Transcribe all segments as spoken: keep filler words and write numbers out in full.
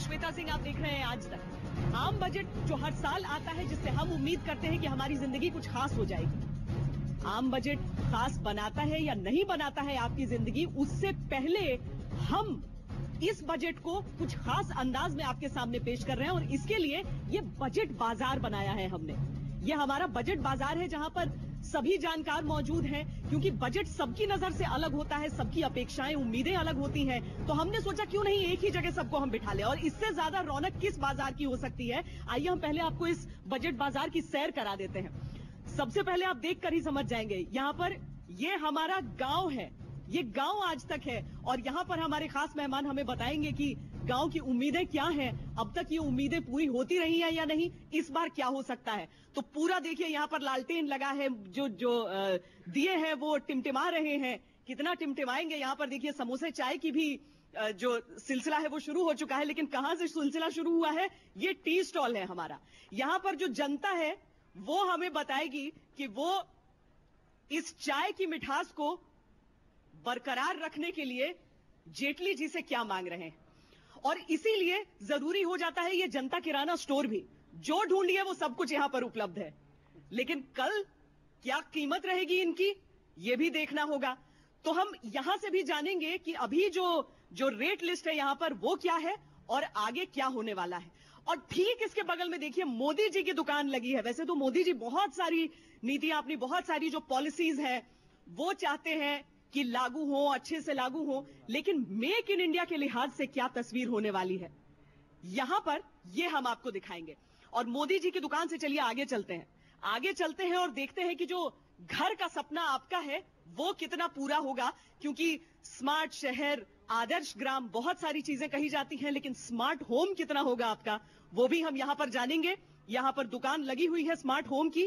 श्वेता सिंह, आप देख रहे हैं आज तक। आम बजट जो हर साल आता है, जिससे हम उम्मीद करते हैं कि हमारी जिंदगी कुछ खास हो जाएगी। आम बजट खास बनाता है या नहीं बनाता है आपकी जिंदगी, उससे पहले हम इस बजट को कुछ खास अंदाज में आपके सामने पेश कर रहे हैं, और इसके लिए ये बजट बाजार बनाया है हमने। ये हमारा बजट बाजार है जहां पर सभी जानकार मौजूद हैं, क्योंकि बजट सबकी नजर से अलग होता है, सबकी अपेक्षाएं, उम्मीदें अलग होती हैं। तो हमने सोचा क्यों नहीं एक ही जगह सबको हम बिठा लें, और इससे ज्यादा रौनक किस बाजार की हो सकती है। आइए हम पहले आपको इस बजट बाजार की सैर करा देते हैं। सबसे पहले आप देखकर ही समझ जाएंगे, यहां पर ये हमारा गांव है, ये गांव आज तक है, और यहां पर हमारे खास मेहमान हमें बताएंगे कि गांव की उम्मीदें क्या हैं, अब तक ये उम्मीदें पूरी होती रही हैं या नहीं, इस बार क्या हो सकता है। तो पूरा देखिए, यहां पर लालटेन लगा है, जो जो दिए हैं वो टिमटिमा रहे हैं। कितना टिमटिमाएंगे। यहां पर देखिए समोसे चाय की भी जो सिलसिला है वो शुरू हो चुका है, लेकिन कहां से सिलसिला शुरू हुआ है, ये टी स्टॉल है हमारा। यहां पर जो जनता है वो हमें बताएगी कि वो इस चाय की मिठास को बरकरार रखने के लिए जेटली जी से क्या मांग रहे हैं, और इसीलिए जरूरी हो जाता है ये जनता किराना स्टोर भी। जो ढूंढिए वो सब कुछ यहां पर उपलब्ध है, लेकिन कल क्या कीमत रहेगी इनकी, ये भी देखना होगा। तो हम यहां से भी जानेंगे कि अभी जो जो रेट लिस्ट है यहां पर वो क्या है और आगे क्या होने वाला है। और ठीक इसके बगल में देखिए मोदी जी की दुकान लगी है। वैसे तो मोदी जी बहुत सारी नीतियां, अपनी बहुत सारी जो पॉलिसीज है वो चाहते हैं कि लागू हो, अच्छे से लागू हो, लेकिन मेक इन इंडिया के लिहाज से क्या तस्वीर होने वाली है यहां पर, यह हम आपको दिखाएंगे। और मोदी जी की दुकान से चलिए आगे चलते हैं, आगे चलते हैं और देखते हैं कि जो घर का सपना आपका है वो कितना पूरा होगा। क्योंकि स्मार्ट शहर, आदर्श ग्राम, बहुत सारी चीजें कही जाती हैं, लेकिन स्मार्ट होम कितना होगा आपका, वो भी हम यहां पर जानेंगे। यहां पर दुकान लगी हुई है स्मार्ट होम की।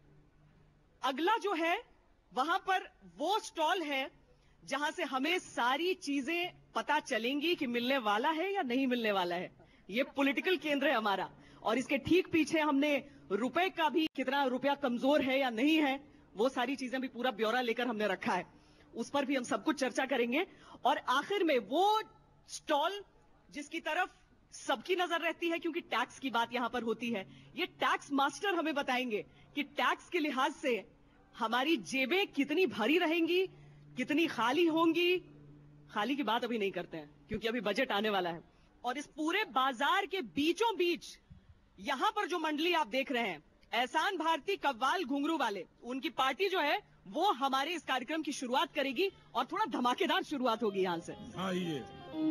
अगला जो है वहां पर वो स्टॉल है जहां से हमें सारी चीजें पता चलेंगी कि मिलने वाला है या नहीं मिलने वाला है। ये पॉलिटिकल केंद्र है हमारा, और इसके ठीक पीछे हमने रुपए का भी, कितना रुपया कमजोर है या नहीं है, वो सारी चीजें भी पूरा ब्यौरा लेकर हमने रखा है, उस पर भी हम सब कुछ चर्चा करेंगे। और आखिर में वो स्टॉल जिसकी तरफ सबकी नजर रहती है, क्योंकि टैक्स की बात यहां पर होती है, ये टैक्स मास्टर हमें बताएंगे कि टैक्स के लिहाज से हमारी जेबें कितनी भरी रहेंगी, कितनी खाली होंगी। खाली की बात अभी नहीं करते हैं क्योंकि अभी बजट आने वाला है। और इस पूरे बाजार के बीचों बीच यहां पर जो मंडली आप देख रहे हैं, एहसान भारती कव्वाल घुंघरू वाले, उनकी पार्टी जो है वो हमारे इस कार्यक्रम की शुरुआत करेगी, और थोड़ा धमाकेदार शुरुआत होगी यहां से। आइए।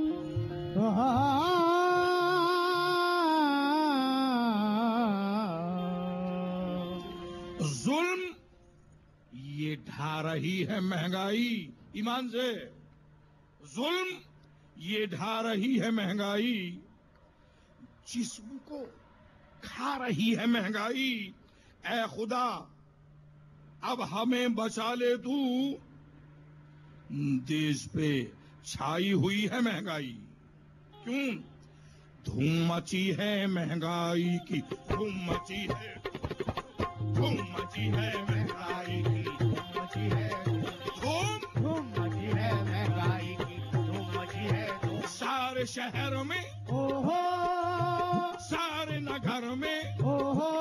जुल्म ये ढा रही है महंगाई, ईमान से। जुल्म ये ढा रही है महंगाई, जिस्म को खा रही है महंगाई। ऐ खुदा अब हमें बचा ले तू, देश पे छाई हुई है महंगाई। क्यों? धूम मची है महंगाई की, धूम मची है, धूम मची है महंगाई की, धूम मची है, धूम धूम मची है महंगाई की, धूम मची है। सारे शहर में ओहो, सारे नगर में ओहो,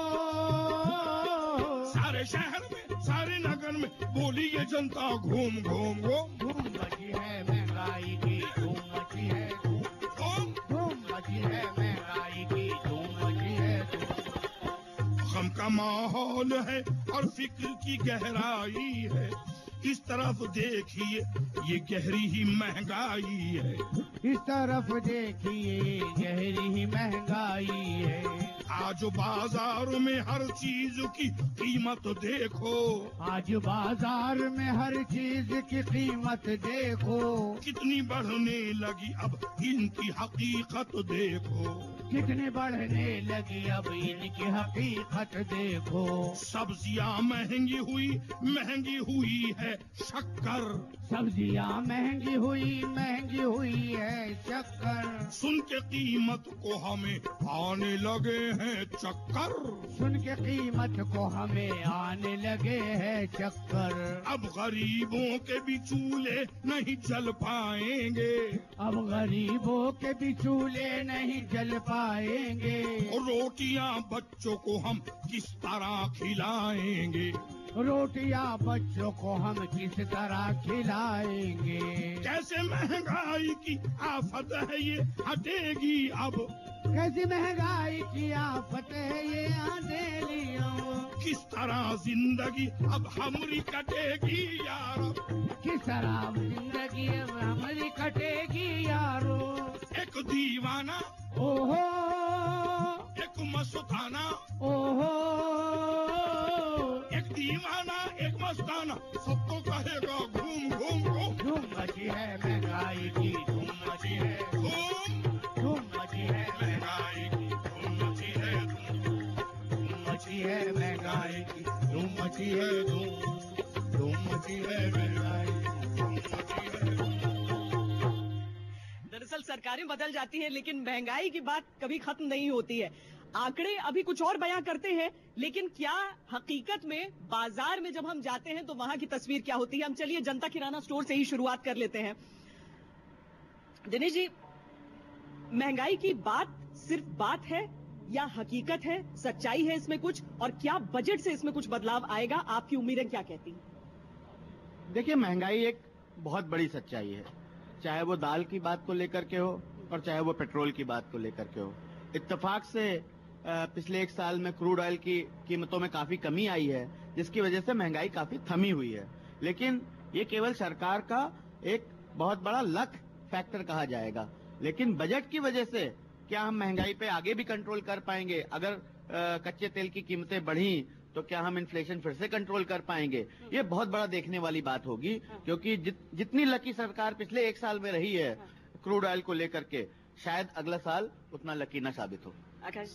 सारे शहर में, सारे नगर में बोली ये जनता घूम घूम घूम। धूम मची है महंगाई की, धूम मची है, धूम धूम मची है महंगाई की, धूम मची है। गम का माहौल है और फिक्र की गहराई है, इस तरफ देखिए ये गहरी ही महंगाई है, इस तरफ देखिए गहरी ही महंगाई है। आज बाजार में हर चीज की कीमत देखो, आज बाजार में हर चीज की कीमत देखो, कितनी बढ़ने लगी अब इनकी हकीकत देखो, कितनी बढ़ने लगी अब इनकी हकीकत देखो। सब्जियां महंगी हुई, महंगी हुई है शक्कर, सब्जियां महंगी हुई महंगी हुई है शक्कर। सुन के कीमत को हमें आने लगे हैं चक्कर। सुन के कीमत को हमें आने लगे हैं चक्कर। अब गरीबों के भी चूल्हे नहीं जल पाएंगे। अब गरीबों के भी चूल्हे नहीं जल पाएंगे। रोटियां बच्चों को हम किस तरह खिलाएंगे। रोटियां बच्चों को हम किस तरह खिलाएंगे। कैसे महंगाई की आफत है ये हटेगी अब। कैसी महंगाई की आफत है ये हटेगी अब। किस तरह जिंदगी अब हमारी कटेगी यारो। किस तरह जिंदगी अब हमारी कटेगी यारो। एक दीवाना ओहो, एक मस्ताना। ओहो, एक दीवाना एक मस्ताना सबको कहेगा घूम घूम घूम। धूम मची है महंगाई की, धूम मची है, घूम धूम मची है महंगाई की धूम मची है। धूम मची है महंगाई की, धूम मची है, धूम धूम मची है महंगाई की, धूम मची है। दरअसल सरकारें बदल जाती हैं लेकिन महंगाई की बात कभी खत्म नहीं होती है। आंकड़े अभी कुछ और बयां करते हैं लेकिन क्या हकीकत में बाजार में जब हम जाते हैं तो वहां की तस्वीर क्या होती है। हम चलिए जनता किराना स्टोर से ही शुरुआत कर लेते हैं। दिनेश जी, महंगाई की बात सिर्फ बात है या हकीकत है, सच्चाई है इसमें कुछ, और क्या बजट से इसमें कुछ बदलाव आएगा? आपकी उम्मीदें क्या कहती हैं? देखिए, महंगाई एक बहुत बड़ी सच्चाई है, चाहे वो दाल की बात को लेकर के हो और चाहे वो पेट्रोल की बात को लेकर के हो। इत्तेफाक से पिछले एक साल में क्रूड ऑयल की कीमतों में काफी कमी आई है जिसकी वजह से महंगाई काफी थमी हुई है। लेकिन ये केवल सरकार का एक बहुत बड़ा लक फैक्टर कहा जाएगा। लेकिन बजट की वजह से क्या हम महंगाई पे आगे भी कंट्रोल कर पाएंगे? अगर आ, कच्चे तेल की कीमतें बढ़ी तो क्या हम इन्फ्लेशन फिर से कंट्रोल कर पाएंगे? ये बहुत बड़ा देखने वाली बात होगी, क्योंकि जित, जितनी लकी सरकार पिछले एक साल में रही है क्रूड ऑयल को लेकर के, शायद अगला साल उतना लकी ना साबित हो। आकाश,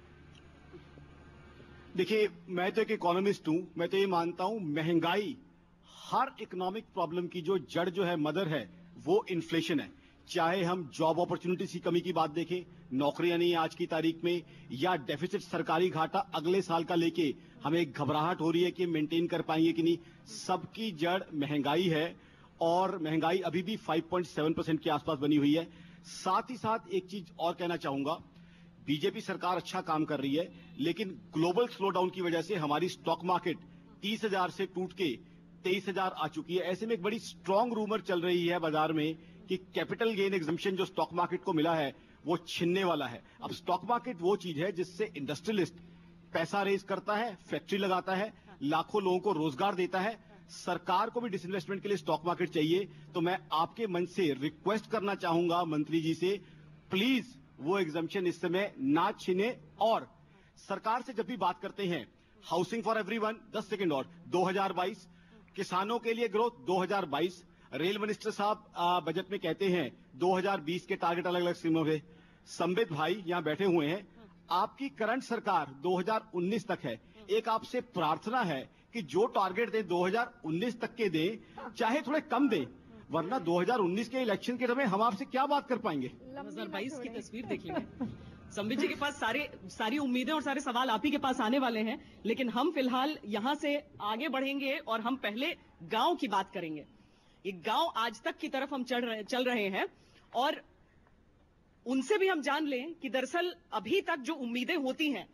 देखिए, मैं तो एक इकोनॉमिस्ट हूं। मैं तो ये मानता हूं महंगाई हर इकोनॉमिक प्रॉब्लम की जो जड़ जो है, मदर है, वो इन्फ्लेशन है। चाहे हम जॉब अपॉर्चुनिटीज की कमी की बात देखें, नौकरियां नहीं आज की तारीख में, या डेफिसिट सरकारी घाटा अगले साल का लेके हमें एक घबराहट हो रही है कि मेंटेन कर पाएंगे कि नहीं, सबकी जड़ महंगाई है। और महंगाई अभी भी पाँच पॉइंट सात परसेंट के आसपास बनी हुई है। साथ ही साथ एक चीज और कहना चाहूंगा, बीजेपी सरकार अच्छा काम कर रही है, लेकिन ग्लोबल स्लोडाउन की वजह से हमारी स्टॉक मार्केट तीस हजार से टूट के तेईस हजार आ चुकी है। ऐसे में एक बड़ी स्ट्रांग रूमर चल रही है बाजार में कि कैपिटल गेन एग्जम्पशन जो स्टॉक मार्केट को मिला है वो छिनने वाला है। अब स्टॉक मार्केट वो चीज है जिससे इंडस्ट्रियलिस्ट पैसा रेज करता है, फैक्ट्री लगाता है, लाखों लोगों को रोजगार देता है। सरकार को भी डिसइन्वेस्टमेंट के लिए स्टॉक मार्केट चाहिए। तो मैं आपके मंच से रिक्वेस्ट करना चाहूंगा मंत्री जी से, प्लीज वो एग्जम्पशन इस समय ना छीने। और सरकार से जब भी बात करते हैं, हाउसिंग फॉर एवरीवन, दस सेकंड और, दो हज़ार बाईस, किसानों के लिए ग्रोथ दो हज़ार बाईस, रेल मिनिस्टर साहब बजट में कहते हैं दो हज़ार बीस के टारगेट अलग अलग स्कीमों पे। संबित भाई यहां बैठे हुए हैं, आपकी करंट सरकार दो हज़ार उन्नीस तक है। एक आपसे प्रार्थना है कि जो टारगेट दे दो हज़ार उन्नीस तक के दें, चाहे थोड़े कम दें, वरना दो हज़ार उन्नीस के इलेक्शन के समय हम आपसे क्या बात कर पाएंगे? दो हज़ार बाईस की तस्वीर देखेंगे। संबित जी के पास सारे सारी उम्मीदें और सारे सवाल आप ही के पास आने वाले हैं, लेकिन हम फिलहाल यहां से आगे बढ़ेंगे और हम पहले गांव की बात करेंगे। ये गांव आज तक की तरफ हम चल रहे चल रहे हैं और उनसे भी हम जान लें कि दरअसल अभी तक जो उम्मीदें होती हैं,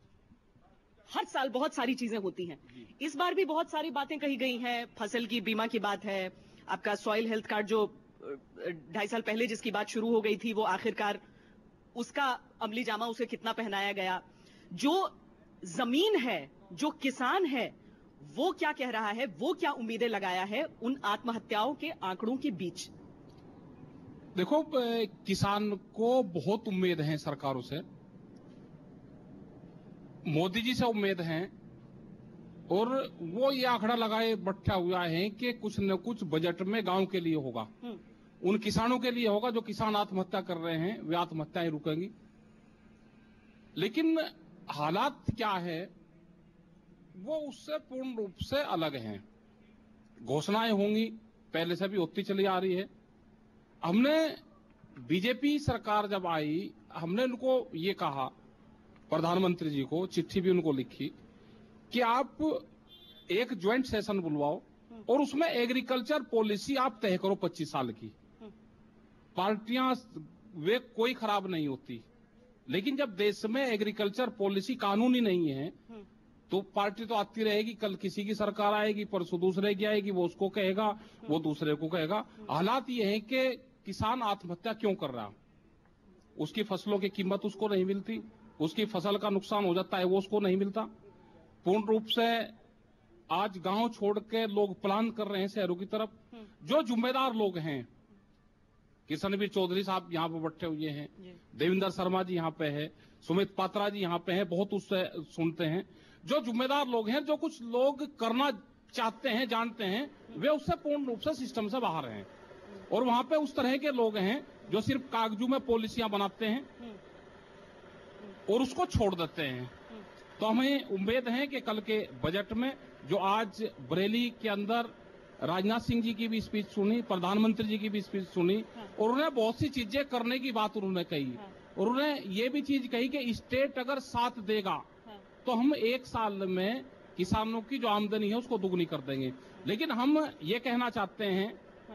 हर साल बहुत सारी चीजें होती हैं, इस बार भी बहुत सारी बातें कही गई हैं। फसल की बीमा की बात है, आपका सॉइल हेल्थ कार्ड जो ढाई साल पहले जिसकी बात शुरू हो गई थी, वो आखिरकार उसका अमली जामा उसे कितना पहनाया गया, जो जमीन है, जो किसान है, वो क्या कह रहा है, वो क्या उम्मीदें लगाया है उन आत्महत्याओं के आंकड़ों के बीच। देखो, किसान को बहुत उम्मीद है सरकारों से, मोदी जी से उम्मीद है, और वो ये आंकड़ा लगाए बैठा हुआ है कि कुछ न कुछ बजट में गांव के लिए होगा, उन किसानों के लिए होगा जो किसान आत्महत्या कर रहे हैं, वे आत्महत्याएं रुकेंगी। लेकिन हालात क्या है वो उससे पूर्ण रूप से अलग हैं। घोषणाएं होंगी, पहले से भी होती चली आ रही है। हमने बीजेपी सरकार जब आई, हमने उनको ये कहा, प्रधानमंत्री जी को चिट्ठी भी उनको लिखी कि आप एक ज्वाइंट सेशन बुलवाओ और उसमें एग्रीकल्चर पॉलिसी आप तय करो पच्चीस साल की। पार्टियां वे कोई खराब नहीं होती, लेकिन जब देश में एग्रीकल्चर पॉलिसी कानूनी नहीं है तो पार्टी तो आती रहेगी, कल किसी की सरकार आएगी, परसों दूसरे की आएगी, वो उसको कहेगा, वो दूसरे को कहेगा। हालात ये है कि किसान आत्महत्या क्यों कर रहा, उसकी फसलों की कीमत उसको नहीं मिलती, उसकी फसल का नुकसान हो जाता है, वो उसको नहीं मिलता। पूर्ण रूप से आज गांव छोड़ के लोग प्लान कर रहे हैं शहरों की तरफ। जो जिम्मेदार लोग हैं, किशनवीर चौधरी साहब यहाँ पे बैठे हुए हैं, देवेंद्र शर्मा जी यहाँ पे है, सुमित पात्रा जी यहाँ पे हैं, बहुत उससे सुनते हैं। जो जिम्मेदार लोग हैं, जो कुछ लोग करना चाहते हैं, जानते हैं, वे उससे पूर्ण रूप से सिस्टम से बाहर हैं। और वहां पे उस तरह के लोग हैं जो सिर्फ कागजों में पॉलिसियां बनाते हैं और उसको छोड़ देते हैं। तो हमें उम्मीद है कि कल के बजट में, जो आज बरेली के अंदर राजनाथ सिंह जी की भी स्पीच सुनी, प्रधानमंत्री जी की भी स्पीच सुनी, और उन्हें बहुत सी चीजें करने की बात उन्होंने कही, और उन्हें ये भी चीज कही कि स्टेट अगर साथ देगा तो हम एक साल में किसानों की जो आमदनी है उसको दुगनी कर देंगे। लेकिन हम ये कहना चाहते हैं,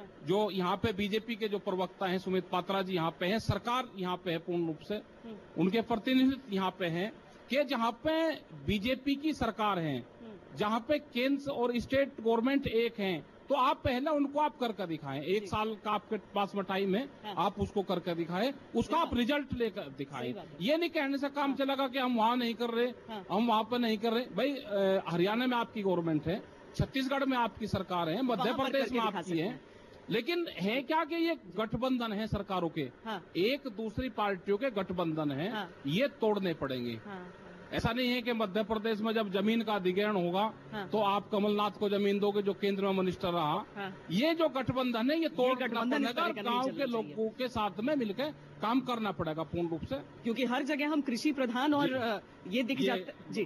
जो यहाँ पे बीजेपी के जो प्रवक्ता हैं, सुमित पात्रा जी यहाँ पे हैं, सरकार यहाँ पे है पूर्ण रूप से, उनके प्रतिनिधित्व यहाँ पे हैं, कि जहाँ पे बीजेपी की सरकार है, जहाँ पे केंद्र और स्टेट गवर्नमेंट एक हैं, तो आप पहले उनको आप करके दिखाएं। एक साल का आपके पास में टाइम है, आप उसको करके दिखाएं, उसका आप रिजल्ट लेकर दिखाएं। ये नहीं कहने से काम चलेगा कि हम वहां नहीं कर रहे, हम वहां पर नहीं कर रहे। भाई हरियाणा में आपकी गवर्नमेंट है, छत्तीसगढ़ में आपकी सरकार है, मध्य प्रदेश में आपकी है, लेकिन है क्या कि ये गठबंधन है सरकारों के, एक दूसरी पार्टियों के गठबंधन है, ये तोड़ने पड़ेंगे। ऐसा नहीं है कि मध्य प्रदेश में जब जमीन का अधिग्रहण होगा हाँ। तो आप कमलनाथ को जमीन दोगे जो केंद्र में मिनिस्टर रहा। हाँ। ये जो गठबंधन है, ये तोड़ गठबंधन गांव के लोगों के साथ में मिलकर काम करना पड़ेगा पूर्ण रूप से, क्योंकि हर जगह हम कृषि प्रधान और ये दिख जाता जी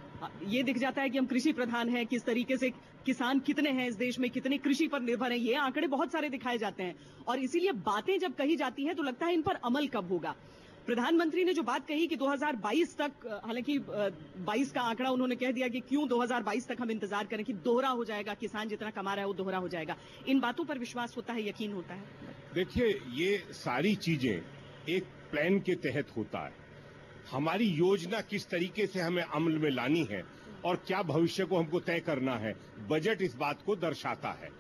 ये दिख जाता है कि हम कृषि प्रधान हैं। किस तरीके से किसान कितने हैं इस देश में, कितने कृषि पर निर्भर हैं, ये आंकड़े बहुत सारे दिखाए जाते हैं। और इसीलिए बातें जब कही जाती हैं तो लगता है इन पर अमल कब होगा। प्रधानमंत्री ने जो बात कही कि दो हज़ार बाईस तक, हालांकि बाईस का आंकड़ा उन्होंने कह दिया कि क्यों दो हज़ार बाईस तक हम इंतजार करें कि दोहरा हो जाएगा, किसान जितना कमा रहा है वो दोहरा हो जाएगा। इन बातों पर विश्वास होता है, यकीन होता है? देखिए, ये सारी चीजें एक प्लान के तहत होता है। हमारी योजना किस तरीके से हमें अमल में लानी है और क्या भविष्य को हमको तय करना है, बजट इस बात को दर्शाता है।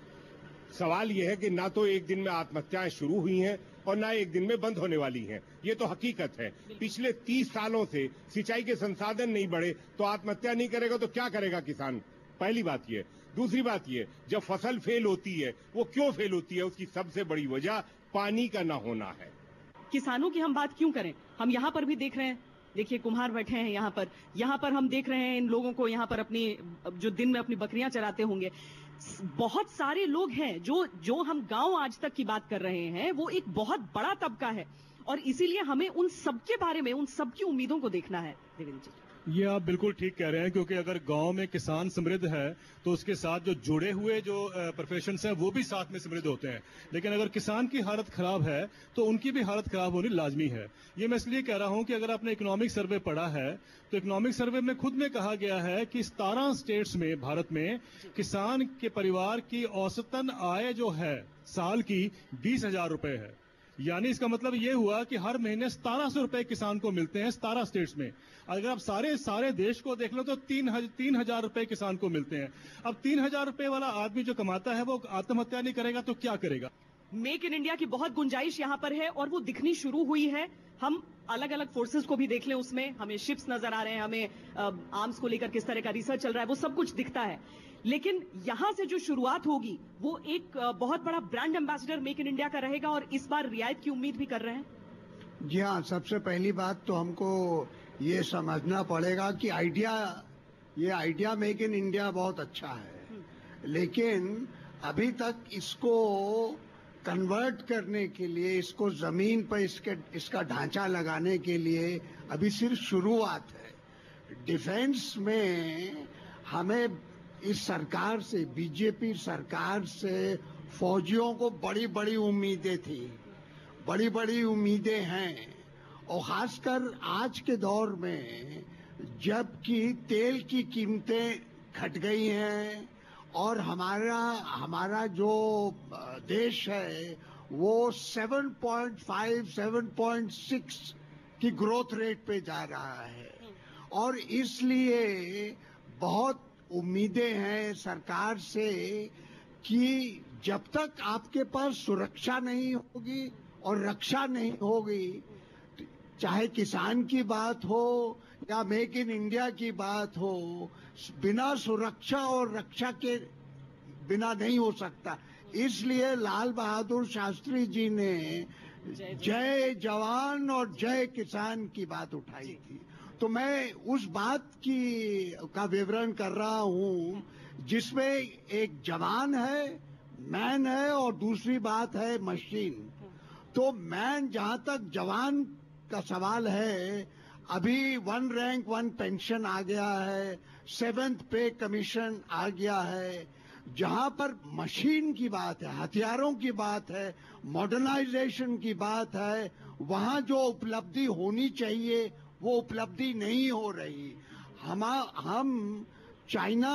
सवाल यह है कि ना तो एक दिन में आत्महत्याएं शुरू हुई हैं और ना एक दिन में बंद होने वाली हैं। ये तो हकीकत है। पिछले तीस सालों से सिंचाई के संसाधन नहीं बढ़े तो आत्महत्या नहीं करेगा तो क्या करेगा किसान? पहली बात ये। दूसरी बात ये, जब फसल फेल होती है, वो क्यों फेल होती है, उसकी सबसे बड़ी वजह पानी का ना होना है। किसानों की हम बात क्यों करें? हम यहाँ पर भी देख रहे हैं, देखिए कुम्हार बैठे हैं यहाँ पर, यहाँ पर हम देख रहे हैं इन लोगों को, यहाँ पर अपनी जो दिन में अपनी बकरियां चराते होंगे, बहुत सारे लोग हैं जो जो हम गांव आज तक की बात कर रहे हैं, वो एक बहुत बड़ा तबका है और इसीलिए हमें उन सबके बारे में, उन सबकी उम्मीदों को देखना है। देवेंद्र जी, ये आप बिल्कुल ठीक कह रहे हैं, क्योंकि अगर गांव में किसान समृद्ध है तो उसके साथ जो जुड़े हुए जो प्रोफेशंस हैं वो भी साथ में समृद्ध होते हैं। लेकिन अगर किसान की हालत खराब है तो उनकी भी हालत खराब होनी लाजमी है। ये मैं इसलिए कह रहा हूं कि अगर आपने इकोनॉमिक सर्वे पढ़ा है तो इकोनॉमिक सर्वे में खुद में कहा गया है कि सतारह स्टेट्स में भारत में किसान के परिवार की औसतन आय जो है साल की बीस हजार रुपए है। यानी इसका मतलब ये हुआ कि हर महीने सतारह सौ रुपए किसान को मिलते हैं सतारह स्टेट्स में। अगर आप सारे सारे देश को देख लो तो तीन हज, तीन हजार रुपए किसान को मिलते हैं। अब तीन हजार रुपए वाला आदमी जो कमाता है वो आत्महत्या नहीं करेगा तो क्या करेगा? मेक इन इंडिया की बहुत गुंजाइश यहाँ पर है और वो दिखनी शुरू हुई है। हम अलग अलग फोर्सेस को भी देख लें, उसमें हमें शिप्स नजर आ रहे हैं, हमें आर्म्स को लेकर किस तरह का रिसर्च चल रहा है, वो सब कुछ दिखता है। लेकिन यहां से जो शुरुआत होगी वो एक बहुत बड़ा brand ambassador make in India का रहेगा और इस बार रियायत की उम्मीद भी कर रहे हैं। जी हाँ, सबसे पहली बात तो हमको ये समझना पड़ेगा कि आइडिया ये आइडिया मेक इन इंडिया बहुत अच्छा है, लेकिन अभी तक इसको कन्वर्ट करने के लिए, इसको जमीन पर इसके इसका ढांचा लगाने के लिए अभी सिर्फ शुरुआत है। डिफेंस में हमें इस सरकार से, बीजेपी सरकार से फौजियों को बड़ी बड़ी उम्मीदें थी, बड़ी बड़ी उम्मीदें हैं। और खासकर आज के दौर में जबकि तेल की कीमतें घट गई हैं और हमारा हमारा जो देश है वो सात पॉइंट पाँच, सात पॉइंट छह की ग्रोथ रेट पे जा रहा है और इसलिए बहुत उम्मीदें हैं सरकार से कि जब तक आपके पास सुरक्षा नहीं होगी और रक्षा नहीं होगी, चाहे किसान की बात हो या मेक इन इंडिया की बात हो, बिना सुरक्षा और रक्षा के बिना नहीं हो सकता। इसलिए लाल बहादुर शास्त्री जी ने जय जवान और जय किसान की बात उठाई थी। तो मैं उस बात की का विवरण कर रहा हूं जिसमें एक जवान है, मैन है और दूसरी बात है मशीन। तो मैन, जहां तक जवान का सवाल है, अभी वन रैंक वन पेंशन आ गया है, सेवेंथ पे कमीशन आ गया है। जहां पर मशीन की बात है, हथियारों की बात है, मॉडर्नाइजेशन की बात है, वहां जो उपलब्धि होनी चाहिए वो उपलब्धि नहीं हो रही। हम हम चाइना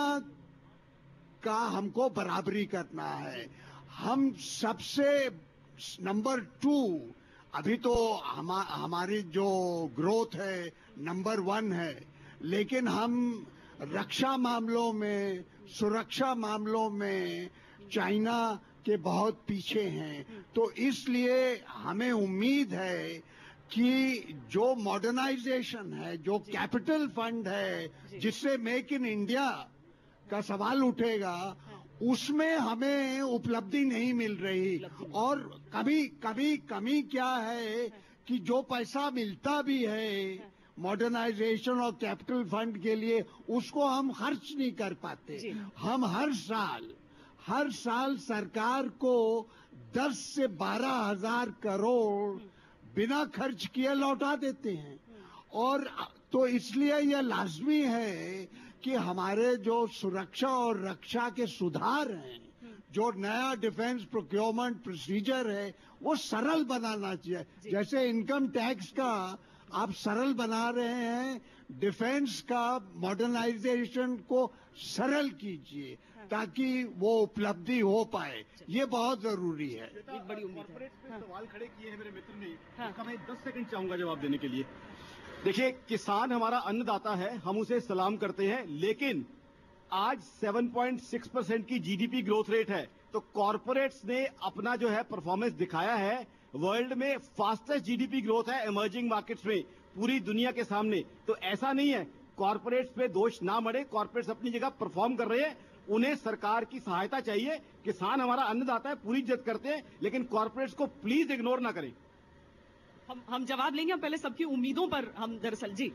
का हमको बराबरी करना है। हम सबसे नंबर टू, अभी तो हम हमारी जो ग्रोथ है नंबर वन है, लेकिन हम रक्षा मामलों में, सुरक्षा मामलों में चाइना के बहुत पीछे हैं। तो इसलिए हमें उम्मीद है कि जो मॉडर्नाइजेशन है, जो कैपिटल फंड है, जिससे मेक इन इंडिया का सवाल उठेगा, उसमें हमें उपलब्धि नहीं मिल रही। और कभी कभी कमी क्या है कि जो पैसा मिलता भी है मॉडर्नाइजेशन और कैपिटल फंड के लिए, उसको हम खर्च नहीं कर पाते। हम हर साल हर साल सरकार को दस से बारह हजार करोड़ बिना खर्च किए लौटा देते हैं। और तो इसलिए यह लाजमी है कि हमारे जो सुरक्षा और रक्षा के सुधार हैं, जो नया डिफेंस प्रोक्योरमेंट प्रोसीजर है, वो सरल बनाना चाहिए। जैसे इनकम टैक्स का आप सरल बना रहे हैं, डिफेंस का मॉडर्नाइजेशन को सरल कीजिए ताकि वो उपलब्धि हो पाए। ये बहुत जरूरी है। एक बड़ी उम्मीद है। हाँ। सवाल खड़े किए हैं मेरे मित्र ने, हाँ। उसका मैं दस सेकंड चाहूंगा जवाब देने के लिए। देखिए, किसान हमारा अन्नदाता है, हम उसे सलाम करते हैं, लेकिन आज सात पॉइंट छह परसेंट की जीडीपी ग्रोथ रेट है। तो कॉर्पोरेट्स ने अपना जो है परफॉर्मेंस दिखाया है। वर्ल्ड में फास्टेस्ट जीडीपी ग्रोथ है इमर्जिंग मार्केट्स में, पूरी दुनिया के सामने। तो ऐसा नहीं है, कॉर्पोरेट्स पे दोष ना मरे, कॉर्पोरेट्स अपनी जगह परफॉर्म कर रहे हैं, उन्हें सरकार की सहायता चाहिए। किसान हमारा अन्नदाता है, पूरी इज्जत करते हैं, लेकिन कॉर्पोरेट्स को प्लीज इग्नोर ना करें। हम हम जवाब लेंगे, हम पहले सबकी उम्मीदों पर हम दरअसल जी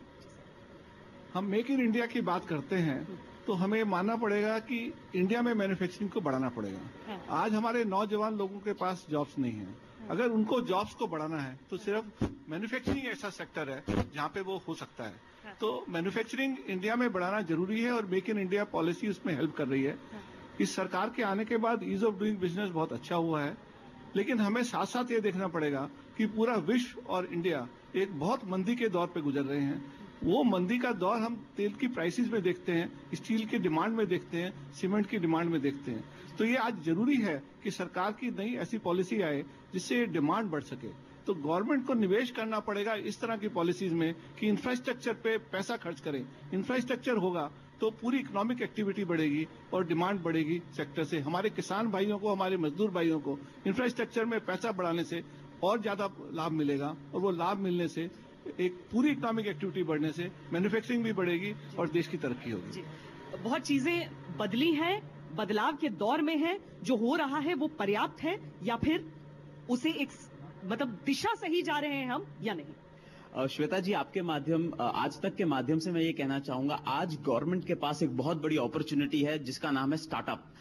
हम मेक इन इंडिया की बात करते हैं तो हमें मानना पड़ेगा कि इंडिया में मैन्युफैक्चरिंग को बढ़ाना पड़ेगा। हाँ। आज हमारे नौजवान लोगों के पास जॉब्स नहीं है। हाँ। अगर उनको जॉब्स को बढ़ाना है तो सिर्फ मैन्युफैक्चरिंग ऐसा सेक्टर है जहां पे वो हो सकता है। हाँ। तो मैन्युफैक्चरिंग इंडिया में बढ़ाना जरूरी है और मेक इन इंडिया पॉलिसी उसमें हेल्प कर रही है। हाँ। इस सरकार के आने के बाद ईज ऑफ डूइंग बिजनेस बहुत अच्छा हुआ है, लेकिन हमें साथ साथ ये देखना पड़ेगा कि पूरा विश्व और इंडिया एक बहुत मंदी के दौर पे गुजर रहे हैं। वो मंदी का दौर हम तेल की प्राइसेस में देखते हैं, स्टील की डिमांड में देखते हैं, सीमेंट की डिमांड में देखते हैं। तो ये आज जरूरी है कि सरकार की नई ऐसी पॉलिसी आए जिससे डिमांड बढ़ सके। तो गवर्नमेंट को निवेश करना पड़ेगा इस तरह की पॉलिसीज में कि इंफ्रास्ट्रक्चर पे पैसा खर्च करें। इंफ्रास्ट्रक्चर होगा तो पूरी इकोनॉमिक एक्टिविटी बढ़ेगी और डिमांड बढ़ेगी सेक्टर से। हमारे किसान भाइयों को, हमारे मजदूर भाइयों को इंफ्रास्ट्रक्चर में पैसा बढ़ाने से और ज्यादा लाभ मिलेगा, और वो लाभ मिलने से एक पूरी इकोनॉमिक एक्टिविटी बढ़ने से मैन्युफैक्चरिंग भी बढ़ेगी और देश की तरक्की होगी। बहुत चीजें बदली हैं, बदलाव के दौर में है। जो हो रहा है वो पर्याप्त है या फिर उसे एक मतलब दिशा सही जा रहे हैं हम या नहीं? श्वेता जी, आपके माध्यम आज तक के माध्यम से मैं ये कहना चाहूंगा, आज गवर्नमेंट के पास एक बहुत बड़ी अपॉर्चुनिटी है जिसका नाम है स्टार्टअप।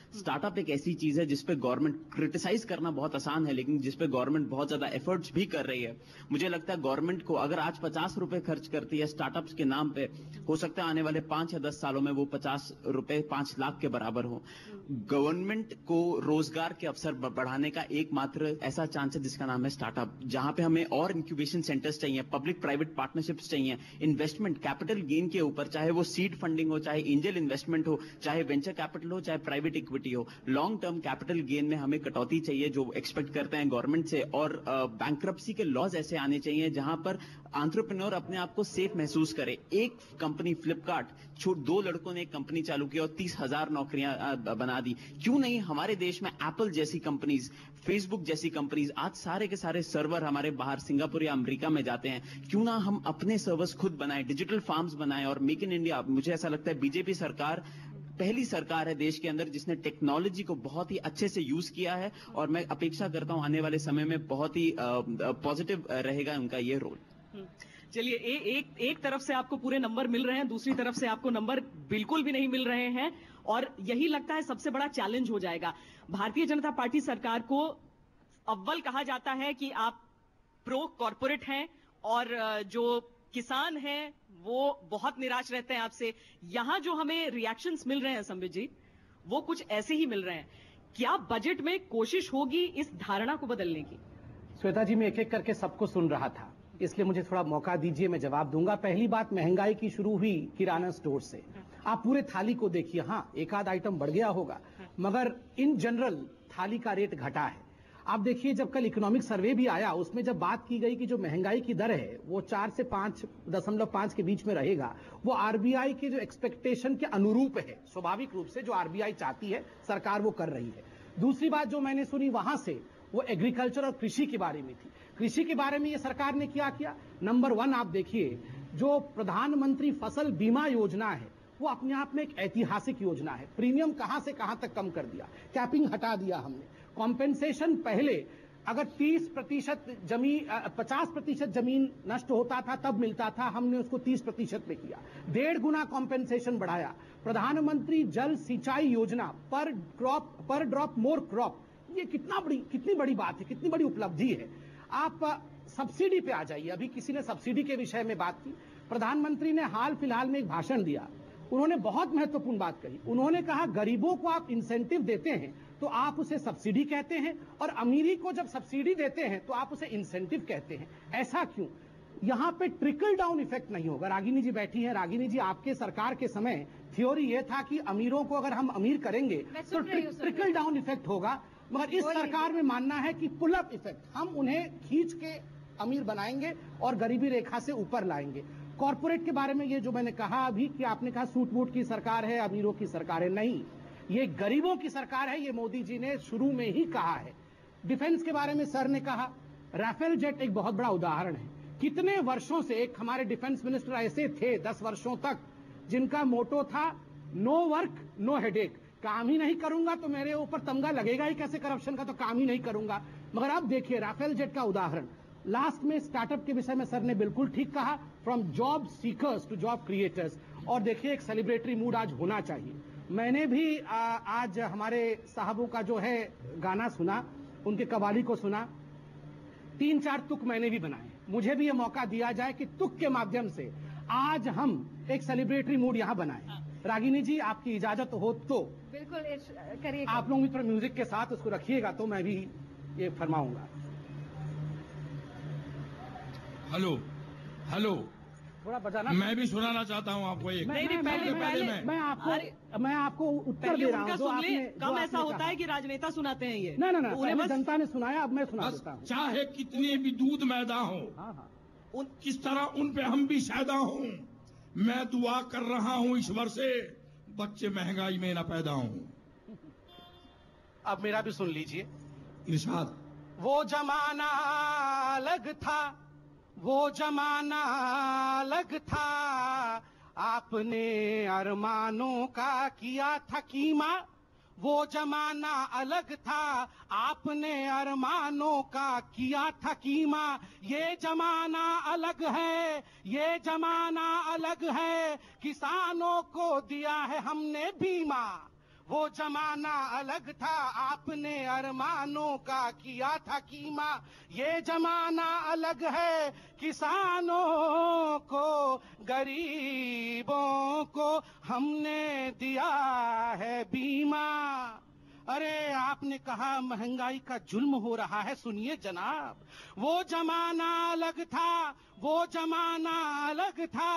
स्टार्टअप एक ऐसी चीज है जिसपे गवर्नमेंट क्रिटिसाइज करना बहुत आसान है, लेकिन जिसपे गवर्नमेंट बहुत ज्यादा एफर्ट्स भी कर रही है। मुझे लगता है गवर्नमेंट को अगर आज पचास रुपए खर्च करती है स्टार्टअप्स के नाम पे, हो सकता है आने वाले पांच या दस सालों में वो पचास रुपए पांच लाख के बराबर हो। गवर्नमेंट को रोजगार के अवसर बढ़ाने का एकमात्र ऐसा चांस है जिसका नाम है स्टार्टअप, जहां पे हमें और इंक्यूबेशन सेंटर्स चाहिए, पब्लिक प्राइवेट पार्टनरशिप्स चाहिए, इन्वेस्टमेंट कैपिटल गेन के ऊपर, चाहे वो सीड फंडिंग हो, चाहे एंजल इन्वेस्टमेंट हो, चाहे वेंचर कैपिटल हो, चाहे प्राइवेट इक्विटी हो। लॉन्ग टर्म कैपिटल गेन में हमें कटौती चाहिए जो एक्सपेक्ट करते हैं गवर्नमेंट से, और बैंक्रप्सी के लॉज ऐसे आने चाहिए जहां पर एंटरप्रेन्योर अपने आप को सेफ महसूस करे। एक कंपनी फ्लिपकार्ट, दो लड़कों ने एक कंपनी चालू की और तीस हजार नौकरियां बना दी। क्यों नहीं हमारे देश में एप्पल जैसी कंपनीज, फेसबुक जैसी कंपनीज, आज सारे के सारे सर्वर हमारे बाहर सिंगापुर या अमेरिका में जाते हैं। क्यों ना हम अपने सर्वर्स खुद बनाएं, डिजिटल फार्म्स बनाएं और मेक इन इंडिया। मुझे ऐसा लगता है बीजेपी सरकार पहली सरकार है देश के अंदर जिसने टेक्नोलॉजी को बहुत ही अच्छे से यूज किया है, और मैं अपेक्षा करता हूं आने वाले समय में बहुत ही पॉजिटिव रहेगा उनका ये रोल। चलिए, एक एक तरफ से आपको पूरे नंबर मिल रहे हैं, दूसरी तरफ से आपको नंबर बिल्कुल भी नहीं मिल रहे हैं, और यही लगता है सबसे बड़ा चैलेंज हो जाएगा। भारतीय जनता पार्टी सरकार को अव्वल कहा जाता है कि आप प्रो कॉर्पोरेट हैं, और जो किसान हैं वो बहुत निराश रहते हैं आपसे। यहां जो हमें रिएक्शंस मिल रहे हैं संबित जी, वो कुछ ऐसे ही मिल रहे हैं। क्या बजट में कोशिश होगी इस धारणा को बदलने की? श्वेता जी, मैं एक एक करके सबको सुन रहा था, इसलिए मुझे थोड़ा मौका दीजिए, मैं जवाब दूंगा। पहली बात, महंगाई की शुरू हुई किराना स्टोर से। आप पूरे थाली को देखिए, हाँ एक आध आइटम बढ़ गया होगा, मगर इन जनरल थाली का रेट घटा है। आप देखिए, जब कल इकोनॉमिक सर्वे भी आया, उसमें जब बात की गई कि जो महंगाई की दर है वो चार से पांच दशमलव पांच के बीच में रहेगा, वो आरबीआई के जो एक्सपेक्टेशन के अनुरूप है। स्वाभाविक रूप से जो आरबीआई चाहती है सरकार वो कर रही है। दूसरी बात जो मैंने सुनी वहां से, वो एग्रीकल्चर और कृषि के बारे में थी। कृषि के बारे में ये सरकार ने क्या किया? नंबर वन, आप देखिए, जो प्रधानमंत्री फसल बीमा योजना है वो अपने आप में एक ऐतिहासिक योजना है। प्रीमियम कहां से कहां तक कम कर दिया, कैपिंग हटा दिया हमने। कॉम्पेंसेशन पहले अगर तीस प्रतिशत जमीन, पचास प्रतिशत जमीन नष्ट होता था तब मिलता था, हमने उसको तीस प्रतिशत पे किया। डेढ़ गुना कॉम्पेंसेशन बढ़ाया। प्रधानमंत्री जल सिंचाई योजना, पर क्रॉप पर ड्रॉप मोर क्रॉप, ये कितना बड़ी कितनी बड़ी बात है, कितनी बड़ी उपलब्धि है। आप सब्सिडी पे आ जाइए। अभी किसी ने सब्सिडी के विषय में बात की, प्रधानमंत्री ने हाल फिलहाल में एक भाषण दिया, उन्होंने बहुत महत्वपूर्ण बात कही। उन्होंने कहा गरीबों को आप इंसेंटिव देते हैं तो आप उसे सब्सिडी कहते हैं, और अमीरी को जब सब्सिडी देते हैं तो आप उसे इंसेंटिव कहते हैं। ऐसा क्यों? यहां पे ट्रिकल डाउन इफेक्ट नहीं होगा। रागिनी जी बैठी हैं। रागिनी जी, आपके सरकार के समय थ्योरी ये था कि अमीरों को अगर हम अमीर करेंगे तो ट्रिकल डाउन इफेक्ट होगा, मगर इस सरकार में मानना है कि पुल अप इफेक्ट, हम उन्हें खींच के अमीर बनाएंगे और गरीबी रेखा से ऊपर लाएंगे। कॉर्पोरेट के बारे में ये जो मैंने कहा अभी कि आपने कहा सूट बूट की सरकार है, अमीरों की सरकार है, नहीं, ये गरीबों की सरकार है। ये मोदी जी ने शुरू में ही कहा है। डिफेंस के बारे में सर ने कहा, राफेल जेट एक बहुत बड़ा उदाहरण है। कितने वर्षों से एक हमारे डिफेंस मिनिस्टर ऐसे थे दस वर्षों तक, जिनका मोटो था नो वर्क नो हेडेक, काम ही नहीं करूंगा तो मेरे ऊपर तमगा लगेगा ही कैसे करप्शन का, तो काम ही नहीं करूंगा। मगर अब देखिए राफेल जेट का उदाहरण। लास्ट में स्टार्टअप के विषय में सर ने बिल्कुल ठीक कहा, from job seekers to job creators. और देखिए एक सेलिब्रेटरी मूड आज होना चाहिए। मैंने भी आ, आज हमारे साहबों का जो है गाना सुना, उनके कवाली को सुना, तीन चार तुक मैंने भी बनाए। मुझे भी ये मौका दिया जाए कि तुक के माध्यम से आज हम एक सेलिब्रेटरी मूड यहाँ बनाए। रागिनी जी, आपकी इजाजत हो तो बिल्कुल करिए। आप लोग भी म्यूजिक के साथ उसको रखिएगा तो मैं भी ये फरमाऊंगा। हेलो हेलो, थोड़ा बजाना। मैं भी सुनाना चाहता हूँ आपको एक। नहीं नहीं, पहले पहले मैं, मैं आपको मैं आपको उत्तर दे रहा हूँ। सुन ले, कम ऐसा होता है कि राजनेता सुनाते हैं ये। ना ना ना, उन्हें जनता ने सुनाया, अब मैं सुना देता हूँ। चाहे कितनी भी दूध मैदा हो, हाँ हाँ, उन किस तरह उन पे हम भी शायदा हूँ। मैं दुआ कर रहा हूँ ईश्वर से बच्चे महंगाई में न पैदा हों। अब मेरा भी सुन लीजिए। इरशाद। वो जमाना अलग था, वो जमाना अलग था, आपने अरमानों का किया था कीमा। वो जमाना अलग था, आपने अरमानों का किया था कीमा। ये जमाना अलग है, ये जमाना अलग है, किसानों को दिया है हमने बीमा। वो जमाना अलग था, आपने अरमानों का किया था कीमा। ये जमाना अलग है, किसानों को गरीबों को हमने दिया है बीमा। अरे आपने कहा महंगाई का जुल्म हो रहा है, सुनिए जनाब, वो जमाना अलग था, वो जमाना अलग था,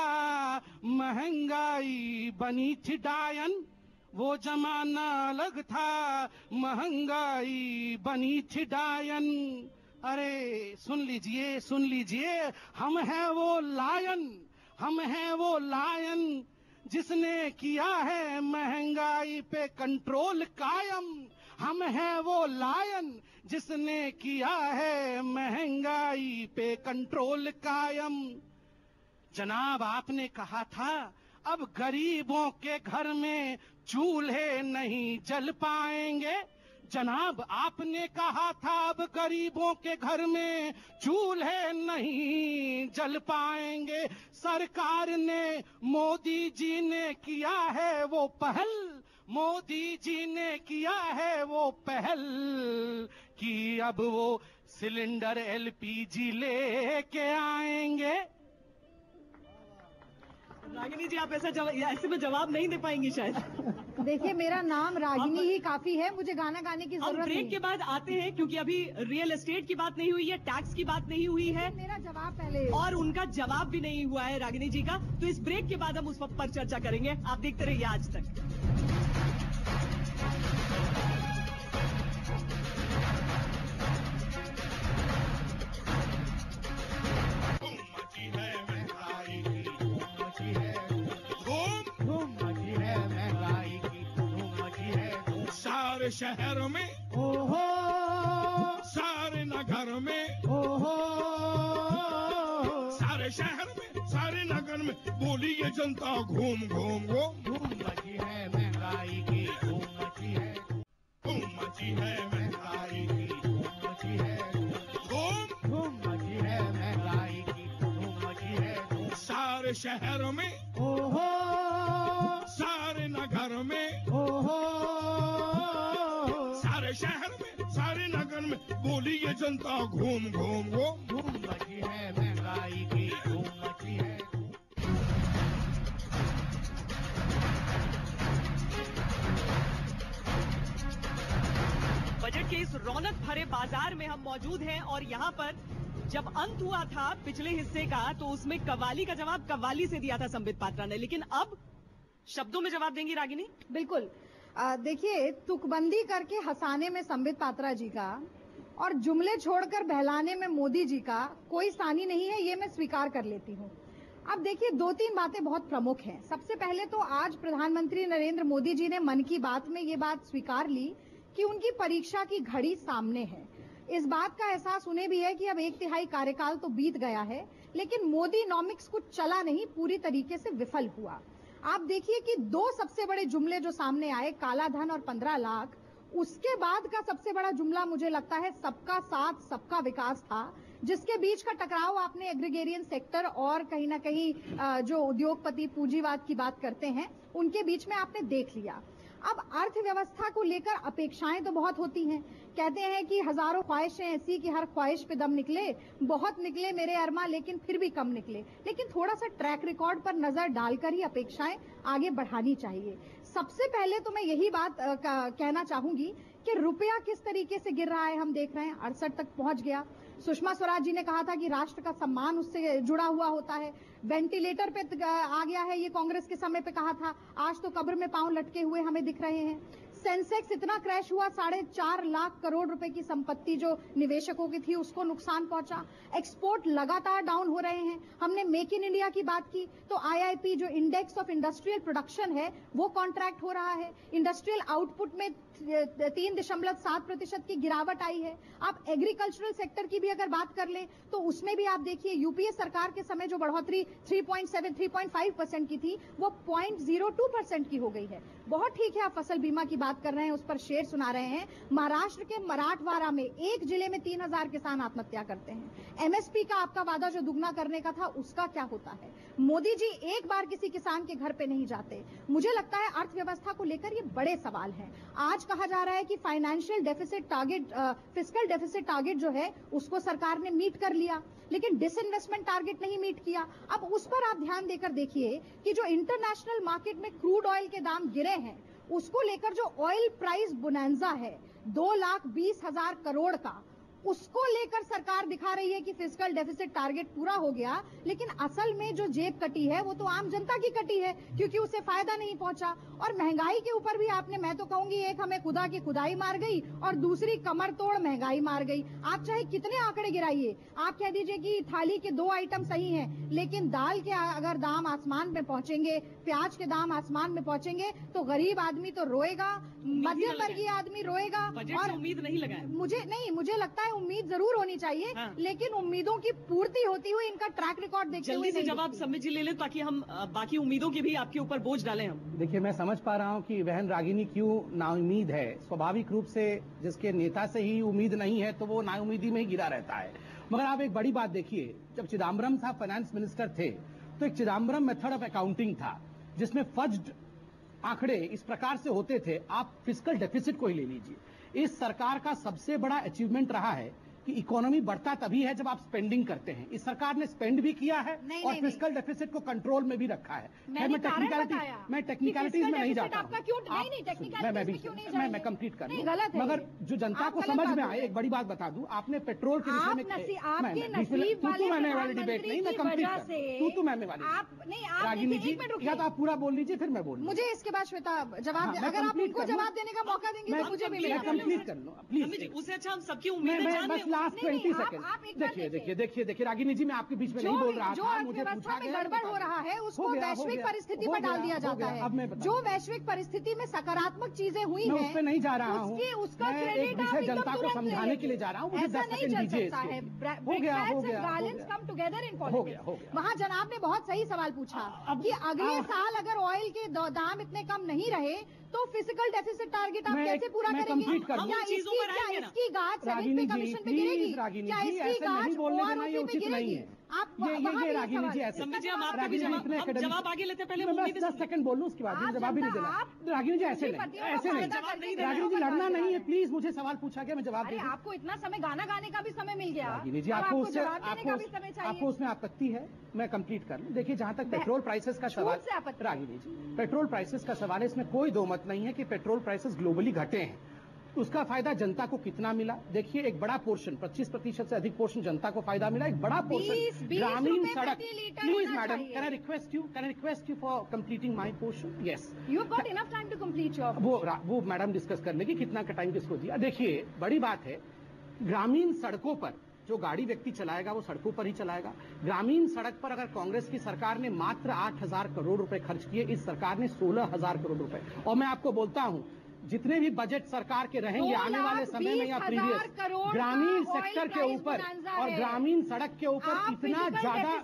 महंगाई बनी थी डायन। वो जमाना अलग था, महंगाई बनी थी डायन। अरे सुन लीजिए सुन लीजिए, हम हैं वो लायन, हम हैं वो लायन जिसने किया है महंगाई पे कंट्रोल कायम। हम हैं वो लायन जिसने किया है महंगाई पे कंट्रोल कायम। जनाब आपने कहा था अब गरीबों के घर में चूल्हे नहीं जल पाएंगे। जनाब आपने कहा था अब गरीबों के घर में चूल्हे नहीं जल पाएंगे। सरकार ने, मोदी जी ने किया है वो पहल, मोदी जी ने किया है वो पहल कि अब वो सिलेंडर एलपीजी लेके आएंगे। रागिनी जी आप ऐसा ऐसे में जवाब नहीं दे पाएंगी शायद। देखिए मेरा नाम रागिनी ही काफी है, मुझे गाना गाने की जरूरत नहीं। ब्रेक के बाद आते हैं क्योंकि अभी रियल एस्टेट की बात नहीं हुई है, टैक्स की बात नहीं हुई है, मेरा जवाब पहले और उनका जवाब भी नहीं हुआ है रागिनी जी का। तो इस ब्रेक के बाद हम उस पर चर्चा करेंगे। आप देखते रहिए आज तक। शहर में ओहो, सारे नगर में ओहो, सारे शहर में सारे नगर में बोली ये जनता घूम घूम घूम धूम मची है महंगाई की, धूम मची है, धूम मची है महंगाई की, धूम मची है, धूम धूम मची है महंगाई की, धूम मची है। सारे शहर में ओहो, सारे नगर में ओहो, सारे शहर में सारे नगर में बोली ये जनता घूम घूम घूम धूम मची है महंगाई की, धूम मची है। बजट के इस रौनक भरे बाजार में हम मौजूद हैं और यहाँ पर जब अंत हुआ था पिछले हिस्से का तो उसमें कव्वाली का जवाब कव्वाली से दिया था संबित पात्रा ने, लेकिन अब शब्दों में जवाब देंगी रागिनी। बिल्कुल, देखिए तुकबंदी करके हंसाने में संबित पात्रा जी का और जुमले छोड़कर बहलाने में मोदी जी का कोई सानी नहीं है, ये मैं स्वीकार कर लेती हूँ। अब देखिए दो तीन बातें बहुत प्रमुख हैं। सबसे पहले तो आज प्रधानमंत्री नरेंद्र मोदी जी ने मन की बात में ये बात स्वीकार ली कि उनकी परीक्षा की घड़ी सामने है। इस बात का एहसास उन्हें भी है कि अब एक तिहाई कार्यकाल तो बीत गया है, लेकिन मोदी नॉमिक्स कुछ चला नहीं, पूरी तरीके से विफल हुआ। आप देखिए कि दो सबसे बड़े जुमले जो सामने आए, काला धन और पंद्रह लाख, उसके बाद का सबसे बड़ा जुमला मुझे लगता है सबका साथ सबका विकास था, जिसके बीच का टकराव आपने एग्रीगेरियन सेक्टर और कहीं ना कहीं जो उद्योगपति पूंजीवाद की बात करते हैं उनके बीच में आपने देख लिया। अब अर्थव्यवस्था को लेकर अपेक्षाएं तो बहुत होती हैं। कहते हैं कि हजारों ख्वाहिशें ऐसी कि हर ख्वाहिश पे दम निकले, बहुत निकले मेरे अरमा लेकिन फिर भी कम निकले। लेकिन थोड़ा सा ट्रैक रिकॉर्ड पर नजर डालकर ही अपेक्षाएं आगे बढ़ानी चाहिए। सबसे पहले तो मैं यही बात आ, कहना चाहूंगी कि रुपया किस तरीके से गिर रहा है हम देख रहे हैं, अड़सठ तक पहुंच गया। सुषमा स्वराज जी ने कहा था कि राष्ट्र का सम्मान उससे जुड़ा हुआ होता है। वेंटिलेटर पे आ गया है, ये कांग्रेस के समय पे कहा था, आज तो कब्र में पांव लटके हुए हमें दिख रहे हैं। सेंसेक्स इतना क्रैश हुआ, साढ़े चार लाख करोड़ रुपए की संपत्ति जो निवेशकों की थी उसको नुकसान पहुंचा। एक्सपोर्ट लगातार डाउन हो रहे हैं। हमने मेक इन इंडिया की बात की तो आईआईपी जो इंडेक्स ऑफ इंडस्ट्रियल प्रोडक्शन है वो कॉन्ट्रैक्ट हो रहा है। इंडस्ट्रियल आउटपुट में तीन दशमलव सात प्रतिशत की गिरावट आई है। आप एग्रीकल्चरल सेक्टर की भी अगर बात कर लें तो उसमें भी आप देखिए यूपीए सरकार के समय जो बढ़ोतरी तीन पॉइंट सात तीन पॉइंट पाँच परसेंट की थी वो पॉइंट जीरो टू परसेंट की हो गई है। बहुत ठीक है, आप फसल बीमा की बात कर रहे हैं, उस पर शेर सुना रहे हैं। महाराष्ट्र के मराठवाड़ा में एक जिले में तीन हजार किसान आत्महत्या करते हैं। एमएसपी का आपका वादा जो दुगना करने का था उसका क्या होता है? मोदी जी एक बार किसी किसान के घर पे नहीं जाते। मुझे लगता है अर्थव्यवस्था को लेकर ये बड़े सवाल हैं। आज कहा जा रहा है कि financial deficit target, fiscal deficit target जो है उसको सरकार ने मीट कर लिया, लेकिन डिसइन्वेस्टमेंट टारगेट नहीं मीट किया। अब उस पर आप ध्यान देकर देखिए कि जो इंटरनेशनल मार्केट में क्रूड ऑयल के दाम गिरे हैं, उसको लेकर जो ऑयल प्राइस बोनांजा है दो लाख बीस हजार करोड़ का, उसको लेकर सरकार दिखा रही है कि फिस्कल डेफिसिट टारगेट पूरा हो गया, लेकिन असल में जो जेब कटी है वो तो आम जनता की कटी है, क्योंकि उसे फायदा नहीं पहुंचा। और महंगाई के ऊपर भी आपने, मैं तो कहूंगी, एक हमें खुदा की खुदाई मार गई और दूसरी कमर तोड़ महंगाई मार गई। आप चाहे कितने आंकड़े गिराइए, आप कह दीजिए कि थाली के दो आइटम सही हैं, लेकिन दाल के अगर दाम आसमान में पहुंचेंगे, प्याज के दाम आसमान में पहुंचेंगे, तो गरीब आदमी तो रोएगा, मध्यम वर्गीय आदमी रोएगा। और उम्मीद नहीं लगाए मुझे नहीं मुझे लगता है उम्मीद जरूर होनी चाहिए, हाँ। लेकिन उम्मीदों की पूर्ति होती हुई इनका ट्रैक रिकॉर्ड देखते हुए जल्दी से जवाब सम्मित जी ले लें, ताकि हम बाकी उम्मीदों की भी आपके ऊपर बोझ डालें। हम देखिए, मैं समझ पा रहा हूं कि बहन रागिनी क्यों नाउम्मीद है। स्वाभाविक रूप से जिसके नेता से ही उम्मीद नहीं है तो वो नाउम्मीदी में ही गिरा रहता है। मगर आप एक बड़ी बात देखिए, जब चिदम्बरम साहब फाइनेंस मिनिस्टर थे तो एक चिदम्बरम मेथड ऑफ अकाउंटिंग था जिसमें फज्ड आंकड़े इस प्रकार से होते थे। आप फिस्कल डेफिसिट को ही ले लीजिए, इस सरकार का सबसे बड़ा अचीवमेंट रहा है कि इकोनॉमी बढ़ता तभी है जब आप स्पेंडिंग करते हैं। इस सरकार ने स्पेंड भी किया है नहीं, और नहीं, फिस्कल डेफिसिट को कंट्रोल में भी रखा है। मैं टेक्निकलिटी मैं टेक्निकलिटीज में नहीं जाता आपका क्यों नहीं नहीं टेक्निकलिटीज में क्यों नहीं मैं मैं कंप्लीट कर लूं, गलत है। मगर जो जनता को समझ में आए, एक बड़ी बात बता दूं, आपने पेट्रोल के विषय में आपके नसीब वाले मैंने वाली डिबेट नहीं, मैं कंप्लीट तू तू मैंने वाली आप नहीं आप रागिनी जी, या तो आप पूरा बोल लीजिए फिर मैं बोल। मुझे इसके बाद श्वेता जवाब, अगर आप उनको जवाब देने का मौका देंगे तो मुझे भी मैं कंप्लीट कर लूं प्लीज। उससे अच्छा हम सबकी उम्मीदें जान लें। बस लास्ट ट्वेंटी देखिए देखिए देखिए देखिए रागिनी जी, मैं आपके बीच में नहीं बोल रहा जो था, मुझे पूछा में गड़बड़ हो रहा है उसको वैश्विक परिस्थिति पर डाल दिया जाता है। जो वैश्विक परिस्थिति में सकारात्मक चीजें हुई मैं उस पे नहीं जा रहा हूँ, उसका एक विषय जनता को समझाने के लिए जा रहा हूँ। मुझे दस सेकंड दीजिए। हो गया हो गया कम टुगेदर इन हो गया हो गया वहाँ जनाब ने बहुत सही सवाल पूछा कि अगले साल अगर ऑयल के दाम इतने कम नहीं रहे तो फिजिकल डेफिसिट टारगेट आप कैसे पूरा करेंगे? क्या इसकी गाज सेविंग पे कमीशन पे गिरेगी? क्या इसकी गाज ओआरओसी पे गिरेगी? आप ये ये ये रागिनी जी ऐसे जवाब आगे लेते पहले मैं दस सेकंड बोल लूं, उसके बाद जवाब भी नहीं देना। रागिनी जी ऐसे नहीं ऐसे नहीं रागिनी जी, लड़ना नहीं है प्लीज। मुझे सवाल पूछा गया, मैं जवाब दे। आपको इतना समय गाना गाने का भी समय मिल गया रागिनी जी, आपको उससे आपको उसमें आपत्ति है? मैं कंप्लीट कर लूं। देखिए, जहां तक पेट्रोल प्राइसेस का सवाल, रागिनी जी, पेट्रोल प्राइसेस का सवाल है, इसमें कोई दो मत नहीं है कि पेट्रोल प्राइसेस ग्लोबली घटे हैं। उसका फायदा जनता को कितना मिला? देखिए, एक बड़ा पोर्शन, पच्चीस प्रतिशत से अधिक पोर्शन जनता को फायदा मिला। एक बड़ा पोर्शन ग्रामीण सड़क। Please madam, can I request you can I request you for completing my portion? Yes, you have got enough time to complete your. वो वो मैडम डिस्कस कर लेगी कितना का टाइम किसको दिया। देखिए, बड़ी बात है, ग्रामीण सड़कों पर जो गाड़ी व्यक्ति चलाएगा वो सड़कों पर ही चलाएगा। ग्रामीण सड़क पर अगर कांग्रेस की सरकार ने मात्र आठ हजार करोड़ रुपए खर्च किए, इस सरकार ने सोलह हजार करोड़ रुपए। और मैं आपको बोलता हूं, जितने भी बजट सरकार के रहेंगे आने वाले समय में या प्रीवियस, ग्रामीण सेक्टर के ऊपर और ग्रामीण सड़क के ऊपर इतना ज्यादा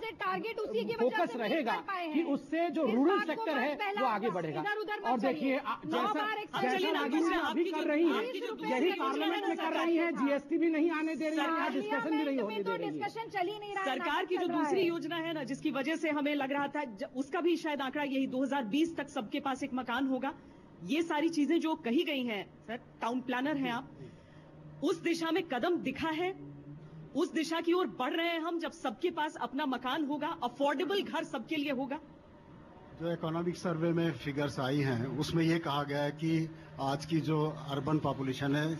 फोकस रहेगा कि उससे जो रूरल सेक्टर है वो आगे बढ़ेगा। और देखिए, जैसा जैसा रागिनी अभी कर रही है, यही पार्लियामेंट में कर रही है। जीएसटी भी नहीं आने दे रही है, डिस्कशन भी नहीं होने दे रही है। सरकार की जो दूसरी योजना है ना, जिसकी वजह से हमें लग रहा था, उसका भी शायद आंकड़ा यही दो हजार बीस तक सबके पास एक मकान होगा। ये सारी चीजें जो कही गई हैं, सर टाउन प्लानर हैं आप, उस दिशा में कदम दिखा है, उस दिशा की ओर बढ़ रहे हैं हम, जब सबके पास अपना मकान होगा, अफोर्डेबल घर सबके लिए होगा। जो इकोनॉमिक सर्वे में फिगर्स आई हैं उसमें ये कहा गया है कि आज की जो अर्बन पॉपुलेशन है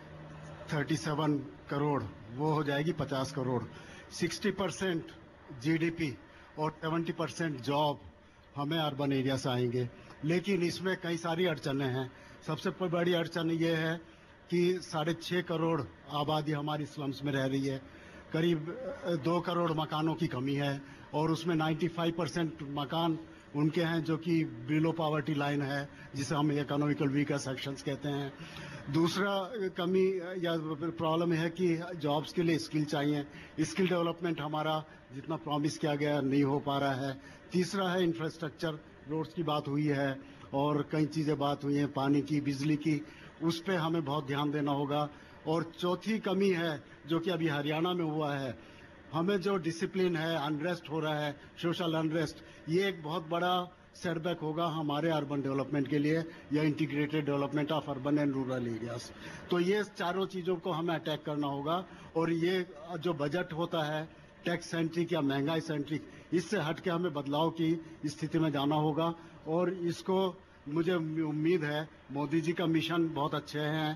सैंतीस करोड़, वो हो जाएगी पचास करोड़। साठ परसेंट जीडीपी और सत्तर परसेंट जॉब हमें अर्बन एरिया से आएंगे। लेकिन इसमें कई सारी अड़चनें हैं। सबसे बड़ी अड़चन ये है कि साढ़े छः करोड़ आबादी हमारी स्लम्स में रह रही है, करीब दो करोड़ मकानों की कमी है और उसमें पचानवे परसेंट मकान उनके हैं जो कि बिलो पॉवर्टी लाइन है, जिसे हम इकोनॉमिकल वीकर सेक्शंस कहते हैं। दूसरा कमी या प्रॉब्लम है कि जॉब्स के लिए स्किल चाहिए, स्किल डेवलपमेंट हमारा जितना प्रॉमिस किया गया नहीं हो पा रहा है। तीसरा है इंफ्रास्ट्रक्चर, रोड्स की बात हुई है और कई चीज़ें बात हुई हैं, पानी की, बिजली की, उस पर हमें बहुत ध्यान देना होगा। और चौथी कमी है जो कि अभी हरियाणा में हुआ है, हमें जो डिसिप्लिन है, अनरेस्ट हो रहा है, सोशल अनरेस्ट, ये एक बहुत बड़ा सेटबैक होगा हमारे अर्बन डेवलपमेंट के लिए या integrated development of urban and rural areas. तो ये चारों चीजों को हमें अटैक करना होगा और ये जो बजट होता है टैक्स सेंट्रिक या महंगाई सेंट्रिक, इससे हटके हमें बदलाव की स्थिति में जाना होगा। और इसको मुझे उम्मीद है, मोदी जी का मिशन बहुत अच्छे हैं,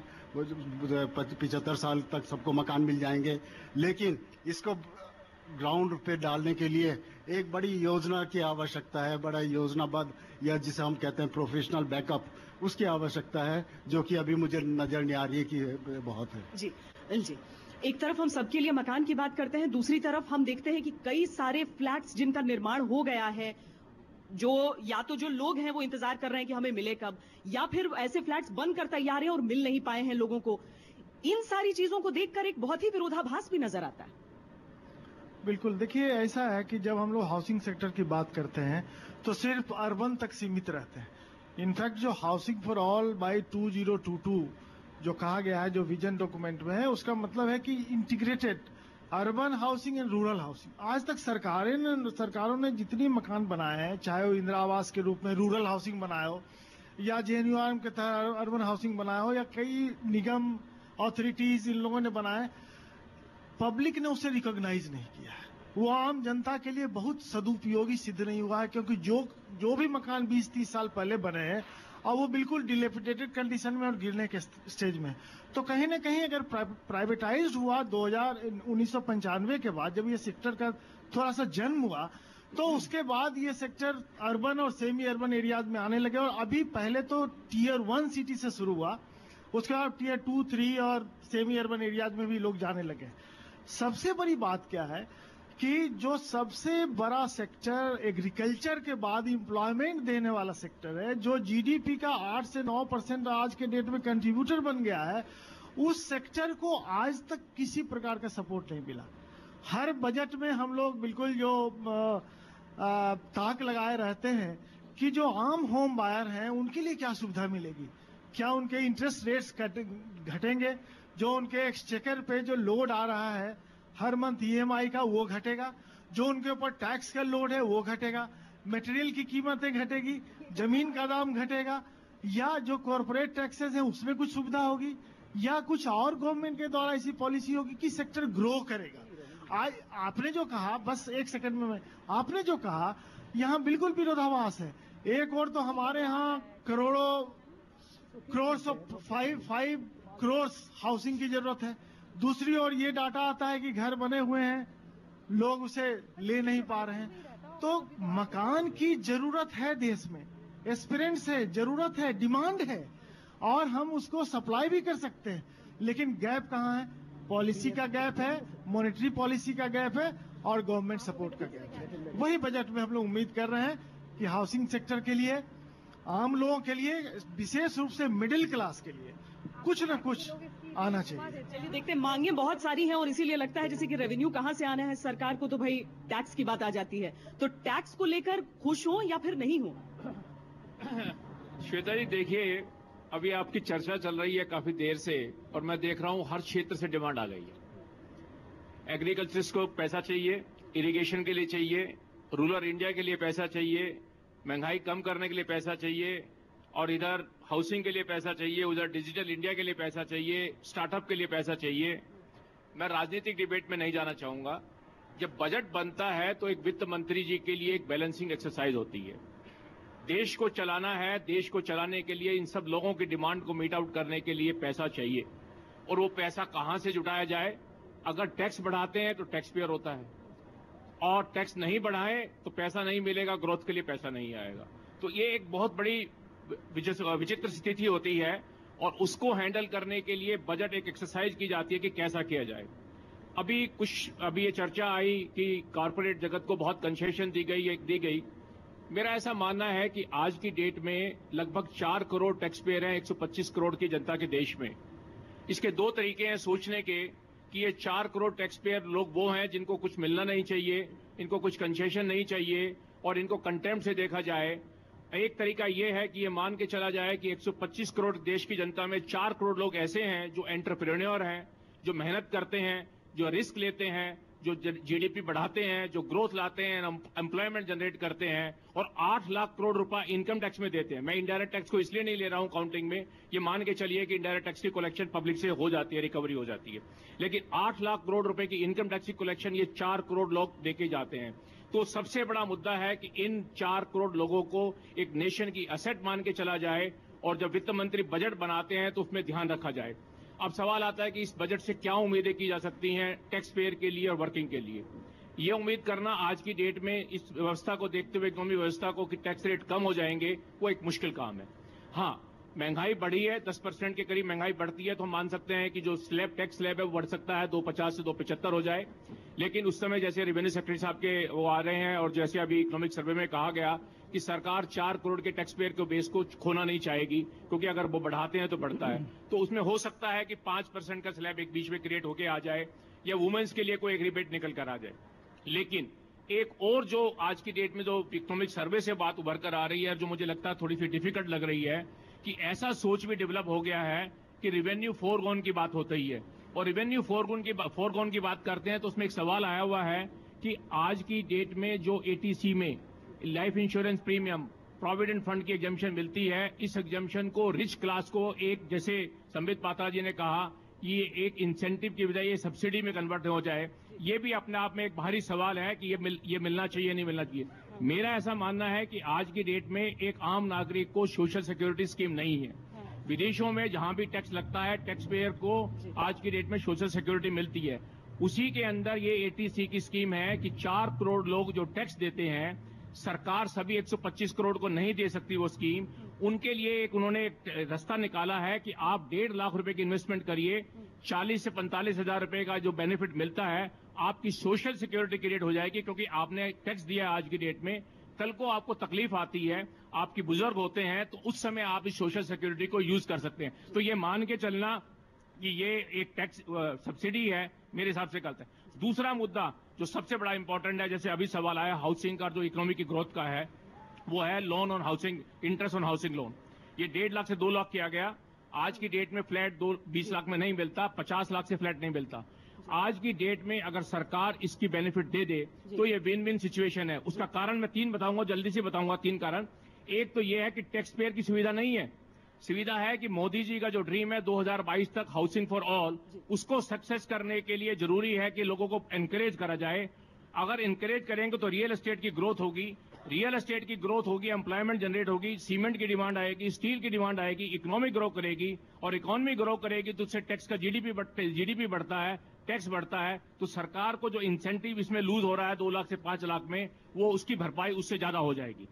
पिछहत्तर साल तक सबको मकान मिल जाएंगे, लेकिन इसको ग्राउंड पे डालने के लिए एक बड़ी योजना की आवश्यकता है, बड़ा योजनाबद्ध या जिसे हम कहते हैं प्रोफेशनल बैकअप, उसकी आवश्यकता है, जो कि अभी मुझे नजर नहीं आ रही है कि बहुत है। जी जी, एक तरफ हम सबके लिए मकान की बात करते हैं, दूसरी तरफ हम देखते हैं कि कई सारे फ्लैट्स जिनका निर्माण हो गया है, जो या तो जो लोग हैं वो इंतजार कर रहे हैं कि हमें मिले कब, या फिर ऐसे फ्लैट्स बनकर तैयार हैं और मिल नहीं पाए हैं लोगों को। इन सारी चीजों को देखकर एक बहुत ही विरोधाभास भी नजर आता है। बिल्कुल, देखिए ऐसा है कि जब हम लोग हाउसिंग सेक्टर की बात करते हैं तो सिर्फ अर्बन तक सीमित रहते हैं। इनफैक्ट जो housing for all by two thousand बाईस जो कहा गया है, जो विजन डॉक्यूमेंट में है, उसका मतलब है कि integrated urban housing and rural housing. आज तक सरकारें ने सरकारों ने जितनी मकान बनाए हैं, चाहे वो इंदिरा आवास के रूप में रूरल हाउसिंग बनाया हो या जेएनयूआरएम के तहत अर्बन हाउसिंग बनाया हो या कई निगम अथॉरिटीज इन लोगों ने बनाए, पब्लिक ने उसे रिकॉग्नाइज नहीं किया है। वो आम जनता के लिए बहुत सदुपयोगी सिद्ध नहीं हुआ है, क्योंकि जो जो भी मकान बीस तीस साल पहले बने हैं और वो बिल्कुल डिलेपिडेटेड कंडीशन में और गिरने के स्टेज में। तो कहीं ना कहीं अगर प्राइवेटाइज्ड हुआ दो हजार उन्नीस सौ पंचानवे के बाद, जब ये सेक्टर का थोड़ा सा जन्म हुआ, तो उसके बाद ये सेक्टर अर्बन और सेमी अर्बन एरियाज में आने लगे। और अभी पहले तो टीयर वन सिटी से शुरू हुआ, उसके बाद टीयर टू थ्री और सेमी अर्बन एरियाज में भी लोग जाने लगे। सबसे बड़ी बात क्या है कि जो सबसे बड़ा सेक्टर एग्रीकल्चर के बाद एम्प्लॉयमेंट देने वाला सेक्टर है, जो जीडीपी का आठ से नौ परसेंट आज के डेट में कंट्रीब्यूटर बन गया है, उस सेक्टर को आज तक किसी प्रकार का सपोर्ट नहीं मिला। हर बजट में हम लोग बिल्कुल जो आ, आ, ताक लगाए रहते हैं कि जो आम होम बायर हैं उनके लिए क्या सुविधा मिलेगी, क्या उनके इंटरेस्ट रेट्स घटेंगे, जो उनके एक्सचेकर पे जो लोड आ रहा है हर मंथ ईएमआई का वो घटेगा, जो उनके ऊपर टैक्स का लोड है वो घटेगा, मटेरियल की कीमतें घटेगी, जमीन का दाम घटेगा, या जो कॉर्पोरेट टैक्सेस हैं उसमें कुछ सुविधा होगी, या कुछ और गवर्नमेंट के द्वारा ऐसी पॉलिसी होगी कि सेक्टर ग्रो करेगा। आज आपने जो कहा, बस एक सेकंड में मैं, आपने जो कहा यहाँ बिल्कुल विरोधाभास है। एक और तो हमारे यहाँ करोड़ों crore of five five crore housing की जरूरत है, दूसरी ओर ये डाटा आता है कि घर बने हुए हैं, लोग उसे ले नहीं पा रहे हैं। तो मकान की जरूरत है, देश में एस्पिरेंट्स है, जरूरत है, डिमांड है, और हम उसको सप्लाई भी कर सकते हैं, लेकिन गैप कहाँ है? पॉलिसी का गैप है, मॉनेटरी पॉलिसी का गैप है और गवर्नमेंट सपोर्ट का गैप है। वही बजट में हम लोग उम्मीद कर रहे हैं कि हाउसिंग सेक्टर के लिए, आम लोगों के लिए, विशेष रूप से मिडिल क्लास के लिए कुछ न कुछ आना चाहिए। चलिए देखते हैं, मांगे बहुत सारी हैं और इसीलिए लगता है जैसे कि रेवेन्यू कहाँ से आना है सरकार को, तो भाई टैक्स की बात आ जाती है। तो टैक्स को लेकर खुश हो या फिर नहीं हो? श्वेता जी देखिए, अभी आपकी चर्चा चल रही है काफी देर से और मैं देख रहा हूं हर क्षेत्र से डिमांड आ गई है। एग्रीकल्चर को पैसा चाहिए, इरिगेशन के लिए चाहिए, रूरल इंडिया के लिए पैसा चाहिए, महंगाई कम करने के लिए पैसा चाहिए, और इधर हाउसिंग के लिए पैसा चाहिए, उधर डिजिटल इंडिया के लिए पैसा चाहिए, स्टार्टअप के लिए पैसा चाहिए। मैं राजनीतिक डिबेट में नहीं जाना चाहूंगा। जब बजट बनता है तो एक वित्त मंत्री जी के लिए एक बैलेंसिंग एक्सरसाइज होती है। देश को चलाना है, देश को चलाने के लिए इन सब लोगों की डिमांड को मीट आउट करने के लिए पैसा चाहिए, और वो पैसा कहां से जुटाया जाए? अगर टैक्स बढ़ाते हैं तो टैक्स पेयर होता है, और टैक्स नहीं बढ़ाएं तो पैसा नहीं मिलेगा, ग्रोथ के लिए पैसा नहीं आएगा। तो ये एक बहुत बड़ी विचित्र स्थिति होती है, और उसको हैंडल करने के लिए बजट एक एक्सरसाइज की जाती है कि कैसा किया जाए। अभी कुछ अभी ये चर्चा आई कि कॉर्पोरेट जगत को बहुत कंसेशन दी गई दी गई मेरा ऐसा मानना है कि आज की डेट में लगभग चार करोड़ टैक्स पेयर हैं एक सौ पच्चीस करोड़ की जनता के देश में। इसके दो तरीके हैं सोचने के कि ये चार करोड़ टैक्स पेयर लोग वो हैं जिनको कुछ मिलना नहीं चाहिए, इनको कुछ कंसेशन नहीं चाहिए और इनको कंटेम्प्ट से देखा जाए। एक तरीका ये है कि ये मान के चला जाए कि एक सौ पच्चीस करोड़ देश की जनता में चार करोड़ लोग ऐसे हैं जो एंटरप्रेन्योर हैं, जो मेहनत करते हैं, जो रिस्क लेते हैं, जो जीडीपी बढ़ाते हैं, जो ग्रोथ लाते हैं, एम्प्लॉयमेंट जनरेट करते हैं और आठ लाख करोड़ रुपए इनकम टैक्स में देते हैं। मैं इंडायरेक्ट टैक्स को इसलिए नहीं ले रहा हूं काउंटिंग में, ये मान के चलिए कि इंडायरेक्ट टैक्स की कलेक्शन पब्लिक से हो जाती है, रिकवरी हो जाती है, लेकिन आठ लाख करोड़ रुपए की इनकम टैक्स की कलेक्शन ये चार करोड़ लोग देके जाते हैं। तो सबसे बड़ा मुद्दा है कि इन चार करोड़ लोगों को एक नेशन की असेट मान के चला जाए और जब वित्त मंत्री बजट बनाते हैं तो उसमें ध्यान रखा जाए। अब सवाल आता है कि इस बजट से क्या उम्मीदें की जा सकती हैं टैक्स पेयर के लिए और वर्किंग के लिए। ये उम्मीद करना आज की डेट में इस व्यवस्था को देखते हुए, इकोनॉमी व्यवस्था को कि टैक्स रेट कम हो जाएंगे, वो एक मुश्किल काम है। हाँ, महंगाई बढ़ी है, दस परसेंट के करीब महंगाई बढ़ती है तो हम मान सकते हैं कि जो स्लैब टैक्स स्लैब है वो बढ़ सकता है, दो पचास से दो पचहत्तर हो जाए। लेकिन उस समय जैसे रेवेन्यू सेक्रेटरी साहब के वो आ रहे हैं और जैसे अभी इकोनॉमिक सर्वे में कहा गया कि सरकार चार करोड़ के टैक्स पेयर के बेस को खोना नहीं चाहेगी, क्योंकि अगर वो बढ़ाते हैं तो बढ़ता है। तो उसमें हो सकता है कि पांच परसेंट का स्लैब एक बीच में क्रिएट होकर आ जाए या वुमेन्स के लिए कोई एक रिबेट निकल कर आ जाए। लेकिन एक और जो आज की डेट में जो इकोनॉमिक सर्वे से बात उभर कर आ रही है, जो मुझे लगता है थोड़ी सी डिफिकल्ट लग रही है, कि ऐसा सोच भी डेवलप हो गया है कि रेवेन्यू फोरगॉन की बात होती ही है। और रेवेन्यू फोरगॉन की फोरगॉन की बात करते हैं तो उसमें एक सवाल आया हुआ है कि आज की डेट में जो एटीसी में life insurance premium, provident fund की एग्जम्पशन मिलती है, इस एग्जम्पशन को रिच क्लास को एक, जैसे संबित पात्रा जी ने कहा, ये एक इंसेंटिव की बजाय ये सब्सिडी में कन्वर्ट हो जाए, ये भी अपने आप में एक भारी सवाल है कि ये मिल, ये मिलना चाहिए नहीं मिलना चाहिए। मेरा ऐसा मानना है कि आज की डेट में एक आम नागरिक को सोशल सिक्योरिटी स्कीम नहीं है। विदेशों में जहां भी टैक्स लगता है, टैक्स पेयर को आज की डेट में सोशल सिक्योरिटी मिलती है। उसी के अंदर ये एटीसी की स्कीम है कि चार करोड़ लोग जो टैक्स देते हैं, सरकार सभी एक सौ पच्चीस करोड़ को नहीं दे सकती वो स्कीम, उनके लिए एक उन्होंने एक रास्ता निकाला है कि आप डेढ़ लाख रुपए की इन्वेस्टमेंट करिए, चालीस से पैंतालीस हजार रुपए का जो बेनिफिट मिलता है आपकी सोशल सिक्योरिटी क्रिएट हो जाएगी, क्योंकि आपने टैक्स दिया आज की डेट में, कल को आपको तकलीफ आती है, आपकी बुजुर्ग होते हैं, तो उस समय आप इस सोशल सिक्योरिटी को यूज कर सकते हैं। तो ये मान के चलना कि ये एक टैक्स सब्सिडी है, मेरे हिसाब से गलत है। दूसरा मुद्दा जो सबसे बड़ा इंपॉर्टेंट है, जैसे अभी सवाल आया हाउसिंग का, जो इकोनॉमी की ग्रोथ का है, वो है loan on housing, interest on housing loan. ये डेढ़ लाख से दो लाख किया गया। आज की डेट में फ्लैट दो बीस लाख में नहीं मिलता, पचास लाख से फ्लैट नहीं मिलता। आज की डेट में अगर सरकार इसकी बेनिफिट दे दे तो ये विन विन सिचुएशन है। उसका कारण मैं तीन बताऊंगा, जल्दी से बताऊंगा तीन कारण। एक तो ये है कि टैक्स पेयर की सुविधा नहीं है, सुविधा है कि मोदी जी का जो ड्रीम है दो हज़ार बाईस तक हाउसिंग फॉर ऑल, उसको सक्सेस करने के लिए जरूरी है कि लोगों को एनकरेज करा जाए। अगर एनकरेज करेंगे तो रियल एस्टेट की ग्रोथ होगी, रियल एस्टेट की ग्रोथ होगी, एम्प्लॉयमेंट जनरेट होगी, सीमेंट की डिमांड आएगी, स्टील की डिमांड आएगी, इकोनॉमी ग्रो करेगी, और इकोनॉमी ग्रो करेगी तो उससे टैक्स का जीडीपी बढ़ते जीडीपी बढ़ता है, टैक्स बढ़ता है, तो सरकार को जो इंसेंटिव इसमें लूज हो रहा है दो लाख से पांच लाख में, वो उसकी भरपाई उससे ज्यादा हो जाएगी।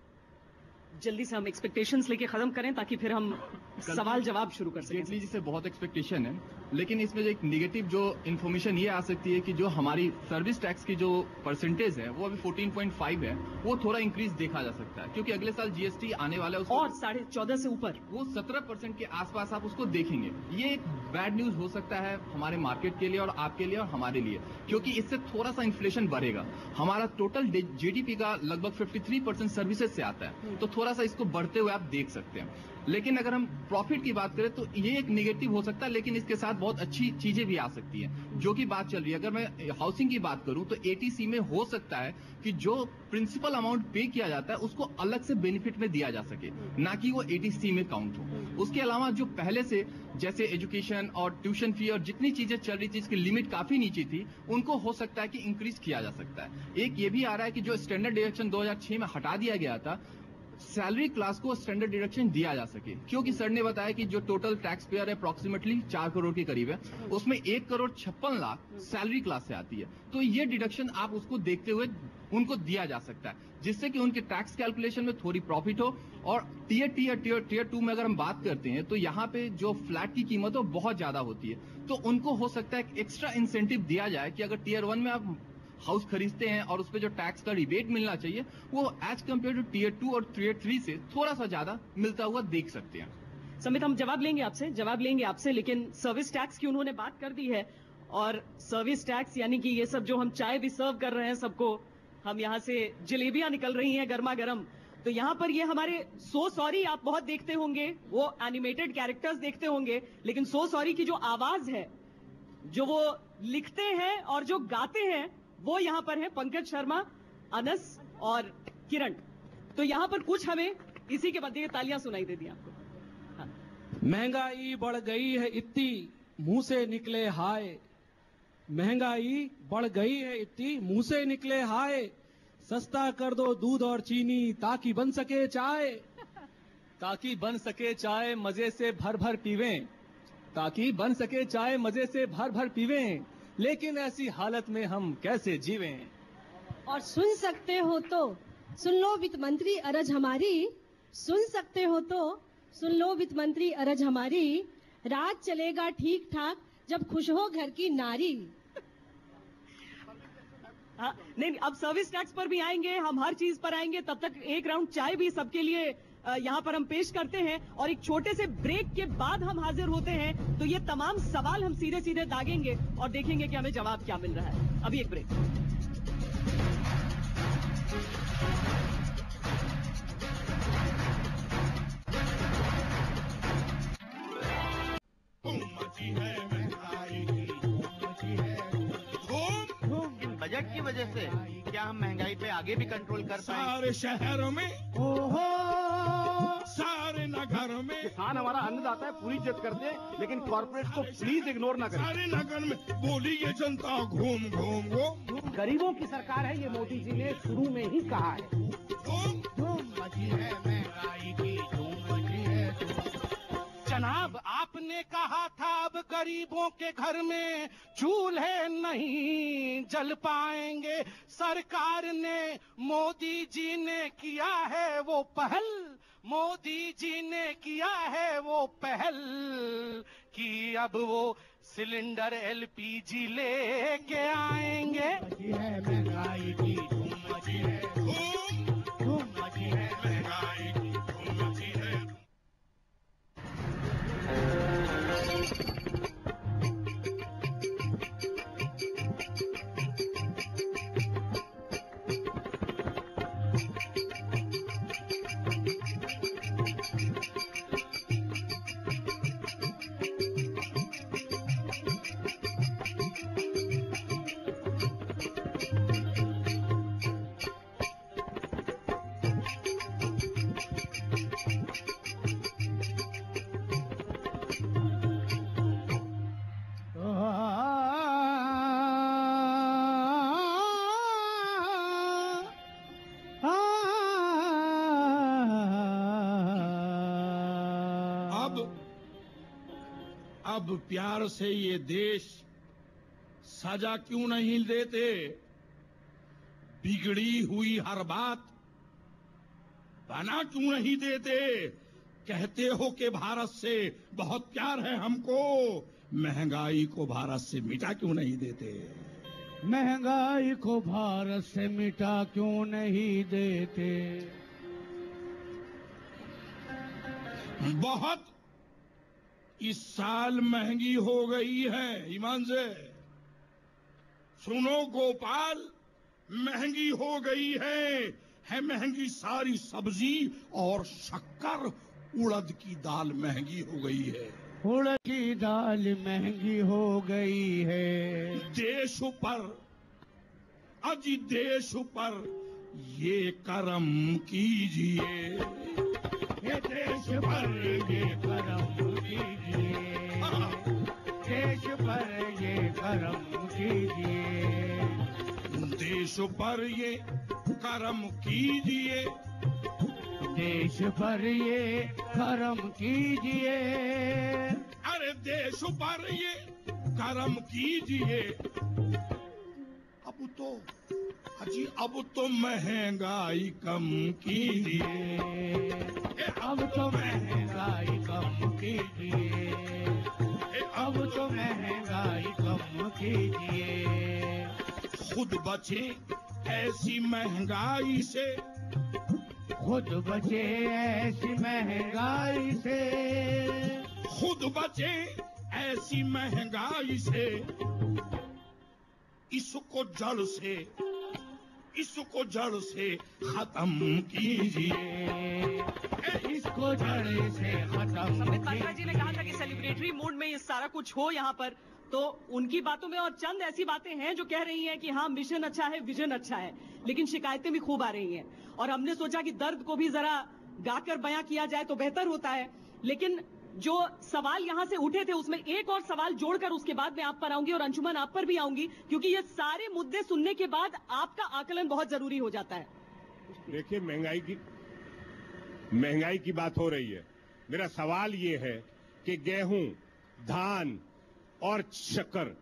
जल्दी से हम एक्सपेक्टेशंस लेके खत्म करें ताकि फिर हम सवाल जवाब शुरू कर सकें। जेटली जी से बहुत एक्सपेक्टेशन है, लेकिन इसमें जो एक नेगेटिव जो इन्फॉर्मेशन ये आ सकती है कि जो हमारी सर्विस टैक्स की जो परसेंटेज है वो अभी चौदह पॉइंट पाँच है, वो थोड़ा इंक्रीज देखा जा सकता है, क्योंकि अगले साल जीएसटी आने वाला है और साढ़े चौदह से ऊपर वो सत्रह परसेंट के आसपास आप उसको देखेंगे। ये एक बैड न्यूज हो सकता है हमारे मार्केट के लिए और आपके लिए और हमारे लिए, क्योंकि इससे थोड़ा सा इन्फ्लेशन बढ़ेगा। हमारा टोटल जीडीपी का लगभग तिरेपन परसेंट सर्विसेज से आता है, तो थोड़ा सा इसको बढ़ते हुए आप देख सकते हैं। लेकिन अगर हम प्रॉफिट की बात करें तो ये एक नेगेटिव हो सकता है, लेकिन इसके साथ बहुत अच्छी चीजें भी आ सकती हैं, जो कि बात चल रही है। अगर मैं हाउसिंग की बात करूं तो एटीसी में हो सकता है कि जो प्रिंसिपल अमाउंट पे किया जाता है उसको अलग से बेनिफिट में दिया जा सके, ना कि वो एटीसी में काउंट हो। उसके अलावा जो पहले से जैसे एजुकेशन और ट्यूशन फी और जितनी चीजें चल रही थी इसकी लिमिट काफी नीचे थी, उनको हो सकता है कि इंक्रीज किया जा सकता है। एक ये भी आ रहा है कि जो स्टैंडर्ड डिडक्शन दो हजार छह में हटा दिया गया था, सैलरी क्लास को स्टैंडर्ड डिडक्शन दिया जा सके, क्योंकि सर ने बताया कि जो टोटल टैक्स पेयर है अप्रोक्सीमेटली चार करोड़ के करीब है, उसमें एक करोड़ छप्पन लाख सैलरी क्लास से आती है। तो ये डिडक्शन आप उसको देखते हुए उनको दिया जा सकता है, जिससे कि उनके टैक्स कैलकुलेशन में थोड़ी प्रॉफिट हो। और tier tier tier tier two में अगर हम बात करते हैं तो यहाँ पे जो फ्लैट की कीमत है बहुत ज्यादा होती है, तो उनको हो सकता है एक्स्ट्रा इंसेंटिव दिया जाए कि अगर टीयर वन में आप हाउस खरीदते हैं और उस पर जो टैक्स का रिबेट मिलना चाहिए वो as compare to tier two और टीयर थ्री से थोड़ा सा ज्यादा मिलता हुआ देख सकते हैं। समित, हम जवाब लेंगे आपसे जवाब लेंगे आपसे लेकिन सर्विस टैक्स की उन्होंने बात कर दी है, और सर्विस टैक्स यानी कि ये सब जो हम चाय भी सर्व कर रहे हैं सबको, हम यहाँ से जलेबियां निकल रही हैं गर्मा गर्म, तो यहाँ पर ये हमारे सो सॉरी आप बहुत देखते होंगे, वो एनिमेटेड कैरेक्टर्स देखते होंगे, लेकिन सो सॉरी की जो आवाज है, जो वो लिखते हैं और जो गाते हैं वो यहाँ पर हैं पंकज शर्मा, अनस और किरण। तो यहाँ पर कुछ हमें इसी के बाद तालियां सुनाई देती आपको। हाँ। महंगाई बढ़ गई है इतनी, मुंह से निकले हाय। महंगाई बढ़ गई है इतनी, मुंह से निकले हाय। सस्ता कर दो दूध और चीनी ताकि बन सके चाय। ताकि बन सके चाय मजे से भर भर पीवें, ताकि बन सके चाय मजे से भर भर पीवें, लेकिन ऐसी हालत में हम कैसे जीवें। और सुन सकते हो तो सुन लो वित्त मंत्री अरज हमारी, सुन सकते हो तो सुन लो वित्त मंत्री अरज हमारी। राज चलेगा ठीक ठाक जब खुश हो घर की नारी। हाँ, नहीं, अब सर्विस टैक्स पर भी आएंगे, हम हर चीज पर आएंगे। तब तक एक राउंड चाय भी सबके लिए यहाँ पर हम पेश करते हैं और एक छोटे से ब्रेक के बाद हम हाजिर होते हैं। तो ये तमाम सवाल हम सीधे सीधे दागेंगे और देखेंगे कि हमें जवाब क्या मिल रहा है। अभी एक ब्रेक। इन बजट की वजह से क्या हम महंगाई पे आगे भी कंट्रोल कर पाए? सारे शहरों में, ओहो, सारे नगरों में। किसान हमारा अन्नदाता है, पूरी इज्जत करते हैं, लेकिन कॉर्पोरेट को प्लीज इग्नोर ना करें। सारे नगर में बोली ये जनता घूम घूम घूम। गरीबों की सरकार है, ये मोदी जी ने शुरू में ही कहा है। धूम मची है महंगाई की, धूम मची है। जनाब आपने कहा था अब गरीबों के घर में चूल्हे नहीं जल पाएंगे। सरकार ने, मोदी जी ने किया है वो पहल, मोदी जी ने किया है वो पहल कि अब वो सिलेंडर एलपीजी लेके आएंगे। है महंगाई की धूम मची है, धूम मची है महंगाई की, धूम मची है। अब प्यार से ये देश सजा क्यों नहीं देते? बिगड़ी हुई हर बात बना क्यों नहीं देते? कहते हो कि भारत से बहुत प्यार है हमको, महंगाई को भारत से मिटा क्यों नहीं देते? महंगाई को भारत से मिटा क्यों नहीं देते? बहुत इस साल महंगी हो गई है, ईमान से सुनो गोपाल, महंगी हो गई है, है महंगी सारी सब्जी और शक्कर, उड़द की दाल महंगी हो गई है, उड़द की दाल महंगी हो गई है। देश पर, अजी देश पर ये करम कीजिए, ये देश पर ये करम कीजिए, देश पर ये करम कीजिए, देश पर ये करम कीजिए, देश पर ये करम कीजिए, अरे देश पर ये करम कीजिए। अब तो अजी अब तो महंगाई कम कीजिए, अब तो महंगाई कम कीजिए, अब तो महंगाई कम कीजिए। खुद बचे ऐसी महंगाई से, खुद बचे ऐसी महंगाई से, खुद बचे ऐसी महंगाई से, इसको जड़ से, इसको जड़ से खत्म कीजिए, इसको जड़ से खत्म कीजिए। जी ने कहा था कि सेलिब्रेटरी मूड में ये सारा कुछ हो यहाँ पर, तो उनकी बातों में और चंद ऐसी बातें हैं जो कह रही हैं कि हाँ मिशन अच्छा है, विजन अच्छा है, लेकिन शिकायतें भी खूब आ रही हैं। और हमने सोचा कि दर्द को भी जरा गाकर बयां किया जाए तो बेहतर होता है। लेकिन जो सवाल यहां से उठे थे उसमें एक और सवाल जोड़कर उसके बाद मैं आप पर आऊंगी और अंशुमन आप पर भी आऊंगी, क्योंकि ये सारे मुद्दे सुनने के बाद आपका आकलन बहुत जरूरी हो जाता है। देखिए, महंगाई की महंगाई की बात हो रही है। मेरा सवाल ये है कि गेहूं, धान और शक्कर,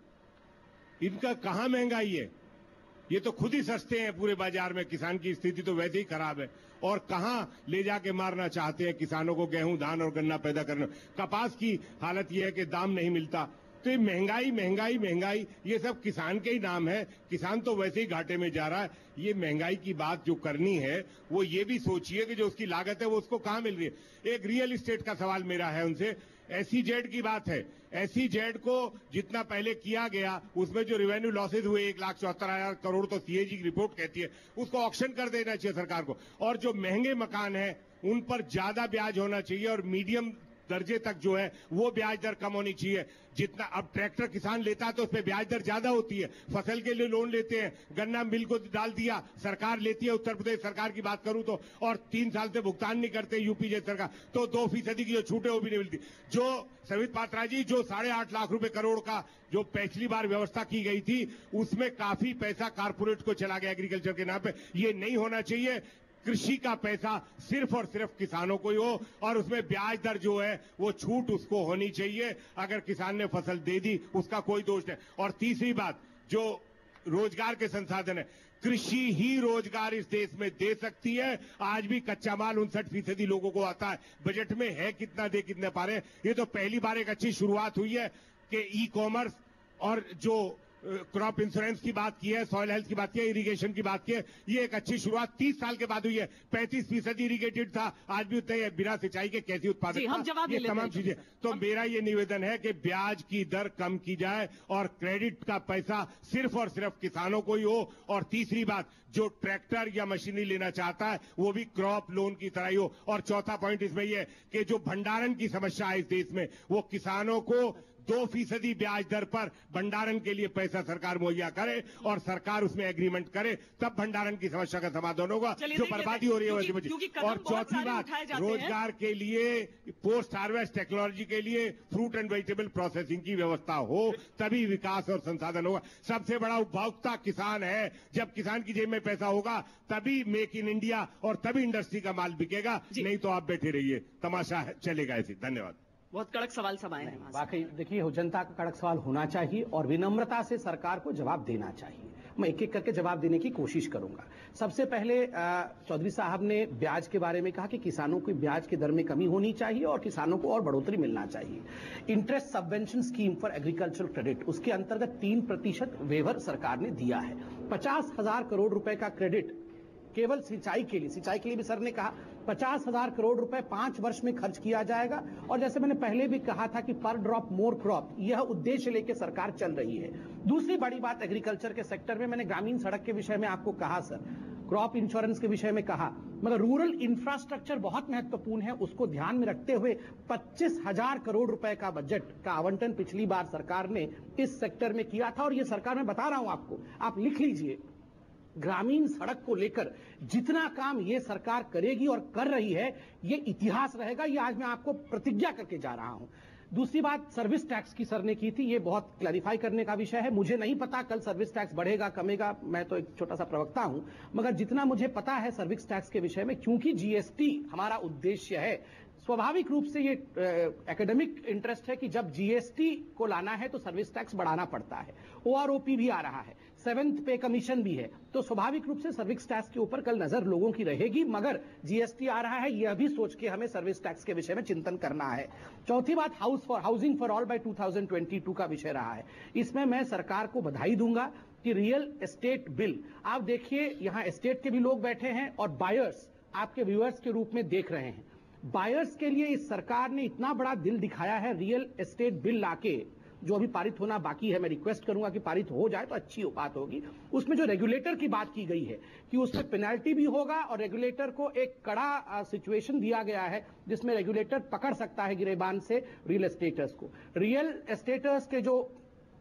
इनका कहां महंगाई है? ये तो खुद ही सस्ते हैं पूरे बाजार में। किसान की स्थिति तो वैसे ही खराब है, और कहां ले जाके मारना चाहते हैं किसानों को गेहूं, धान और गन्ना पैदा करना। कपास की हालत यह है कि दाम नहीं मिलता। तो ये महंगाई महंगाई महंगाई ये सब किसान के ही नाम है। किसान तो वैसे ही घाटे में जा रहा है। ये महंगाई की बात जो करनी है वो ये भी सोचिए कि जो उसकी लागत है वो उसको कहां मिल रही है। एक रियल एस्टेट का सवाल मेरा है उनसे। एसी जेड की बात है। एसी जेड को जितना पहले किया गया उसमें जो रेवेन्यू लॉसेज हुए एक लाख चौहत्तर हजार करोड़, तो सीएजी की रिपोर्ट कहती है उसको ऑक्शन कर देना चाहिए सरकार को। और जो महंगे मकान है उन पर ज्यादा ब्याज होना चाहिए और मीडियम दर्जे तक जो है वो ब्याज दर कम होनी चाहिए। जितना अब ट्रैक्टर किसान लेता है तो उसमें ब्याज दर ज्यादा होती है। फसल के लिए लोन लेते हैं, गन्ना मिल को डाल दिया, सरकार लेती है। उत्तर प्रदेश सरकार की बात करूं तो, और तीन साल से भुगतान नहीं करते यूपी जैसी सरकार, तो दो फीसदी की जो छूटे वो भी नहीं मिलती। जो सवित पात्रा जी, जो साढ़े आठ लाख रुपए करोड़ का जो पिछली बार व्यवस्था की गई थी उसमें काफी पैसा कारपोरेट को चला गया एग्रीकल्चर के नाम पे। ये नहीं होना चाहिए। कृषि का पैसा सिर्फ और सिर्फ किसानों को ही हो, और उसमें ब्याज दर जो है वो छूट उसको होनी चाहिए। अगर किसान ने फसल दे दी उसका कोई दोष नहीं। और तीसरी बात, जो रोजगार के संसाधन है, कृषि ही रोजगार इस देश में दे सकती है। आज भी कच्चा माल उनसठ फीसदी लोगों को आता है। बजट में है कितना दे कितने पा रहे हैं। ये तो पहली बार एक अच्छी शुरुआत हुई है कि ई कॉमर्स और जो क्रॉप इंश्योरेंस की बात की है, सॉइल हेल्थ की बात की है, इरिगेशन की बात की है, ये एक अच्छी शुरुआत तीस साल के बाद हुई है। पैंतीस फीसदी इरिगेटेड था, आज भी उतना ही है। बिना सिंचाई के कैसी उत्पादन, हम जवाब ये तमाम चीजें। तो मेरा ये निवेदन है कि ब्याज की दर कम की जाए और क्रेडिट का पैसा सिर्फ और सिर्फ किसानों को ही हो। और तीसरी बात, जो ट्रैक्टर या मशीनरी लेना चाहता है वो भी क्रॉप लोन की तरह ही हो। और चौथा पॉइंट इसमें यह कि जो भंडारण की समस्या है इस देश में, वो किसानों को दो फीसदी ब्याज दर पर भंडारण के लिए पैसा सरकार मुहैया करे और सरकार उसमें एग्रीमेंट करे, तब भंडारण की समस्या का समाधान होगा। जो बर्बादी हो रही है वैसी बची। और चौथी बात, रोजगार के लिए पोस्ट हार्वेस्ट टेक्नोलॉजी के लिए फ्रूट एंड वेजिटेबल प्रोसेसिंग की व्यवस्था हो, तभी विकास और संसाधन होगा। सबसे बड़ा उपभोक्ता किसान है। जब किसान की जेब में पैसा होगा तभी मेक इन इंडिया और तभी इंडस्ट्री का माल बिकेगा, नहीं तो आप बैठे रहिए, तमाशा चलेगा ऐसे। धन्यवाद। बहुत कड़क सवाल समाये हैं। वाकई देखिए, जनता का कड़क सवाल होना चाहिए और विनम्रता से सरकार को जवाब देना चाहिए। मैं एक एक करके जवाब देने की कोशिश करूंगा। सबसे पहले चौधरी साहब ने ब्याज के बारे में कहा कि किसानों की ब्याज की दर में कमी होनी चाहिए और किसानों को और बढ़ोतरी मिलना चाहिए। Interest subvention scheme for agricultural credit, उसके अंतर्गत तीन प्रतिशत वेवर सरकार ने दिया है। पचास हजार करोड़ रुपए का क्रेडिट केवल सिंचाई के लिए, सिंचाई के लिए भी सर ने कहा पचास हजार करोड़ रुपए पांच वर्ष में खर्च किया जाएगा। और जैसे मैंने पहले भी कहा था कि पर ड्रॉप मोर क्रॉप, यह उद्देश्य लेकर सरकार चल रही है। दूसरी बड़ी बात, एग्रीकल्चर के सेक्टर में मैंने ग्रामीण सड़क के विषय में आपको कहा सर, क्रॉप इंश्योरेंस के विषय में कहा, मगर रूरल इंफ्रास्ट्रक्चर बहुत महत्वपूर्ण है। उसको ध्यान में रखते हुए पच्चीस हजार करोड़ रुपए का बजट का आवंटन पिछली बार सरकार ने इस सेक्टर में किया था। और यह सरकार, मैं बता रहा हूं आपको, आप लिख लीजिए, ग्रामीण सड़क को लेकर जितना काम ये सरकार करेगी और कर रही है, ये इतिहास रहेगा। ये आज मैं आपको प्रतिज्ञा करके जा रहा हूं। दूसरी बात, सर्विस टैक्स की सर ने की थी, ये बहुत क्लैरिफाई करने का विषय है। मुझे नहीं पता कल सर्विस टैक्स बढ़ेगा कमेगा, मैं तो एक छोटा सा प्रवक्ता हूं, मगर जितना मुझे पता है सर्विस टैक्स के विषय में, क्योंकि जीएसटी हमारा उद्देश्य है, स्वाभाविक रूप से ये एकेडमिक इंटरेस्ट है कि जब जीएसटी को लाना है तो सर्विस टैक्स बढ़ाना पड़ता है। ओआरओपी भी आ रहा है, सेवेंथ पे कमीशन भी है, तो स्वाभाविक रूप से सर्विस टैक्स के ऊपर कल नजर लोगों की रहेगी। मगर जीएसटी आ रहा है, यह भी सोच के हमें सर्विस टैक्स के विषय में चिंतन करना है। चौथी बात, house for housing for all by दो हज़ार बाईस का विषय रहा है। इसमें मैं सरकार को बधाई दूंगा कि रियल एस्टेट बिल, आप देखिए यहां एस्टेट के भी लोग बैठे हैं और बायर्स आपके व्यूअर्स के रूप में देख रहे हैं। बायर्स के लिए इस सरकार ने इतना बड़ा दिल दिखाया है रियल एस्टेट बिल लाके, जो अभी पारित होना बाकी है। मैं रिक्वेस्ट करूंगा कि पारित हो जाए तो अच्छी बात होगी। उसमें जो रेगुलेटर की बात की गई है कि उसमें पेनल्टी भी होगा और रेगुलेटर को एक कड़ा सिचुएशन दिया गया है जिसमें रेगुलेटर पकड़ सकता है गिरेबान से रियल एस्टेटर्स को। रियल एस्टेटर्स के जो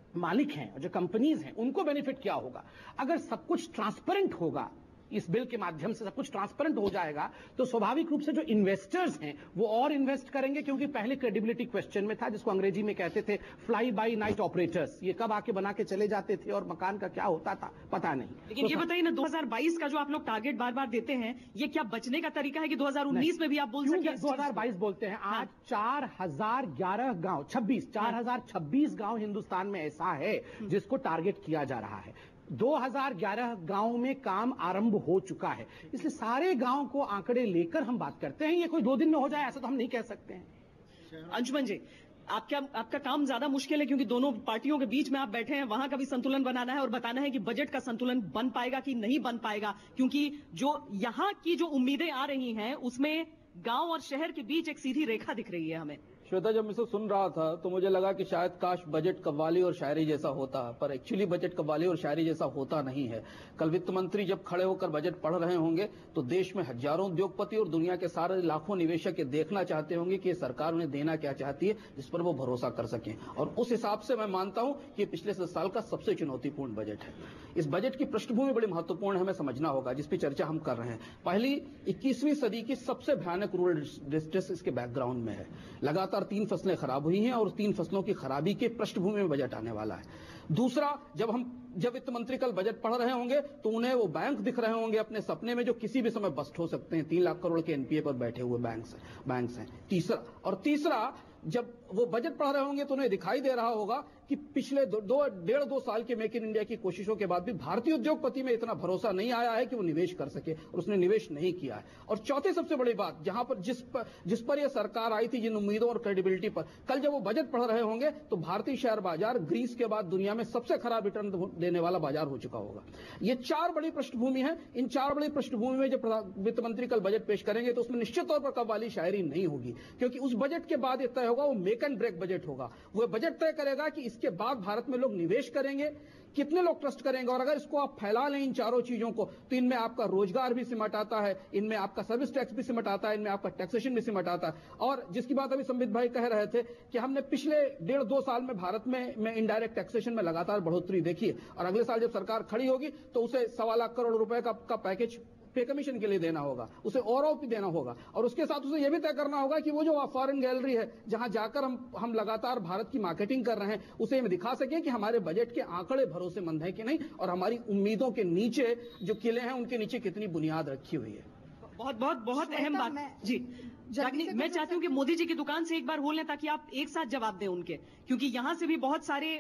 मालिक हैं और जो कंपनीज हैं उनको बेनिफिट क्या होगा। अगर सब कुछ ट्रांसपेरेंट होगा, इस बिल के माध्यम से सब कुछ ट्रांसपेरेंट हो जाएगा, तो स्वाभाविक रूप से जो इन्वेस्टर्स हैं वो और इन्वेस्ट करेंगे, क्योंकि पहले क्रेडिबिलिटी क्वेश्चन में था, जिसको अंग्रेजी में कहते थे फ्लाई बाय नाइट ऑपरेटर्स। ये कब आके बना के चले जाते थे और मकान का क्या होता था पता नहीं। लेकिन तो ये बताइए ना, दो हज़ार बाईस का जो आप लोग टारगेट बार बार देते हैं, ये क्या बचने का तरीका है कि दो हज़ार उन्नीस में भी आप बोल सकें? दो हज़ार बाईस बोलते हैं। आज चार हजार ग्यारह गाँव छब्बीस चार हजार छब्बीस गाँव हिंदुस्तान में ऐसा है जिसको टारगेट किया जा रहा है। दो हज़ार ग्यारह गांव में काम आरंभ हो चुका है, इसलिए सारे गांव को आंकड़े लेकर हम बात करते हैं। ये कोई दो दिन में हो जाए ऐसा तो हम नहीं कह सकते हैं। अंजुमन जी, आपका आपका काम ज्यादा मुश्किल है, क्योंकि दोनों पार्टियों के बीच में आप बैठे हैं, वहां का भी संतुलन बनाना है और बताना है कि बजट का संतुलन बन पाएगा कि नहीं बन पाएगा, क्योंकि जो यहाँ की जो उम्मीदें आ रही हैं उसमें गांव और शहर के बीच एक सीधी रेखा दिख रही है हमें। श्वेता, जब मैं इसे सुन रहा था तो मुझे लगा कि शायद काश बजट कव्वाली और शायरी जैसा होता, पर एक्चुअली बजट कव्वाली और शायरी जैसा होता नहीं है। कल वित्त मंत्री जब खड़े होकर बजट पढ़ रहे होंगे तो देश में हजारों उद्योगपति और दुनिया के सारे लाखों निवेशक ये देखना चाहते होंगे कि सरकार उन्हें देना क्या चाहती है, जिस पर वो भरोसा कर सकें। और उस हिसाब से मैं मानता हूं कि पिछले दस साल का सबसे चुनौतीपूर्ण बजट है। इस बजट की पृष्ठभूमि बड़ी महत्वपूर्ण है, हमें समझना होगा, जिस पर चर्चा हम कर रहे हैं। पहली इक्कीसवीं सदी की सबसे भयानक रूरल डिस्ट्रेस इसके बैकग्राउंड में है। लगातार तीन फसलें खराब हुई हैं और तीन फसलों की खराबी के पृष्ठभूमि में बजट आने वाला है। दूसरा, जब हम जब वित्त मंत्री कल बजट पढ़ रहे होंगे तो उन्हें वो बैंक दिख रहे होंगे अपने सपने में जो किसी भी समय बस्ट हो सकते हैं। तीन लाख करोड़ के एनपीए पर बैठे हुए बैंक्स बैंक्स हैं। तीसरा और तीसरा जब वो बजट पढ़ रहे होंगे तो उन्हें दिखाई दे रहा होगा कि पिछले दो, दो डेढ़ दो साल के मेक इन इंडिया की कोशिशों के बाद भी भारतीय उद्योगपति में इतना भरोसा नहीं आया है कि वो निवेश कर सके, और उसने निवेश नहीं किया है। और चौथी सबसे बड़ी बात, जहां पर जिस पर जिस पर यह सरकार आई थी, जिन उम्मीदों और क्रेडिबिलिटी पर, कल जब वो बजट पढ़ रहे होंगे तो भारतीय शेयर बाजार ग्रीस के बाद दुनिया में सबसे खराब रिटर्न देने वाला बाजार हो चुका होगा। ये चार बड़ी पृष्ठभूमि है। इन चार बड़ी पृष्ठभूमि में जब वित्त मंत्री कल बजट पेश करेंगे तो उसमें निश्चित तौर पर कव्वाली शायरी नहीं होगी, क्योंकि उस बजट के बाद यह तय होगा, वो मेक एंड ब्रेक बजट होगा। वो बजट तय करेगा कि इसके बाद भारत में लोग निवेश करेंगे, कितने लोग ट्रस्ट करेंगे। और अगर इसको आप फैला लें इन चारों चीजों को, तो इनमें आपका रोजगार भी सिमट आता है, इनमें आपका सर्विस टैक्स भी सिमट आता है, इनमें आपका टैक्सेशन भी सिमट आता है। और जिसकी बात अभी संबित भाई कह रहे थे कि हमने पिछले डेढ़ दो साल में भारत में, में इनडायरेक्ट टैक्सेशन में लगातार बढ़ोतरी देखी है, और अगले साल जब सरकार खड़ी होगी तो उसे सवा लाख करोड़ रुपए का, का पैकेज पे कमीशन के लिए देना होगा, उसे और भी देना होगा। और उसके साथ उसे यह भी तय करना होगा कि वो जो फॉरेन गैलरी है जहां जाकर हम हम लगातार भारत की मार्केटिंग कर रहे हैं, उसे हम दिखा सके कि हमारे बजट के आंकड़े भरोसेमंद है कि नहीं, और हमारी उम्मीदों के नीचे जो किले हैं उनके नीचे कितनी बुनियाद रखी हुई है। बहुत बहुत बहुत अहम बात जी। मैं चाहती हूँ कि मोदी जी की दुकान से एक बार हो लें, ताकि आप एक साथ जवाब दें उनके, क्योंकि यहां से भी बहुत सारे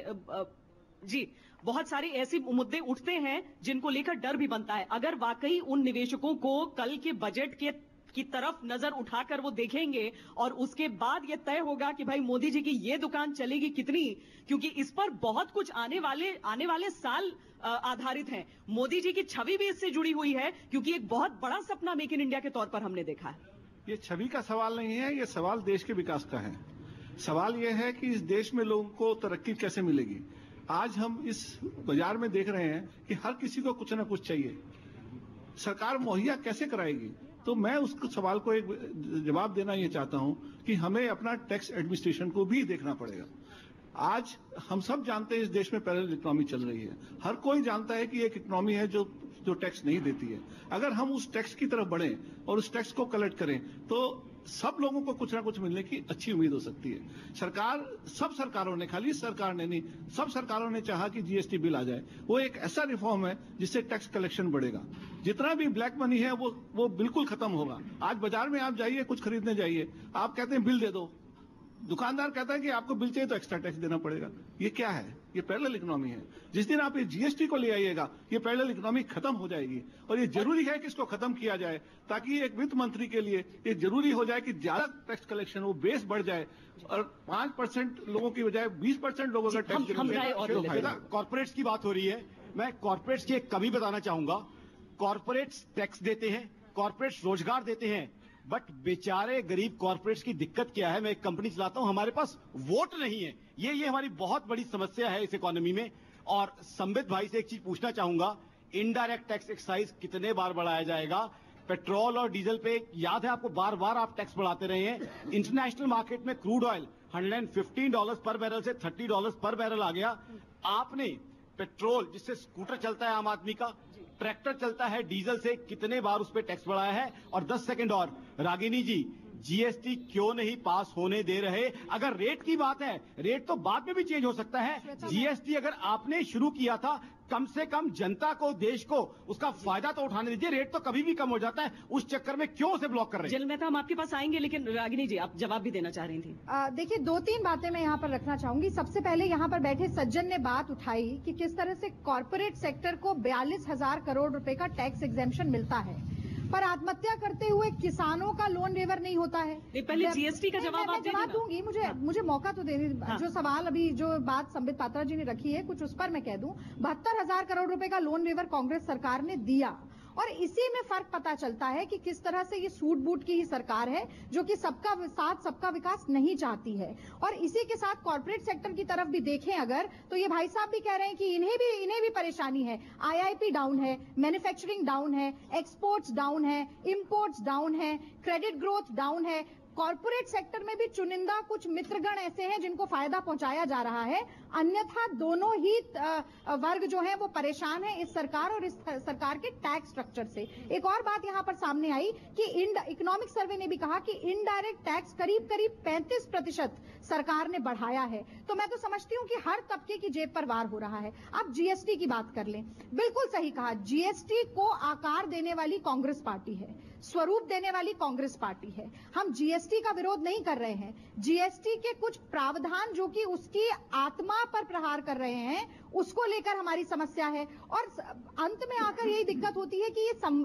जी बहुत सारे ऐसे मुद्दे उठते हैं जिनको लेकर डर भी बनता है। अगर वाकई उन निवेशकों को कल के बजट के की तरफ नजर उठाकर वो देखेंगे और उसके बाद ये तय होगा कि भाई मोदी जी की ये दुकान चलेगी कितनी, क्योंकि इस पर बहुत कुछ आने वाले आने वाले साल आधारित हैं। मोदी जी की छवि भी इससे जुड़ी हुई है, क्योंकि एक बहुत बड़ा सपना मेक इन इंडिया के तौर पर हमने देखा है। ये छवि का सवाल नहीं है, ये सवाल देश के विकास का है। सवाल ये है कि इस देश में लोगों को तरक्की कैसे मिलेगी। आज हम इस बाजार में देख रहे हैं कि हर किसी को कुछ ना कुछ चाहिए, सरकार मुहैया कैसे कराएगी। तो मैं उस सवाल को एक जवाब देना ये चाहता हूं कि हमें अपना टैक्स एडमिनिस्ट्रेशन को भी देखना पड़ेगा। आज हम सब जानते हैं इस देश में पैरेलल इकोनॉमी चल रही है, हर कोई जानता है कि एक इकोनॉमी है जो जो टैक्स नहीं देती है। अगर हम उस टैक्स की तरफ बढ़ें और उस टैक्स को कलेक्ट करें तो सब लोगों को कुछ ना कुछ मिलने की अच्छी उम्मीद हो सकती है। सरकार सब सरकारों ने, खाली सरकार ने नहीं, सब सरकारों ने चाहा कि जीएसटी बिल आ जाए। वो एक ऐसा रिफॉर्म है जिससे टैक्स कलेक्शन बढ़ेगा, जितना भी ब्लैक मनी है वो वो बिल्कुल खत्म होगा। आज बाजार में आप जाइए, कुछ खरीदने जाइए, आप कहते हैं बिल दे दो, दुकानदार कहता है कि आपको बिल चाहिए तो एक्स्ट्रा टैक्स देना पड़ेगा। ये क्या है? ये पैरेलल इकोनॉमी है। जिस दिन आप ये जीएसटी को ले आइएगा, ये पैरेलल इकोनॉमी खत्म हो जाएगी। और ये जरूरी है कि इसको खत्म किया जाए, ताकि एक वित्त मंत्री के लिए ये जरूरी हो जाए कि ज्यादा टैक्स कलेक्शन हो, बेस बढ़ जाए, और पांच परसेंट लोगों की बजाय बीस परसेंट लोगों का टैक्स। कॉर्पोरेट्स की बात हो रही है, मैं कॉर्पोरेट्स की एक कमी बताना चाहूंगा। कॉर्पोरेट्स टैक्स देते हैं, कॉर्पोरेट्स रोजगार देते हैं, बट बेचारे गरीब कॉर्पोरेट्स की दिक्कत क्या है? मैं एक कंपनी चलाता हूं, हमारे पास वोट नहीं है। ये ये हमारी बहुत बड़ी समस्या है इस इकोनॉमी में। और संबित भाई से एक चीज पूछना चाहूंगा, इनडायरेक्ट टैक्स एक्साइज कितने बार बढ़ाया जाएगा? पेट्रोल और डीजल पे याद है आपको, बार बार आप टैक्स बढ़ाते रहे हैं। इंटरनेशनल मार्केट में क्रूड ऑयल एक सौ पंद्रह डॉलर्स पर बैरल से तीस डॉलर्स पर बैरल आ गया। आपने पेट्रोल जिससे स्कूटर चलता है आम आदमी का, ट्रैक्टर चलता है डीजल से, कितने बार उस पर टैक्स बढ़ाया है? और दस सेकंड और रागिनी जी, जीएसटी क्यों नहीं पास होने दे रहे? अगर रेट की बात है, रेट तो बाद में भी चेंज हो सकता है। जीएसटी अगर आपने शुरू किया था, कम से कम जनता को, देश को उसका फायदा तो उठाने दीजिए। रेट तो कभी भी कम हो जाता है, उस चक्कर में क्यों उसे ब्लॉक कर रहे हैं? जल मेहता, हम आपके पास आएंगे, लेकिन रागिनी जी आप जवाब भी देना चाह रही थी। देखिए, दो तीन बातें मैं यहाँ पर रखना चाहूंगी। सबसे पहले यहाँ पर बैठे सज्जन ने बात उठाई कि किस तरह से कॉर्पोरेट सेक्टर को बयालीस हजार करोड़ रुपए का टैक्स एग्जेम्पशन मिलता है, पर आत्महत्या करते हुए किसानों का लोन वेवर नहीं होता है। पहले जीएसटी का जवाब आप जवाब दूंगी, मुझे हाँ। मुझे मौका तो देने। हाँ। जो सवाल अभी जो बात संबित पात्रा जी ने रखी है, कुछ उस पर मैं कह दूं। बहत्तर हजार करोड़ रुपए का लोन वेवर कांग्रेस सरकार ने दिया, और इसी में फर्क पता चलता है कि किस तरह से ये सूट बूट की ही सरकार है, जो कि सबका साथ सबका विकास नहीं चाहती है। और इसी के साथ कॉर्पोरेट सेक्टर की तरफ भी देखें अगर, तो ये भाई साहब भी कह रहे हैं कि इन्हें भी इन्हें भी परेशानी है। आईआईपी डाउन है, मैन्युफैक्चरिंग डाउन है, एक्सपोर्ट्स डाउन है, इंपोर्ट्स डाउन है, क्रेडिट ग्रोथ डाउन है। कॉर्पोरेट सेक्टर में भी चुनिंदा कुछ मित्रगण ऐसे हैं जिनको फायदा पहुंचाया जा रहा है, अन्यथा दोनों ही वर्ग जो है वो परेशान है इस सरकार और इस सरकार के टैक्स स्ट्रक्चर से। एक और बात यहां पर सामने आई कि इकोनॉमिक सर्वे ने भी कहा कि इनडायरेक्ट टैक्स करीब करीब पैंतीस प्रतिशत सरकार ने बढ़ाया है। तो मैं तो समझती हूं कि हर तबके की जेब पर वार हो रहा है। अब जीएसटी की बात कर लें, बिल्कुल सही कहा, जीएसटी को आकार देने वाली कांग्रेस पार्टी है, स्वरूप देने वाली कांग्रेस पार्टी है। हम जीएसटी का विरोध नहीं कर रहे हैं। जीएसटी के कुछ प्रावधान जो कि उसकी आत्मा पर प्रहार कर रहे हैं, उसको लेकर हमारी समस्या है। और अंत में आकर यही दिक्कत होती है कि ये सम,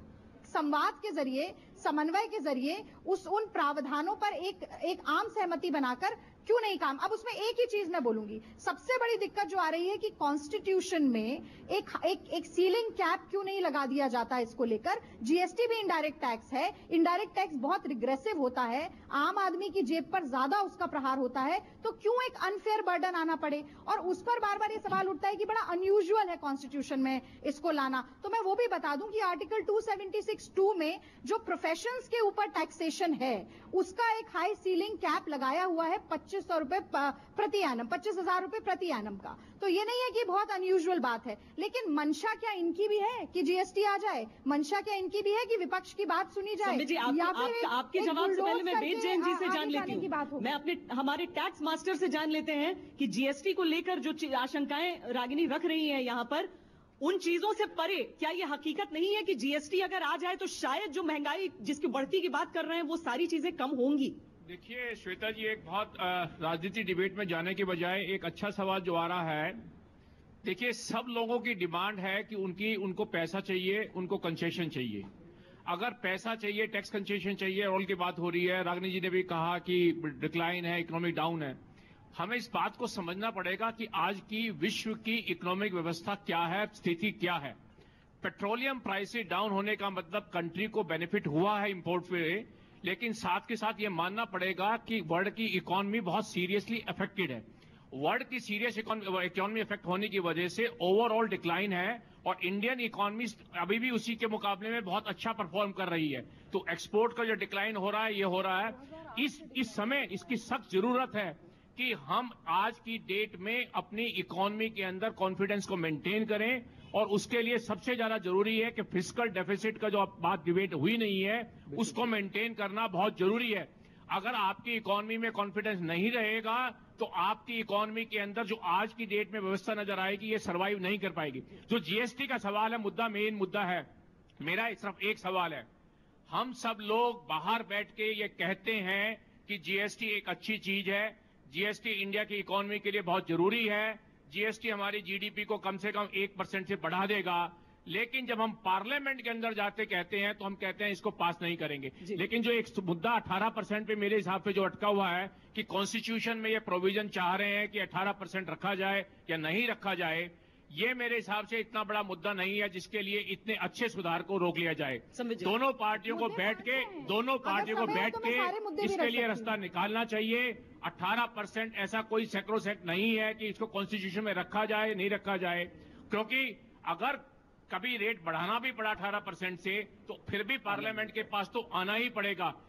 संवाद के जरिए, समन्वय के जरिए उस उन प्रावधानों पर एक एक आम सहमति बनाकर क्यों नहीं काम। अब उसमें एक ही चीज मैं बोलूंगी, सबसे बड़ी दिक्कत जो आ रही है कि कॉन्स्टिट्यूशन में एक एक एक सीलिंग कैप क्यों नहीं लगा दिया जाता इसको लेकर। जीएसटी भी इनडायरेक्ट टैक्स है, इनडायरेक्ट टैक्स बहुत रिग्रेसिव होता है, आम आदमी की जेब पर ज्यादा उसका प्रहार होता है, तो क्यों एक अनफेयर बर्डन आना पड़े। और उस पर बार बार ये सवाल उठता है कि बड़ा अनयूजुअल है कॉन्स्टिट्यूशन में इसको लाना। तो मैं वो भी बता दूं कि article two seventy six two में जो प्रोफेशंस के ऊपर टैक्सेशन है, उसका एक हाई सीलिंग कैप लगाया हुआ है पच्चीस सौ रुपए प्रति एनम, पच्चीस हजार रुपए प्रति एनम का। तो ये नहीं है कि बहुत अनयूजुअल बात है, लेकिन मंशा क्या इनकी भी है कि जीएसटी आ जाए? मंशा क्या इनकी भी है कि विपक्ष की बात सुनी जाए? जी, आप, या आप, फिर आप, आपके जवाब से पहले मैं वेद जैन जी से जान लेती हूँ। मैं अपने हमारे टैक्स मास्टर से जान लेते हैं कि जीएसटी को लेकर जो आशंकाएं रागिनी रख रही है यहाँ पर, उन चीजों से परे क्या ये हकीकत नहीं है कि जीएसटी अगर आ जाए तो शायद जो महंगाई जिसकी बढ़ती की बात कर रहे हैं वो सारी चीजें कम होंगी? देखिए श्वेता जी, एक बहुत राजनीति डिबेट में जाने के बजाय एक अच्छा सवाल जो आ रहा है। देखिए, सब लोगों की डिमांड है कि उनकी उनको पैसा चाहिए, उनको कंसेशन चाहिए। अगर पैसा चाहिए, टैक्स कंसेशन चाहिए, रोल की बात हो रही है, रागिनी जी ने भी कहा कि डिक्लाइन है, इकोनॉमिक डाउन है। हमें इस बात को समझना पड़ेगा कि आज की विश्व की इकोनॉमिक व्यवस्था क्या है, स्थिति क्या है। पेट्रोलियम प्राइसेस डाउन होने का मतलब कंट्री को बेनिफिट हुआ है इंपोर्ट पे, लेकिन साथ के साथ ये मानना पड़ेगा कि वर्ल्ड की इकोनॉमी बहुत सीरियसली अफेक्टेड है। वर्ल्ड की सीरियस इकोनॉमी इफेक्ट होने की वजह से ओवरऑल डिक्लाइन है, और इंडियन इकोनॉमी अभी भी उसी के मुकाबले में बहुत अच्छा परफॉर्म कर रही है। तो एक्सपोर्ट का जो डिक्लाइन हो रहा है, ये हो रहा है। इस इस समय इसकी सख्त जरूरत है कि हम आज की डेट में अपनी इकोनॉमी के अंदर कॉन्फिडेंस को मेंटेन करें, और उसके लिए सबसे ज्यादा जरूरी है कि फिस्कल डेफिसिट का जो बात डिबेट हुई नहीं है, उसको मेंटेन करना बहुत जरूरी है। अगर आपकी इकोनॉमी में कॉन्फिडेंस नहीं रहेगा तो आपकी इकोनॉमी के अंदर जो आज की डेट में व्यवस्था नजर आएगी, ये सर्वाइव नहीं कर पाएगी। जो जीएसटी का सवाल है, मुद्दा मेन मुद्दा है, मेरा सिर्फ एक सवाल है। हम सब लोग बाहर बैठ के ये कहते हैं कि जीएसटी एक अच्छी चीज है, जीएसटी इंडिया की इकोनॉमी के लिए बहुत जरूरी है, जीएसटी हमारी जीडीपी को कम से कम एक परसेंट से बढ़ा देगा। लेकिन जब हम पार्लियामेंट के अंदर जाते कहते हैं तो हम कहते हैं इसको पास नहीं करेंगे। लेकिन जो एक मुद्दा अठारह परसेंट पे मेरे हिसाब से जो अटका हुआ है कि कॉन्स्टिट्यूशन में ये प्रोविजन चाह रहे हैं कि अठारह परसेंट रखा जाए या नहीं रखा जाए, ये मेरे हिसाब से इतना बड़ा मुद्दा नहीं है जिसके लिए इतने अच्छे सुधार को रोक लिया जाए। दोनों पार्टियों को बैठ के दोनों पार्टियों को बैठ के इसके लिए रास्ता निकालना चाहिए। अठारह परसेंट ऐसा कोई सैक्रोसैक्ट नहीं है कि इसको कॉन्स्टिट्यूशन में रखा जाए नहीं रखा जाए, क्योंकि अगर कभी रेट बढ़ाना भी पड़ा अठारह परसेंट से तो फिर भी पार्लियामेंट के पास तो आना ही पड़ेगा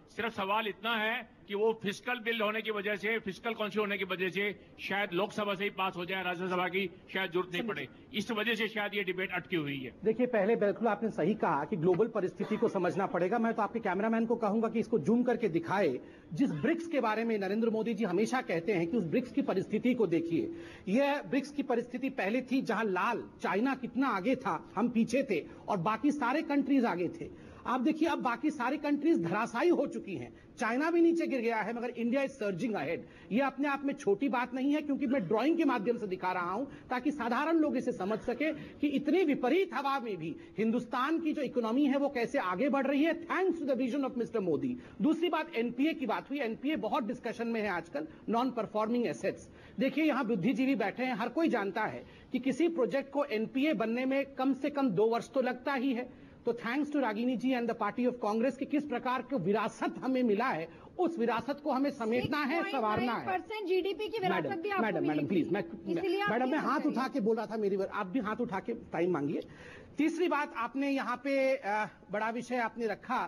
सिर्फ सवाल इतना है कि वो फिस्कल बिल होने की वजह से, फिस्कल कॉन्शियस होने की वजह से शायद लोकसभा से ही पास हो जाए, राज्यसभा की शायद जरूरत नहीं पड़े, इस वजह से शायद ये डिबेट अटकी हुई है। देखिए, पहले बिल्कुल आपने सही कहा कि ग्लोबल परिस्थिति को समझना पड़ेगा। मैं तो आपके कैमरामैन को कहूंगा कि इसको जूम करके दिखाए। जिस ब्रिक्स के बारे में नरेंद्र मोदी जी हमेशा कहते हैं कि उस ब्रिक्स की परिस्थिति को देखिए। यह ब्रिक्स की परिस्थिति पहले थी जहां लाल चाइना कितना आगे था, हम पीछे थे और बाकी सारे कंट्रीज आगे थे। आप देखिए, अब बाकी सारी कंट्रीज धराशायी हो चुकी हैं, चाइना भी नीचे गिर गया है, मगर इंडिया इज सर्जिंग अहेड। ये अपने आप में छोटी बात नहीं है, क्योंकि मैं ड्राइंग के माध्यम से दिखा रहा हूं ताकि साधारण लोग इसे समझ सके कि इतनी विपरीत हवा में भी हिंदुस्तान की जो इकोनॉमी है वो कैसे आगे बढ़ रही है, thanks to the vision of mister Modi. दूसरी बात, एनपीए की बात हुई। एनपीए बहुत डिस्कशन में है आजकल, नॉन परफॉर्मिंग एसेट्स। देखिए, यहां बुद्धिजीवी बैठे हैं, हर कोई जानता है कि किसी प्रोजेक्ट को एनपीए बनने में कम से कम दो वर्ष तो लगता ही है। तो thanks to Ragini ji and the party of Congress कि किस प्रकार की विरासत हमें मिला है, उस विरासत को हमें समेटना है, संवारना है। परसेंट जीडीपी की विरासत भी आपको मैडम मैडम प्लीज, मैं मैडम मैं हाथ उठा के बोल रहा था, मेरी आप भी हाथ उठा के टाइम मांगिए। तीसरी बात, आपने यहाँ पे बड़ा विषय आपने रखा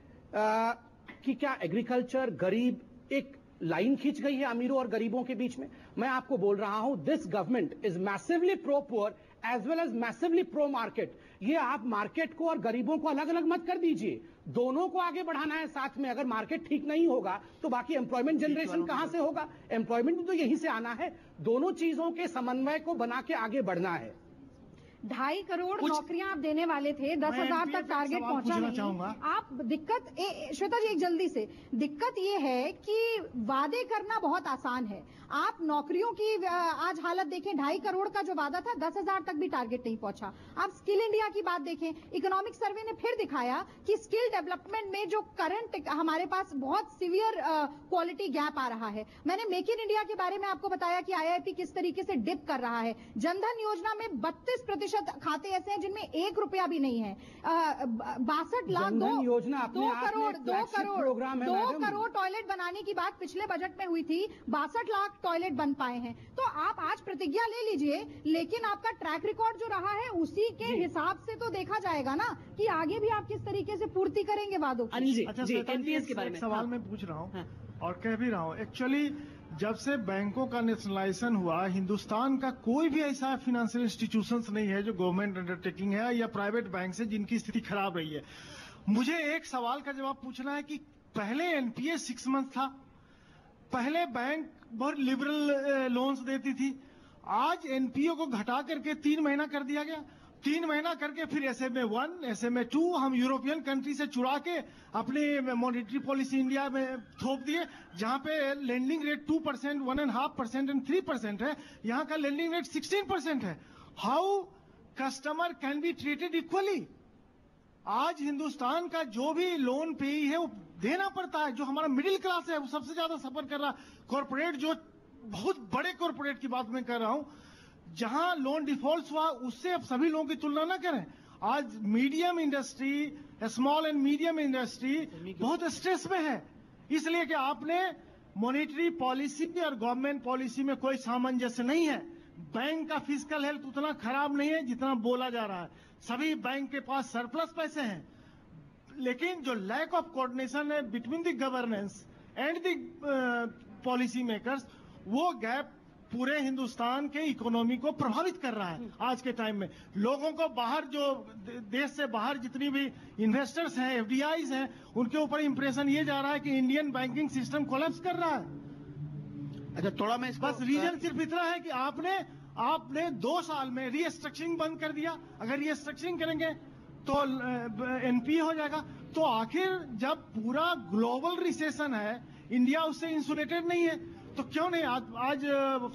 कि क्या एग्रीकल्चर, गरीब, एक लाइन खींच गई है अमीरों और गरीबों के बीच में। मैं आपको बोल रहा हूं, this government is massively pro poor as well as massively pro market. ये आप मार्केट को और गरीबों को अलग अलग मत कर दीजिए, दोनों को आगे बढ़ाना है साथ में। अगर मार्केट ठीक नहीं होगा तो बाकी एम्प्लॉयमेंट जनरेशन कहां से होगा? एम्प्लॉयमेंट तो यहीं से आना है। दोनों चीजों के समन्वय को बना के आगे बढ़ना है। ढाई करोड़ नौकरियां आप देने वाले थे, दस हजार तक टारगेट पहुंचा नहीं। आप दिक्कत, श्वेता जी एक जल्दी से, दिक्कत ये है कि वादे करना बहुत आसान है। आप नौकरियों की आज हालत देखें, ढाई करोड़ का जो वादा था दस हजार तक भी टारगेट नहीं पहुंचा। आप स्किल इंडिया की बात देखें, इकोनॉमिक सर्वे ने फिर दिखाया कि स्किल डेवलपमेंट में जो करंट हमारे पास बहुत सीवियर क्वालिटी गैप आ रहा है। मैंने मेक इन इंडिया के बारे में आपको बताया कि आईआईपी किस तरीके से डिप कर रहा है। जनधन योजना में बत्तीस प्रतिशत खाते ऐसे हैं जिनमें एक रुपया भी नहीं है। बासठ लाख दो योजना दो करोड़ दो करोड़ दो करोड़ टॉयलेट बनाने की बात पिछले बजट में हुई थी, बासठ लाख टॉयलेट बन पाए हैं। तो आप आज प्रतिज्ञा ले लीजिए, लेकिन आपका ट्रैक रिकॉर्ड जो रहा है उसी के हिसाब से तो देखा जाएगा ना कि आगे भी आप किस तरीके से पूर्ति करेंगे वादों की। अच्छा, एनपीएस के बारे में सवाल मैं पूछ रहा हूँ और कह भी रहा हूँ। एक्चुअली जब से बैंकों का नेशनलाइजेशन हुआ, हिंदुस्तान का कोई भी ऐसा फाइनेंशियल इंस्टीट्यूशंस नहीं है जो गवर्नमेंट अंडरटेकिंग है या प्राइवेट बैंक से जिनकी स्थिति खराब रही है। मुझे एक सवाल का जवाब पूछना है कि पहले एनपीए सिक्स मंथ था, पहले बैंक बहुत लिबरल लोन्स देती थी, आज एनपीओ को घटा करके तीन महीना कर दिया गया। तीन महीना करके फिर एसएमए वन, एसएमए टू हम यूरोपियन कंट्री से चुरा के अपनी मॉनेटरी पॉलिसी इंडिया में थोप दिए, जहां पे lending rate two percent, one and half percent and three percent है, यहां का लेंडिंग रेट सिक्सटीन परसेंट है। How customer can be treated equally? आज हिंदुस्तान का जो भी लोन पेई है वो देना पड़ता है। जो हमारा मिडिल क्लास है वो सबसे ज्यादा सफर कर रहा है। कॉर्पोरेट, जो बहुत बड़े कॉर्पोरेट की बात मैं कर रहा हूं, जहां लोन डिफॉल्ट हुआ उससे अब सभी लोगों की तुलना ना करें। आज medium industry, small and medium industry बहुत स्ट्रेस में है, इसलिए कि आपने मॉनेटरी पॉलिसी और गवर्नमेंट पॉलिसी में कोई सामंजस्य नहीं है। बैंक का फिजिकल हेल्थ उतना खराब नहीं है जितना बोला जा रहा है। सभी बैंक के पास सरप्लस पैसे हैं, लेकिन जो लैक ऑफ कोऑर्डिनेशन है between the governance and the policy makers, वो गैप पूरे हिंदुस्तान के इकोनॉमी को प्रभावित कर रहा है। आज के टाइम में लोगों को बाहर, जो देश से बाहर जितनी भी इन्वेस्टर्स हैं, एफडीआईज हैं, उनके ऊपर इंप्रेशन ये जा रहा है कि इंडियन बैंकिंग सिस्टम कोलैप्स कर रहा है। अच्छा, थोड़ा मैं बस रीजन सिर्फ इतना है कि आपने आपने दो साल में रीस्ट्रक्चरिंग बंद कर दिया। अगर रीस्ट्रक्चरिंग करेंगे तो एनपीए हो जाएगा। तो आखिर जब पूरा ग्लोबल रिसेशन है, इंडिया उससे इंसुलेटेड नहीं है, तो क्यों नहीं आज आज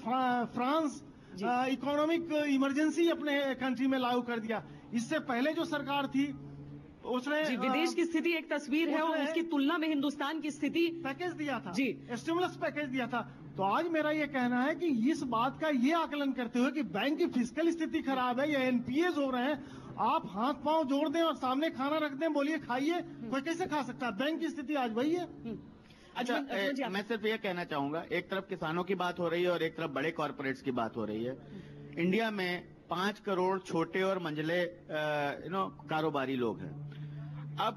फ्रांस इकोनॉमिक इमरजेंसी अपने कंट्री में लागू कर दिया। इससे पहले जो सरकार थी उसने जी, विदेश की स्थिति एक तस्वीर है और उसकी तुलना में हिंदुस्तान की स्थिति, पैकेज दिया था जी, स्टिमुलस पैकेज दिया था। तो आज मेरा ये कहना है कि इस बात का ये आकलन करते हुए कि बैंक की फिजिकल स्थिति खराब है या एनपीएस हो रहे हैं, आप हाथ पांव जोड़ दें और सामने खाना रख दें, बोलिए खाइए, कोई कैसे खा सकता है? बैंक की स्थिति आज वही है। अच्छा, ए, मैं सिर्फ ये कहना चाहूंगा, एक तरफ किसानों की बात हो रही है और एक तरफ बड़े कॉर्पोरेट्स की बात हो रही है। इंडिया में पांच करोड़ छोटे और मंझले यू नो कारोबारी लोग हैं। अब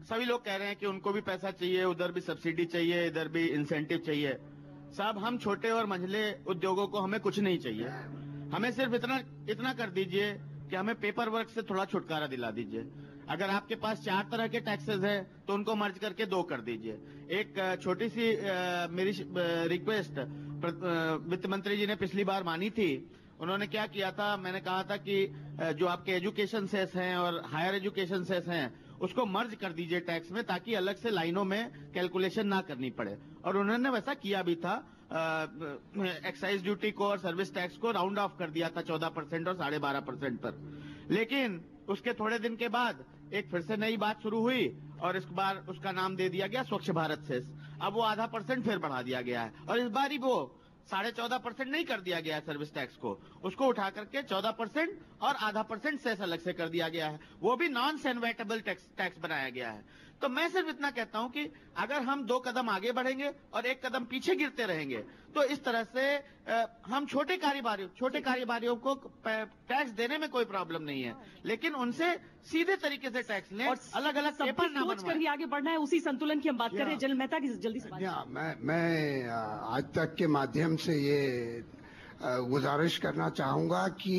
सभी लोग कह रहे हैं कि उनको भी पैसा चाहिए, उधर भी सब्सिडी चाहिए, इधर भी इंसेंटिव चाहिए। साहब, हम छोटे और मंझले उद्योगों को हमें कुछ नहीं चाहिए। हमें सिर्फ इतना इतना कर दीजिए कि हमें पेपर वर्क से थोड़ा छुटकारा दिला दीजिए। अगर आपके पास चार तरह के टैक्सेस है तो उनको मर्ज करके दो कर दीजिए। एक छोटी सी आ, मेरी रिक्वेस्ट वित्त मंत्री जी ने पिछली बार मानी थी। उन्होंने क्या किया था, मैंने कहा था कि जो आपके एजुकेशन सेस हैं और हायर एजुकेशन सेस हैं उसको मर्ज कर दीजिए टैक्स में, ताकि अलग से लाइनों में कैलकुलेशन ना करनी पड़े। और उन्होंने वैसा किया भी था। एक्साइज ड्यूटी को और सर्विस टैक्स को राउंड ऑफ कर दिया था चौदह परसेंट और साढ़े बारह परसेंट पर। लेकिन उसके थोड़े दिन के बाद एक फिर से नई बात शुरू हुई और इस बार उसका नाम दे दिया गया स्वच्छ भारत सेस। अब वो आधा परसेंट फिर बढ़ा दिया गया है और इस बार ही वो साढ़े चौदह परसेंट नहीं कर दिया गया है सर्विस टैक्स को, उसको उठा करके चौदह परसेंट और आधा परसेंट सेस अलग से कर दिया गया है। वो भी नॉन सेनवेटेबल टैक्स टैक्स बनाया गया है। तो मैं सिर्फ इतना कहता हूं कि अगर हम दो कदम आगे बढ़ेंगे और एक कदम पीछे गिरते रहेंगे तो इस तरह से आ, हम छोटे कारोबारियों छोटे कारोबारियों को टैक्स देने में कोई प्रॉब्लम नहीं है, लेकिन उनसे सीधे तरीके से टैक्स लें और अलग अलग पेपर ना सोच कर ही आगे बढ़ना है। उसी संतुलन की हम बात कर रहे हैं। जल मेहता की जल्दी से बात। मैं मैं आज तक के माध्यम से ये गुजारिश करना चाहूंगा कि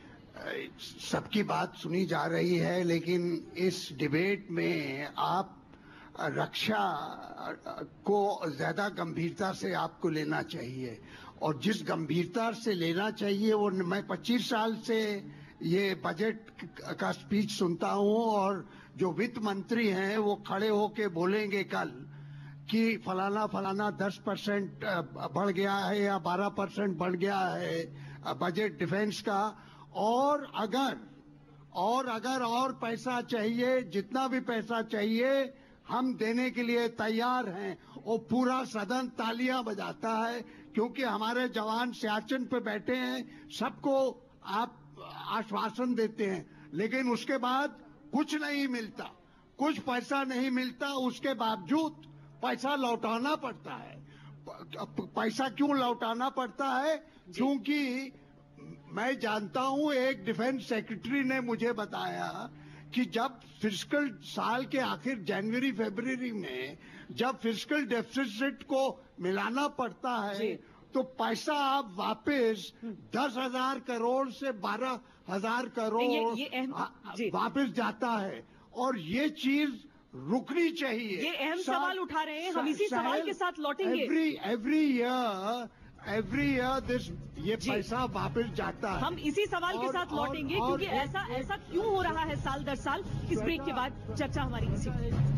सबकी बात सुनी जा रही है, लेकिन इस डिबेट में आप रक्षा को ज्यादा गंभीरता से आपको लेना चाहिए। और जिस गंभीरता से लेना चाहिए वो, मैं पच्चीस साल से ये बजट का स्पीच सुनता हूं और जो वित्त मंत्री हैं वो खड़े होके बोलेंगे कल कि फलाना फलाना दस परसेंट बढ़ गया है या बारह परसेंट बढ़ गया है बजट डिफेंस का, और अगर और अगर और पैसा चाहिए, जितना भी पैसा चाहिए हम देने के लिए तैयार हैं। और पूरा सदन तालियां बजाता है क्योंकि हमारे जवान सियाचिन पे बैठे हैं। सबको आप आश्वासन देते हैं लेकिन उसके बाद कुछ नहीं मिलता, कुछ पैसा नहीं मिलता। उसके बावजूद पैसा लौटाना पड़ता है। पैसा क्यों लौटाना पड़ता है? क्योंकि मैं जानता हूं, एक डिफेंस सेक्रेटरी ने मुझे बताया कि जब फिस्कल साल के आखिर जनवरी फरवरी में जब फिस्कल डेफिसिट को मिलाना पड़ता है तो पैसा आप वापस दस हजार करोड़ से बारह हजार करोड़ ये, ये वापस जाता है और ये चीज रुकनी चाहिए। ये अहम सवाल उठा रहे हैं, हम इसी सवाल के साथ लौटेंगे। Every every year every year this ये पैसा वापस जाता है। हम इसी सवाल और, के साथ और, लौटेंगे और, क्योंकि और, ऐसा ऐसा क्यों हो रहा है साल दर साल। इस ब्रेक के बाद चर्चा हमारी इसी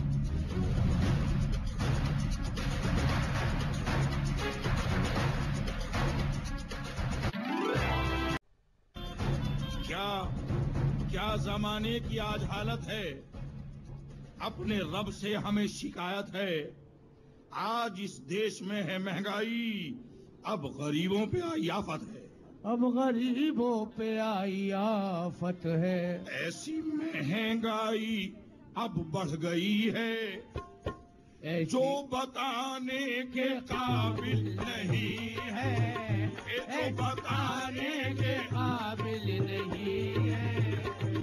क्या क्या जमाने की आज हालत है। अपने रब से हमें शिकायत है। आज इस देश में है महंगाई, अब गरीबों पे आई आफत है। अब गरीबों पे आई आफत है। ऐसी महंगाई अब बढ़ गई है जो बताने के काबिल नहीं है, जो बताने के काबिल नहीं है।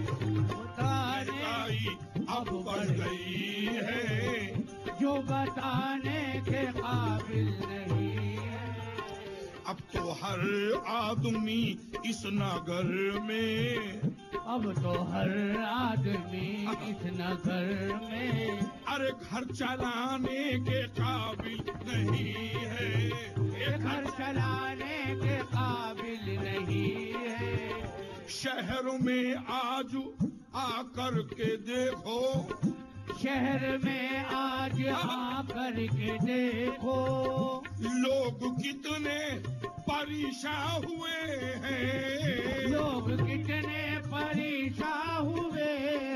महंगाई अब बढ़ गई है जो बताने के काबिल नहीं। अब तो हर आदमी इस नगर में, अब तो हर आदमी इस नगर में अरे घर चलाने के काबिल नहीं है, घर चलाने के काबिल नहीं है। शहर में आज आकर के देखो, शहर में आज आकर के देखो लोग कितने परेशान हुए हैं, लोग कितने परेशान हुए।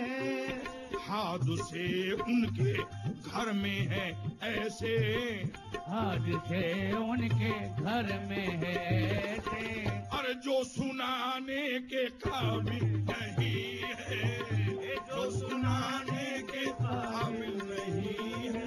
हादसे उनके घर में है ऐसे, हादसे उनके घर में है ऐसे। अरे जो सुनाने के काबिल नहीं है, जो सुनाने के काबिल नहीं है।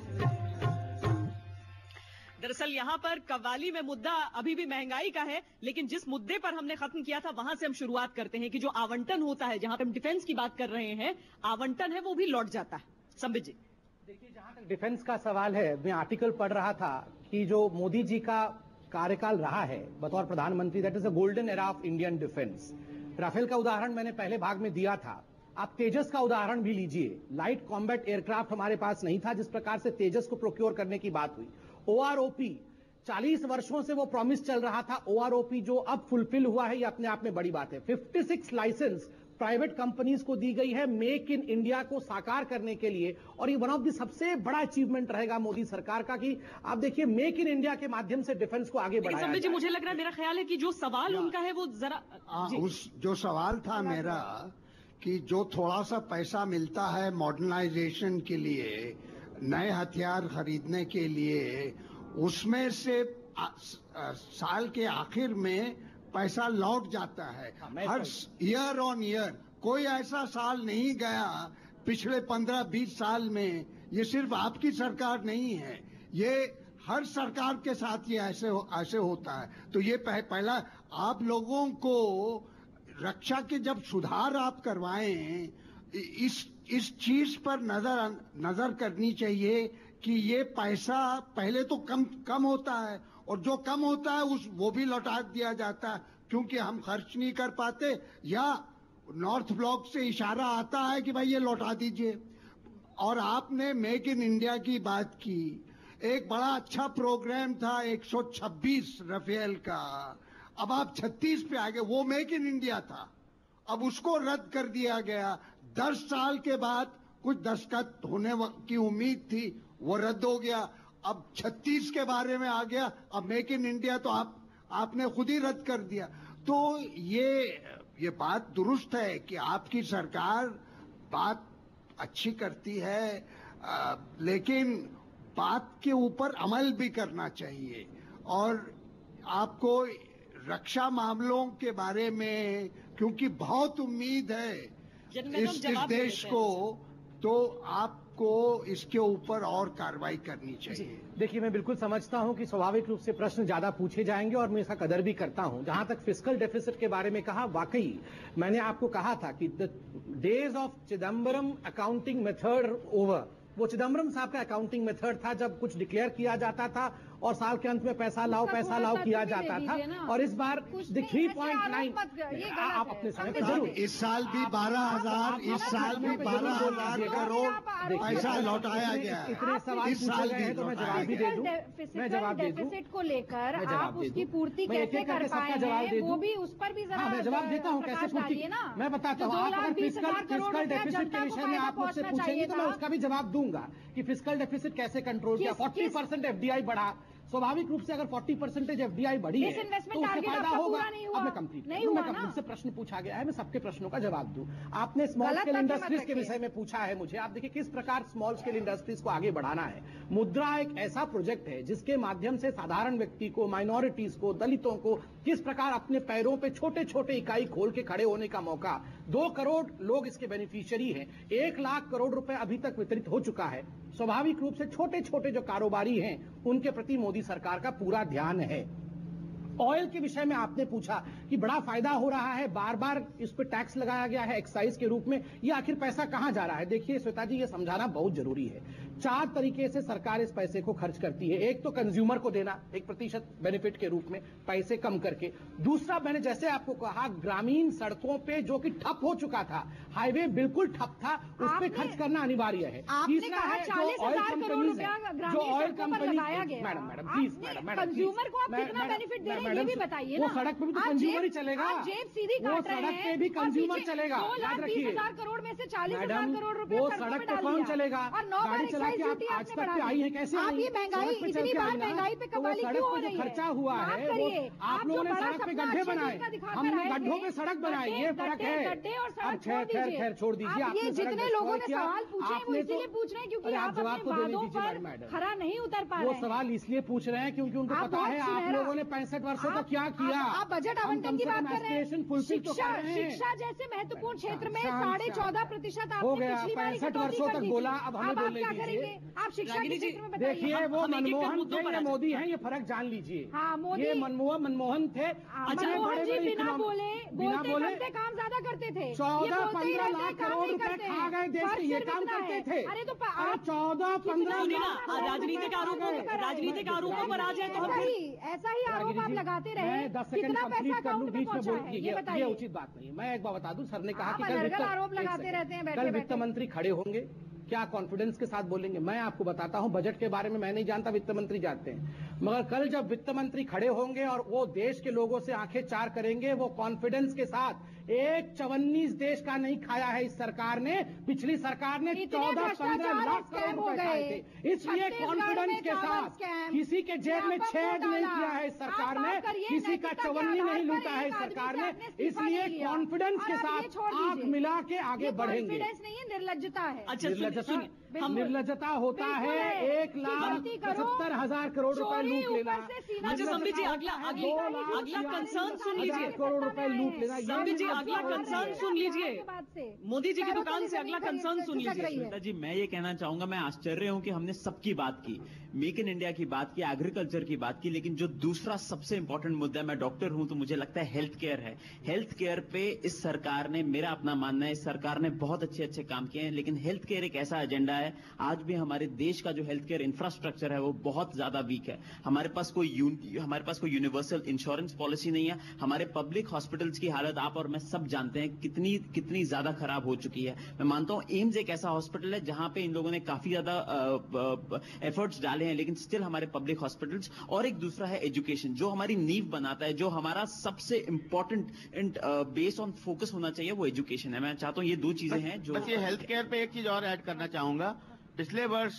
दरअसल यहाँ पर कव्वाली में मुद्दा अभी भी महंगाई का है, लेकिन जिस मुद्दे पर हमने खत्म किया था वहां से हम शुरुआत करते हैं कि जो आवंटन होता है, जहां पर हम डिफेंस की बात कर रहे हैं, आवंटन है वो भी लौट जाता है। संबित जी। देखिए, जहां तक डिफेंस का सवाल है, मैं आर्टिकल पढ़ रहा था कि जो मोदी जी का कार्यकाल रहा है बतौर प्रधानमंत्री, that is a golden era of Indian defence. Rafale का उदाहरण मैंने पहले भाग में दिया था, आप तेजस का उदाहरण भी लीजिए। लाइट कॉम्बैट एयरक्राफ्ट हमारे पास नहीं था, जिस प्रकार से तेजस को प्रोक्योर करने की बात हुई। ओआरओपी, चालीस वर्षों से वो प्रॉमिस चल रहा था, ओआरओपी जो अब फुलफिल हुआ है, ये अपने आप में बड़ी बात है। छप्पन लाइसेंस प्राइवेट कंपनीज को दी गई है मेक इन इंडिया को साकार करने के लिए, और ये वन ऑफ द सबसे बड़ा अचीवमेंट रहेगा मोदी सरकार का कि आप देखिए मेक इन इंडिया के माध्यम से डिफेंस को आगे बढ़ाया जाए। जी, मुझे लग रहा है, मेरा ख्याल है कि जो सवाल उनका है वो जरा उस जो सवाल था मेरा कि जो थोड़ा सा पैसा मिलता है मॉडर्नाइजेशन के लिए, नए हथियार खरीदने के लिए, उसमें से आ, आ, साल के आखिर में पैसा लौट जाता है हर ईयर ऑन ईयर। कोई ऐसा साल नहीं गया पिछले पंद्रह बीस साल में, ये सिर्फ आपकी सरकार नहीं है, ये हर सरकार के साथ ये ऐसे हो, ऐसे होता है। तो ये पह, पहला आप लोगों को रक्षा के जब सुधार आप करवाएं, इस इस चीज पर नजर नजर करनी चाहिए कि ये पैसा पहले तो कम कम होता है, और जो कम होता है उस वो भी लौटा दिया जाता है क्योंकि हम खर्च नहीं कर पाते, या नॉर्थ ब्लॉक से इशारा आता है कि भाई ये लौटा दीजिए। और आपने मेक इन इंडिया की बात की, एक बड़ा अच्छा प्रोग्राम था एक सौ छब्बीस राफेल का, अब आप छत्तीस पे आ गए। वो मेक इन इंडिया था, अब उसको रद्द कर दिया गया। दस साल के बाद कुछ दस्तखत होने की उम्मीद थी, वो रद्द हो गया। अब छत्तीस के बारे में आ गया, अब मेक इन इंडिया तो आप आपने खुद ही रद्द कर दिया। तो ये ये बात दुरुस्त है कि आपकी सरकार बात अच्छी करती है, आ, लेकिन बात के ऊपर अमल भी करना चाहिए। और आपको रक्षा मामलों के बारे में क्योंकि बहुत उम्मीद है इस, इस देश को, तो आपको इसके ऊपर और कार्रवाई करनी चाहिए। देखिए, मैं बिल्कुल समझता हूं कि स्वाभाविक रूप से प्रश्न ज्यादा पूछे जाएंगे और मैं इसका कदर भी करता हूं। जहां तक फिस्कल डेफिसिट के बारे में कहा, वाकई मैंने आपको कहा था कि the days of Chidambaram accounting method over. वो चिदम्बरम साहब का अकाउंटिंग मेथड था जब कुछ डिक्लेयर किया जाता था और साल के अंत में पैसा लाओ पैसा लाओ किया जाता था। और इस बार थ्री पॉइंट नाइन आप अपने समय पे जरूर, इस साल भी बारह हजार इस साल भी बारह हजार करोड़ पैसा लौटाया गया है। इतने सवाल पूछे गए हैं तो मैं जवाब भी दे दूं, मैं जवाब दे दूं। डेफिसिट को लेकर आप उसकी पूर्ति कैसे कर पाए हैं, वो भी उस पर भी जरा मैं जवाब देता हूँ कैसे पूर्ति, मैं बताता हूँ। आप अगर फिस्कल फिस्कल डेफिसिट के विषय में आप मुझसे पूछेंगे तो मैं उसका भी जवाब दूंगा कि फिस्कल डेफिसिट कैसे कंट्रोल किया। फोर्टी परसेंट एफडीआई बढ़ा, स्वाभाविक रूप से अगर चालीस परसेंटेज एफडीआई बढ़ी है तो उससे फायदा होगा। अब मैं कंप्लीट नहीं मैं मुझसे प्रश्न पूछा गया है, मैं सबके प्रश्नों का जवाब दूं। आपने स्मॉल स्केल इंडस्ट्रीज के विषय में पूछा है मुझे। आप देखिए किस प्रकार स्मॉल स्केल इंडस्ट्रीज को आगे बढ़ाना है। मुद्रा एक ऐसा प्रोजेक्ट है जिसके माध्यम से साधारण व्यक्ति को, माइनॉरिटीज को, दलितों को किस प्रकार अपने पैरों पे छोटे छोटे इकाई खोल के खड़े होने का मौका। दो करोड़ लोग इसके बेनिफिशियरी हैं, एक लाख करोड़ रुपए अभी तक वितरित हो चुका है। स्वाभाविक रूप से छोटे छोटे जो कारोबारी हैं उनके प्रति मोदी सरकार का पूरा ध्यान है। ऑयल के विषय में आपने पूछा कि बड़ा फायदा हो रहा है, बार बार इस पर टैक्स लगाया गया है एक्साइज के रूप में, ये आखिर पैसा कहां जा रहा है। देखिए श्वेता जी, ये समझाना बहुत जरूरी है। चार तरीके से सरकार इस पैसे को खर्च करती है। एक तो कंज्यूमर को देना एक प्रतिशत बेनिफिट के रूप में पैसे कम करके। दूसरा, मैंने जैसे आपको कहा, ग्रामीण सड़कों पे जो कि ठप हो चुका था, हाईवे बिल्कुल ठप था, उस पर खर्च करना अनिवार्य है। तीसरा है जो ऑयल कंपनीज है, जो oil company, madam madam please madam madam consumer को आप कितना बेनिफिट दे रहे हैं ये भी बताइए ना। वो सड़क पे भी तो कंज्यूमर ही चलेगा, जेब सीधी काट रहे हैं, सड़क पे भी कंज्यूमर चलेगा, याद रखिए। हजार करोड़ में से चालीस हजार करोड़ रुपए वो सड़क पे कौन चलेगा, और नौ गाड़ी चला के आप आज तक पे आई है कैसे? आप ये महंगाई, इतनी बार महंगाई पे कमाली क्यों हो रही है? खर्चा हुआ है वो आप लोगों ने सड़क पे गड्ढे बनाए, हमने गड्ढों पे सड़क बनाई, ये फर्क है। अब खैर खैर खैर छोड़ दीजिए। ये जितने लोगों ने सवाल पूछे वो इसीलिए पूछ रहे हैं क्योंकि आप अपने वादों पर खरा नहीं उतर पा रहे हैं। वो सवाल इसलिए पूछ रहे हैं क्योंकि उनको पता है आप लोगों ने पैंसठ वर्षों तक क्या किया। आप बजट आवंटन की बात कर रहे हैं, शिक्षा शिक्षा जैसे महत्वपूर्ण क्षेत्र में साढ़े चौदह प्रतिशत हो गया। पैंसठ वर्षों तक बोला, अब हमें बोलने दीजिए। करेंगे? आप शिक्षा के क्षेत्र में बताइए। देखिए, वो मनमोहन थे या मोदी हैं, ये फर्क जान लीजिए। हाँ, मोदी ये मनमोहन मनमोहन थे। मनमोहन जी बिना बोले बोलते करते काम ज्यादा करते थे। चौदह पंद्रह लाख करोड़ रुपए खा गए देश के, ये काम करते थे। अरे तो चौदह पंद्रह राजनीतिक आरोपों राजनीतिक आरोपों पर आ जाए तो हम ऐसा ही आरोप आप लगाते रहे। दस सेकंड कंप्लीट कर लूं, बीच में बोल, ये उचित बात नहीं है। मैं एक बार बता दूं, सर ने कहा कि कल आरोप लगाते रहते हैं, कल वित्त मंत्री खड़े होंगे, क्या कॉन्फिडेंस के साथ बोलेंगे? मैं आपको बताता हूं, बजट के बारे में मैं नहीं जानता, वित्त मंत्री जानते हैं। मगर कल जब वित्त मंत्री खड़े होंगे और वो देश के लोगों से आंखें चार करेंगे, वो कॉन्फिडेंस के साथ एक चवन्नीस देश का नहीं खाया है इस सरकार ने। पिछली सरकार ने चौदह पंद्रह लाख करोड़ रुपए खाए थे। इसलिए कॉन्फिडेंस के साथ किसी के जेब में छेद नहीं किया है इस सरकार ने, किसी का चवन्नी नहीं लूटा है इस सरकार ने। इसलिए कॉन्फिडेंस के साथ आंख मिला के आगे बढ़ेंगे। नहीं है, निर्लज्जता है। निर्लज्जता निर्लज्जता होता है एक लाख पचहत्तर हजार करोड़ रुपए लूट लेना। अच्छा संबित जी, अगला अगला अगला कंसर्न सुन लीजिए। करोड़ रुपए लूट लेना। संबित जी, अगला कंसर्न सुन लीजिए। मोदी जी की दुकान से अगला कंसर्न सुन लीजिए। श्वेता जी, मैं ये कहना चाहूंगा, मैं आश्चर्य हूं कि हमने सबकी बात की, मेक इन इंडिया की बात की, एग्रीकल्चर की बात की, लेकिन जो दूसरा सबसे इंपॉर्टेंट मुद्दा है, मैं डॉक्टर हूं तो मुझे लगता है हेल्थ केयर है। हेल्थ केयर पे इस सरकार ने, मेरा अपना मानना है, इस सरकार ने बहुत अच्छे अच्छे काम किए हैं, लेकिन हेल्थ केयर एक ऐसा एजेंडा है, आज भी हमारे देश का जो हेल्थ केयर इंफ्रास्ट्रक्चर है वो बहुत ज्यादा वीक है। हमारे पास कोई हमारे पास कोई यूनिवर्सल इंश्योरेंस पॉलिसी नहीं है। हमारे पब्लिक हॉस्पिटल्स की हालत आप और मैं सब जानते हैं कितनी कितनी ज्यादा खराब हो चुकी है। मैं मानता हूं एम्स एक ऐसा हॉस्पिटल है जहां पे इन लोगों ने काफी ज्यादा एफर्ट्स डाले हैं, लेकिन स्टिल हमारे पब्लिक हॉस्पिटल्स। और एक दूसरा है एजुकेशन, जो हमारी नींव बनाता है, जो हमारा सबसे इंपॉर्टेंट बेस ऑन फोकस होना चाहिए, वो एजुकेशन है। मैं चाहता हूं ये दो चीजें हैं जो बस ये हेल्थ केयर पे एक चीज और ऐड करना चाहूंगा। पिछले वर्ष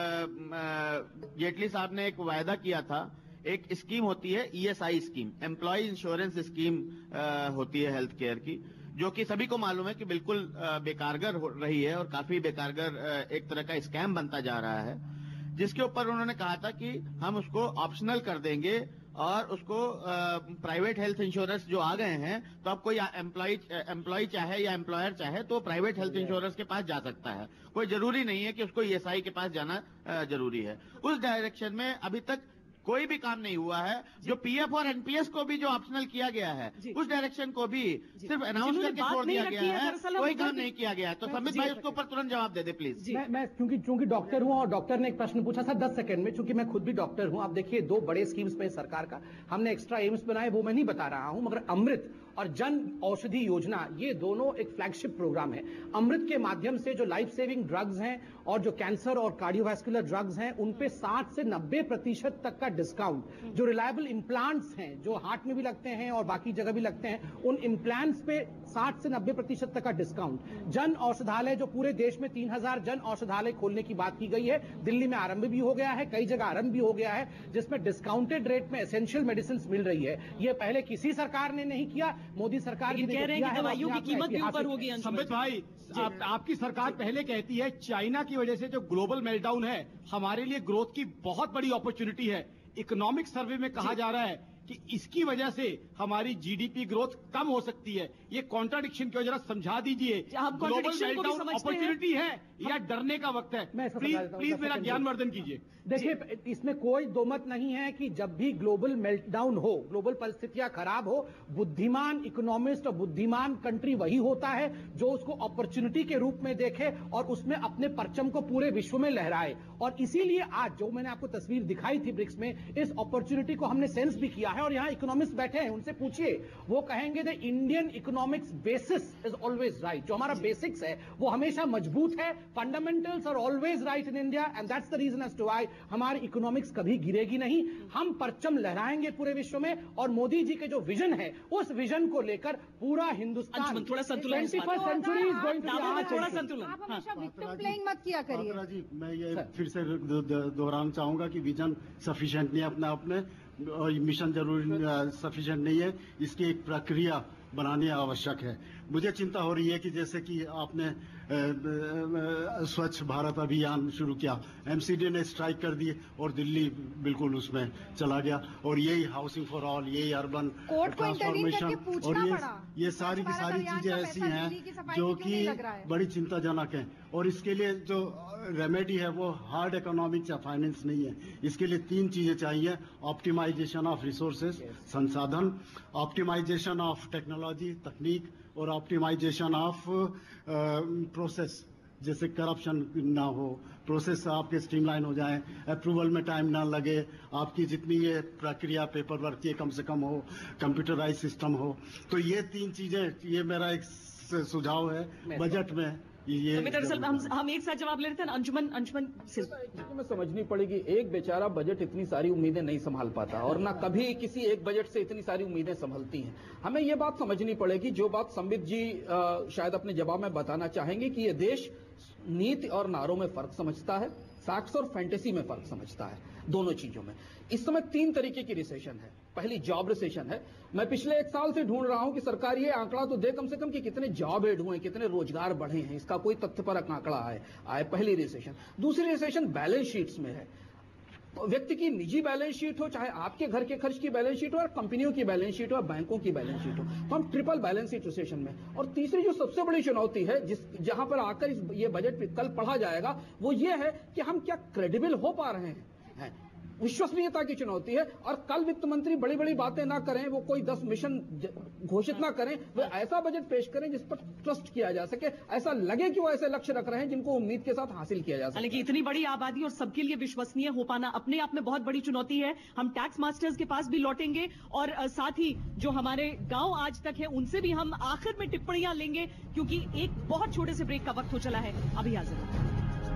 जेटली साहब ने एक वायदा किया था, एक स्कीम होती है ESI scheme, employ insurance scheme होती है हेल्थ केयर की, जो कि सभी को मालूम है कि बिल्कुल बेकारगर हो रही है और काफी बेकारगर एक तरह का स्कैम बनता जा रहा है, जिसके ऊपर उन्होंने कहा था कि हम उसको ऑप्शनल कर देंगे और उसको प्राइवेट हेल्थ इंश्योरेंस जो आ गए हैं, तो अब कोई एम्प्लॉय एम्प्लॉय चाहे या एम्प्लॉयर चाहे तो प्राइवेट हेल्थ इंश्योरेंस के पास जा सकता है। कोई जरूरी नहीं है कि उसको ईएसआई के पास जाना जरूरी है। उस डायरेक्शन में अभी तक कोई भी काम नहीं हुआ है। जो पीएफ और एनपीएस को भी जो ऑप्शनल किया गया है, उस डायरेक्शन को भी सिर्फ अनाउंस करके छोड़ दिया गया है, कोई काम नहीं किया गया है। तो संबित भाई उसके ऊपर तुरंत जवाब दे दे प्लीज। मैं, मैं क्योंकि चूंकि डॉक्टर हूं और डॉक्टर ने एक प्रश्न पूछा था दस सेकंड में, चूंकि मैं खुद भी डॉक्टर हूं। आप देखिए, दो बड़े स्कीम्स में सरकार का हमने एक्स्ट्रा एम्स बनाए, वो मैं नहीं बता रहा हूं, मगर अमृत और जन औषधि योजना, ये दोनों एक फ्लैगशिप प्रोग्राम है। अमृत के माध्यम से जो लाइफ सेविंग ड्रग्स हैं और जो कैंसर और कार्डियोवैस्कुलर ड्रग्स हैं, उन पे साठ से नब्बे प्रतिशत तक का डिस्काउंट। जो रिलायबल इम्प्लांट्स हैं, जो हार्ट में भी लगते हैं और बाकी जगह भी लगते हैं, उन इम्प्लांट्स पे साठ से नब्बे प्रतिशत तक का डिस्काउंट। जन औषधालय, जो पूरे देश में तीन हजार जन औषधालय खोलने की बात की गई है, दिल्ली में आरंभ भी हो गया है, कई जगह आरंभ भी हो गया है, जिसमें डिस्काउंटेड रेट में एसेंशियल मेडिसिन मिल रही है। ये पहले किसी सरकार ने नहीं किया, मोदी सरकार कह रहे हैं कि दवाइयों की कीमत भी ऊपर होगी। संबित भाई, आप, आपकी सरकार पहले कहती है चाइना की वजह से जो ग्लोबल मेल्टडाउन है, हमारे लिए ग्रोथ की बहुत बड़ी अपॉर्चुनिटी है। इकोनॉमिक सर्वे में कहा जा रहा है कि इसकी वजह से हमारी जीडीपी ग्रोथ कम हो सकती है। ये कॉन्ट्राडिक्शन क्यों, जरा समझा दीजिए। ग्लोबल मेल्टडाउन अपॉर्चुनिटी है या डरने का वक्त है? प्लीज प्लीज मेरा ज्ञानवर्धन कीजिए। देखिए, इसमें कोई दो मत नहीं है कि जब भी ग्लोबल मेल्टडाउन हो, ग्लोबल परिस्थितियां खराब हो, बुद्धिमान इकोनॉमिस्ट और बुद्धिमान कंट्री वही होता है जो उसको अपॉर्चुनिटी के रूप में देखे और उसमें अपने परचम को पूरे विश्व में लहराए। और इसीलिए आज जो मैंने आपको तस्वीर दिखाई थी ब्रिक्स में, इस अपॉर्चुनिटी को हमने सेंस भी किया है। और यहाँ इकोनॉमिस्ट बैठे हैं, उनसे पूछिए, वो कहेंगे the Indian economics basis is always right. जो हमारा बेसिक्स है वो हमेशा मजबूत है, fundamentals are always right in India, and that's the reason as to why हमारी इकोनॉमिक्स कभी गिरेगी नहीं। हम परचम लहराएंगे पूरे विश्व में, और मोदी जी के जो विजन है, उस विजन को लेकर पूरा हिंदुस्तान थोड़ा संतुलन, twenty first century is going to be थोड़ा संतुलन। आप हमेशा विक्टिम प्लेइंग मत किया करिए। जी, मैं ये फिर से दोहराना चाहूंगा कि विजन सफिशिएंट नहीं है अपने अपने, मिशन जरूर सफिशिएंट नहीं है, इसकी एक प्रक्रिया बनानी आवश्यक है। मुझे चिंता हो रही है कि जैसे कि आपने स्वच्छ भारत अभियान शुरू किया, एमसीडी ने स्ट्राइक कर दिए और दिल्ली बिल्कुल उसमें चला गया, और यही हाउसिंग फॉर ऑल, यही अर्बन ट्रांसफॉर्मेशन, और ये ये सारी की सारी चीजें ऐसी हैं जो कि बड़ी चिंताजनक हैं। और इसके लिए जो रेमेडी है वो हार्ड इकोनॉमिक्स या फाइनेंस नहीं है। इसके लिए तीन चीजें चाहिए: ऑप्टिमाइजेशन ऑफ रिसोर्सेज, संसाधन, ऑप्टिमाइजेशन ऑफ टेक्नोलॉजी, तकनीक, और ऑप्टिमाइजेशन ऑफ प्रोसेस, जैसे करप्शन ना हो, प्रोसेस आपके स्ट्रीमलाइन हो जाए, अप्रूवल में टाइम ना लगे, आपकी जितनी ये प्रक्रिया पेपर वर्क की कम से कम हो, कंप्यूटराइज सिस्टम हो। तो ये तीन चीजें, ये मेरा एक सुझाव है बजट में। ये तो दरअसल हम हम एक साथ जवाब ले रहे थे। अंजुमन अंजुमन से में समझनी पड़ेगी, एक बेचारा बजट इतनी सारी उम्मीदें नहीं संभाल पाता, और ना कभी किसी एक बजट से इतनी सारी उम्मीदें संभलती हैं। हमें ये बात समझनी पड़ेगी, जो बात संबित जी आ, शायद अपने जवाब में बताना चाहेंगे, कि ये देश नीति और नारों में फर्क समझता है, फैक्ट्स और फैंटेसी में फर्क समझता है, दोनों चीजों में। इस समय तीन तरीके की रिसेशन है। पहली जॉब रिसेशन है। मैं पिछले एक साल से ढूंढ रहा हूं कि सरकार ये आंकड़ा तो दे कम से कम कि कितने जॉब एड हुए, कितने रोजगार बढ़े हैं, इसका कोई तथ्यपरक आंकड़ा आए आए पहली रिसेशन। दूसरी रिसेशन बैलेंस शीट्स में है। व्यक्ति की निजी बैलेंस शीट हो, चाहे आपके घर के खर्च की बैलेंस शीट हो, और कंपनियों की बैलेंस शीट हो, बैंकों की बैलेंस शीट हो, तो हम ट्रिपल बैलेंस शीट रिसेशन में। और तीसरी जो सबसे बड़ी चुनौती है, जिस जहां पर आकर इस ये बजट कल पढ़ा जाएगा, वो ये है कि हम क्या क्रेडिबल हो पा रहे हैं, हैं। विश्वसनीयता की चुनौती है। और कल वित्त मंत्री बड़ी बड़ी बातें ना करें, वो कोई दस मिशन घोषित ना करें, वो ऐसा बजट पेश करें जिस पर ट्रस्ट किया जा सके, ऐसा लगे कि वो ऐसे लक्ष्य रख रहे हैं जिनको उम्मीद के साथ हासिल किया जा सके। हालांकि इतनी बड़ी आबादी और सबके लिए विश्वसनीय हो पाना अपने आप में बहुत बड़ी चुनौती है। हम टैक्स मास्टर्स के पास भी लौटेंगे, और साथ ही जो हमारे गांव आज तक है उनसे भी हम आखिर में टिप्पणियां लेंगे, क्योंकि एक बहुत छोटे से ब्रेक का वक्त हो चला है। अभी हाजिर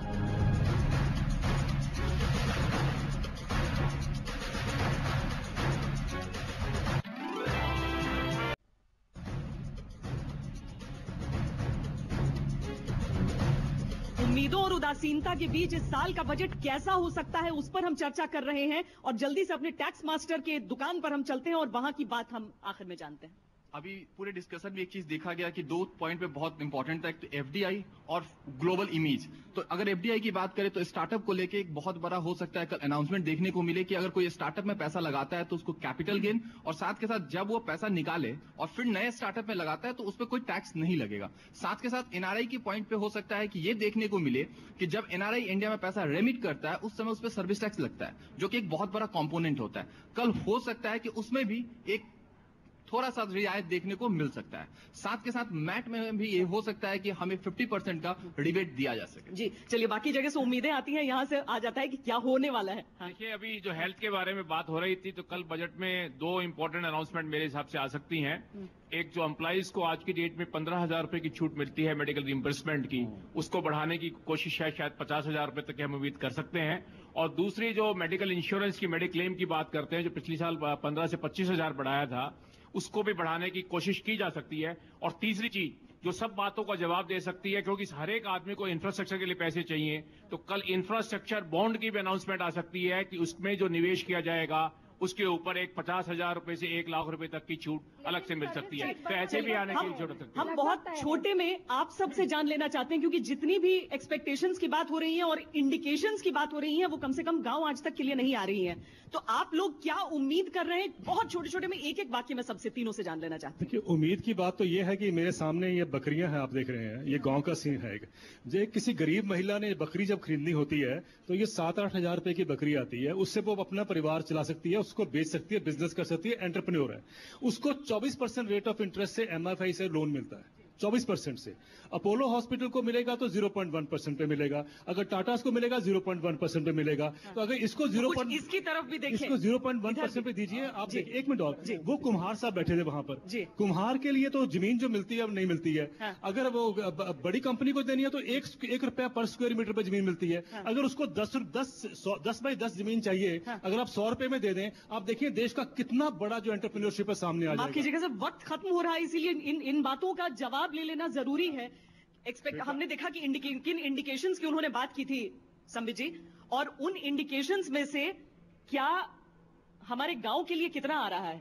उम्मीदों और उदासीनता के बीच इस साल का बजट कैसा हो सकता है, उस पर हम चर्चा कर रहे हैं। और जल्दी से अपने टैक्स मास्टर के दुकान पर हम चलते हैं और वहां की बात हम आखिर में जानते हैं। अभी पूरे डिस्कशन में एक चीज देखा गया कि दो पॉइंट पे बहुत इंपॉर्टेंट था, एक तो एफडीआई और ग्लोबल इमेज। तो अगर एफडीआई की बात करें तो स्टार्टअप को लेके एक बहुत बड़ा हो सकता है कल अनाउंसमेंट देखने को मिले कि अगर कोई स्टार्टअप में पैसा लगाता है तो उसको कैपिटल गेन, और साथ के साथ जब वो पैसा निकाले और फिर नए स्टार्टअप में लगाता है तो उस पर कोई टैक्स नहीं लगेगा। साथ के साथ एनआरआई की पॉइंट पे हो सकता है कि ये देखने को मिले कि जब एनआरआई इंडिया में पैसा रेमिट करता है उस समय उस पर सर्विस टैक्स लगता है, जो कि एक बहुत बड़ा कॉम्पोनेंट होता है। कल हो सकता है कि उसमें भी एक थोड़ा सा रियायत देखने को मिल सकता है। साथ के साथ मैट में भी ये हो सकता है कि हमें पचास परसेंट का रिबेट दिया जा सके। जी चलिए, बाकी जगह से उम्मीदें आती हैं, यहाँ से आ जाता है कि क्या होने वाला है। हाँ। देखिए, अभी जो हेल्थ के बारे में बात हो रही थी, तो कल बजट में दो इंपॉर्टेंट अनाउंसमेंट मेरे हिसाब से आ सकती हैं। एक जो एम्प्लॉइज को आज की डेट में पंद्रह हजार रुपए की छूट मिलती है मेडिकल रिइंबर्समेंट की, उसको बढ़ाने की कोशिश है, शायद पचास हजार रुपए तक हम उम्मीद कर सकते हैं। और दूसरी जो मेडिकल इंश्योरेंस की मेडिक्लेम की बात करते हैं, जो पिछले साल पंद्रह से पच्चीस हजार बढ़ाया था, उसको भी बढ़ाने की कोशिश की जा सकती है। और तीसरी चीज जो सब बातों का जवाब दे सकती है, क्योंकि हर एक आदमी को इंफ्रास्ट्रक्चर के लिए पैसे चाहिए, तो कल इंफ्रास्ट्रक्चर बॉन्ड की भी अनाउंसमेंट आ सकती है कि उसमें जो निवेश किया जाएगा उसके ऊपर एक पचास हजार रुपए से एक लाख रुपए तक की छूट अलग से मिल सकती है। तो ऐसे भी आने की जरूरत सकती है। हम बहुत छोटे में आप सबसे जान लेना चाहते हैं, क्योंकि जितनी भी एक्सपेक्टेशंस की बात हो रही है और इंडिकेशंस की बात हो रही है, वो कम से कम गांव आज तक के लिए नहीं आ रही है। तो आप लोग क्या उम्मीद कर रहे हैं? बहुत छोटे छोटे में एक एक वाक्य में सबसे तीनों से जान लेना चाहते हैं। देखिए, उम्मीद की बात तो ये है कि मेरे सामने ये बकरियां हैं, आप देख रहे हैं, ये गांव का सीन है। जो किसी गरीब महिला ने बकरी जब खरीदनी होती है तो ये सात आठ हजार रुपए की बकरी आती है, उससे वो अपना परिवार चला सकती है, उसको बेच सकती है, बिजनेस कर सकती है, एंटरप्रेन्योर है। उसको चौबीस परसेंट रेट ऑफ इंटरेस्ट से एमएफआई से लोन मिलता है, चौबीस परसेंट से। अपोलो हॉस्पिटल को मिलेगा तो ज़ीरो पॉइंट वन परसेंट पे मिलेगा, अगर टाटास को मिलेगा ज़ीरो पॉइंट वन परसेंट पे मिलेगा। हाँ। तो अगर इसको ज़ीरो पॉइंट इसकी तरफ भी देखिए, इसको ज़ीरो पॉइंट वन परसेंट पे दीजिए। आप देखिए, एक मिनट और, वो कुम्हार साहब बैठे थे वहां पर, कुम्हार के लिए तो जमीन जो मिलती है अब नहीं मिलती है। हाँ। अगर वो बड़ी कंपनी को देनी है तो एक एक रुपया पर स्क्वायर मीटर पे जमीन मिलती है। हाँ। अगर उसको दस दस दस बाई दस जमीन चाहिए, हाँ। अगर आप सौ रुपए में दे दें, आप देखिए देश का कितना बड़ा जो एंटरप्रेन्योरशिप है सामने आ जाएगा। आपकी जगह से वक्त खत्म हो रहा है, इसीलिए इन इन बातों का जवाब ले लेना जरूरी है। एक्सपेक्ट हमने देखा कि इंडिके, किन इंडिकेशंस की उन्होंने बात की थी संबित जी, और उन इंडिकेशंस में से क्या हमारे गांव के लिए कितना आ रहा है?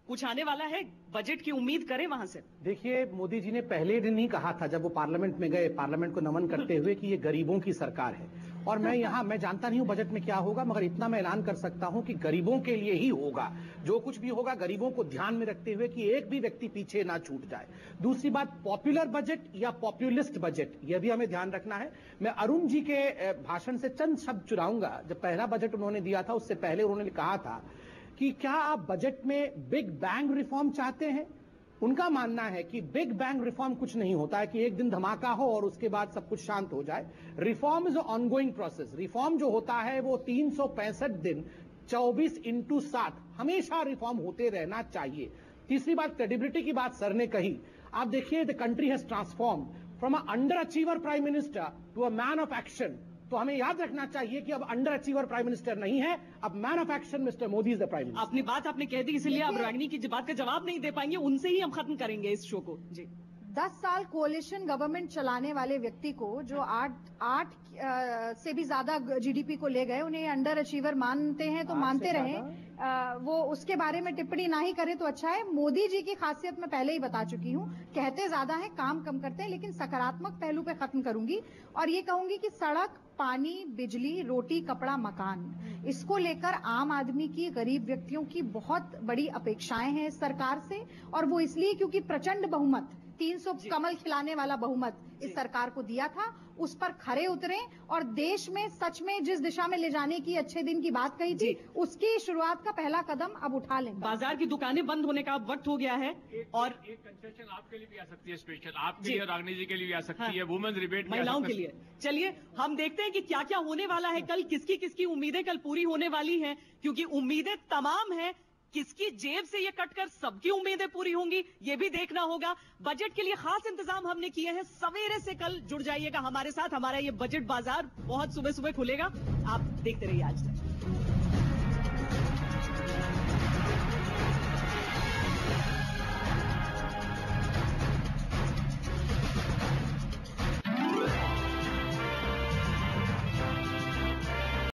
कुछ आने वाला है, बजट की उम्मीद करें वहां से। देखिए, मोदी जी ने पहले दिन ही कहा था जब वो पार्लियामेंट में गए, पार्लियामेंट को नमन करते हुए, कि ये गरीबों की सरकार है। और मैं यहाँ मैं जानता नहीं हूँ बजट में क्या होगा, मगर इतना मैं ऐलान कर सकता हूँ कि गरीबों के लिए ही होगा। जो कुछ भी होगा गरीबों को ध्यान में रखते हुए कि एक भी व्यक्ति पीछे ना छूट जाए। दूसरी बात, पॉपुलर बजट या पॉपुलिस्ट बजट, यह भी हमें ध्यान रखना है। मैं अरुण जी के भाषण से चंद शब्द चुराऊंगा। जब पहला बजट उन्होंने दिया था उससे पहले उन्होंने कहा था कि क्या आप बजट में बिग बैंग रिफॉर्म चाहते हैं। उनका मानना है कि बिग बैंग रिफॉर्म कुछ नहीं होता है कि एक दिन धमाका हो और उसके बाद सब कुछ शांत हो जाए। Reform is ongoing process. Reform जो होता है वो तीन सौ पैंसठ दिन चौबीस इंटू सात हमेशा रिफॉर्म होते रहना चाहिए। तीसरी बात, क्रेडिबिलिटी की बात सर ने कही। आप देखिए, the country has transform from a under achiever prime minister to a man of action. तो हमें याद रखना चाहिए कि अब अंडर अचीवर प्राइम मिनिस्टर नहीं है, अब man of action mister Modi is the prime minister. अपनी बात आपने कह दी, इसलिए आप रागिनी की बात का जवाब नहीं दे पाएंगे, उनसे ही हम खत्म करेंगे इस शो को। जी, दस साल कोalition गवर्नमेंट चलाने वाले व्यक्ति को जो आठ आठ से भी ज्यादा जीडीपी को ले गए, उन्हें अंडर अचीवर मानते हैं तो मानते रहे। वो उसके बारे में टिप्पणी ना ही करें तो अच्छा है। मोदी जी की खासियत मैं पहले ही बता चुकी हूँ, कहते ज्यादा है काम कम करते हैं। लेकिन सकारात्मक पहलू पे खत्म करूंगी और ये कहूंगी कि सड़क, पानी, बिजली, रोटी, कपड़ा, मकान, इसको लेकर आम आदमी की, गरीब व्यक्तियों की बहुत बड़ी अपेक्षाएं हैं सरकार से। और वो इसलिए क्योंकि प्रचंड बहुमत, तीन सौ कमल खिलाने वाला बहुमत इस सरकार को दिया था, उस पर खरे उतरे और देश में सच में जिस दिशा में ले जाने की अच्छे दिन की बात कही थी, उसकी शुरुआत का पहला कदम अब उठा लें। बाजार की दुकानें बंद होने का अब वक्त हो गया है। और एक कंसेशन आपके लिए भी आ सकती है, स्पेशल आपके लिए, रागिनी जी के लिए भी आ सकती है, वुमेन्स रिबेट महिलाओं के लिए। चलिए हम देखते हैं कि क्या क्या होने वाला है कल, किसकी किसकी उम्मीदें कल पूरी होने वाली हैं, क्योंकि उम्मीदें तमाम हैं। किसकी जेब से ये कटकर सबकी उम्मीदें पूरी होंगी, ये भी देखना होगा। बजट के लिए खास इंतजाम हमने किए हैं। सवेरे से कल जुड़ जाइएगा हमारे साथ। हमारा ये बजट बाजार बहुत सुबह सुबह खुलेगा। आप देखते रहिए आज तक।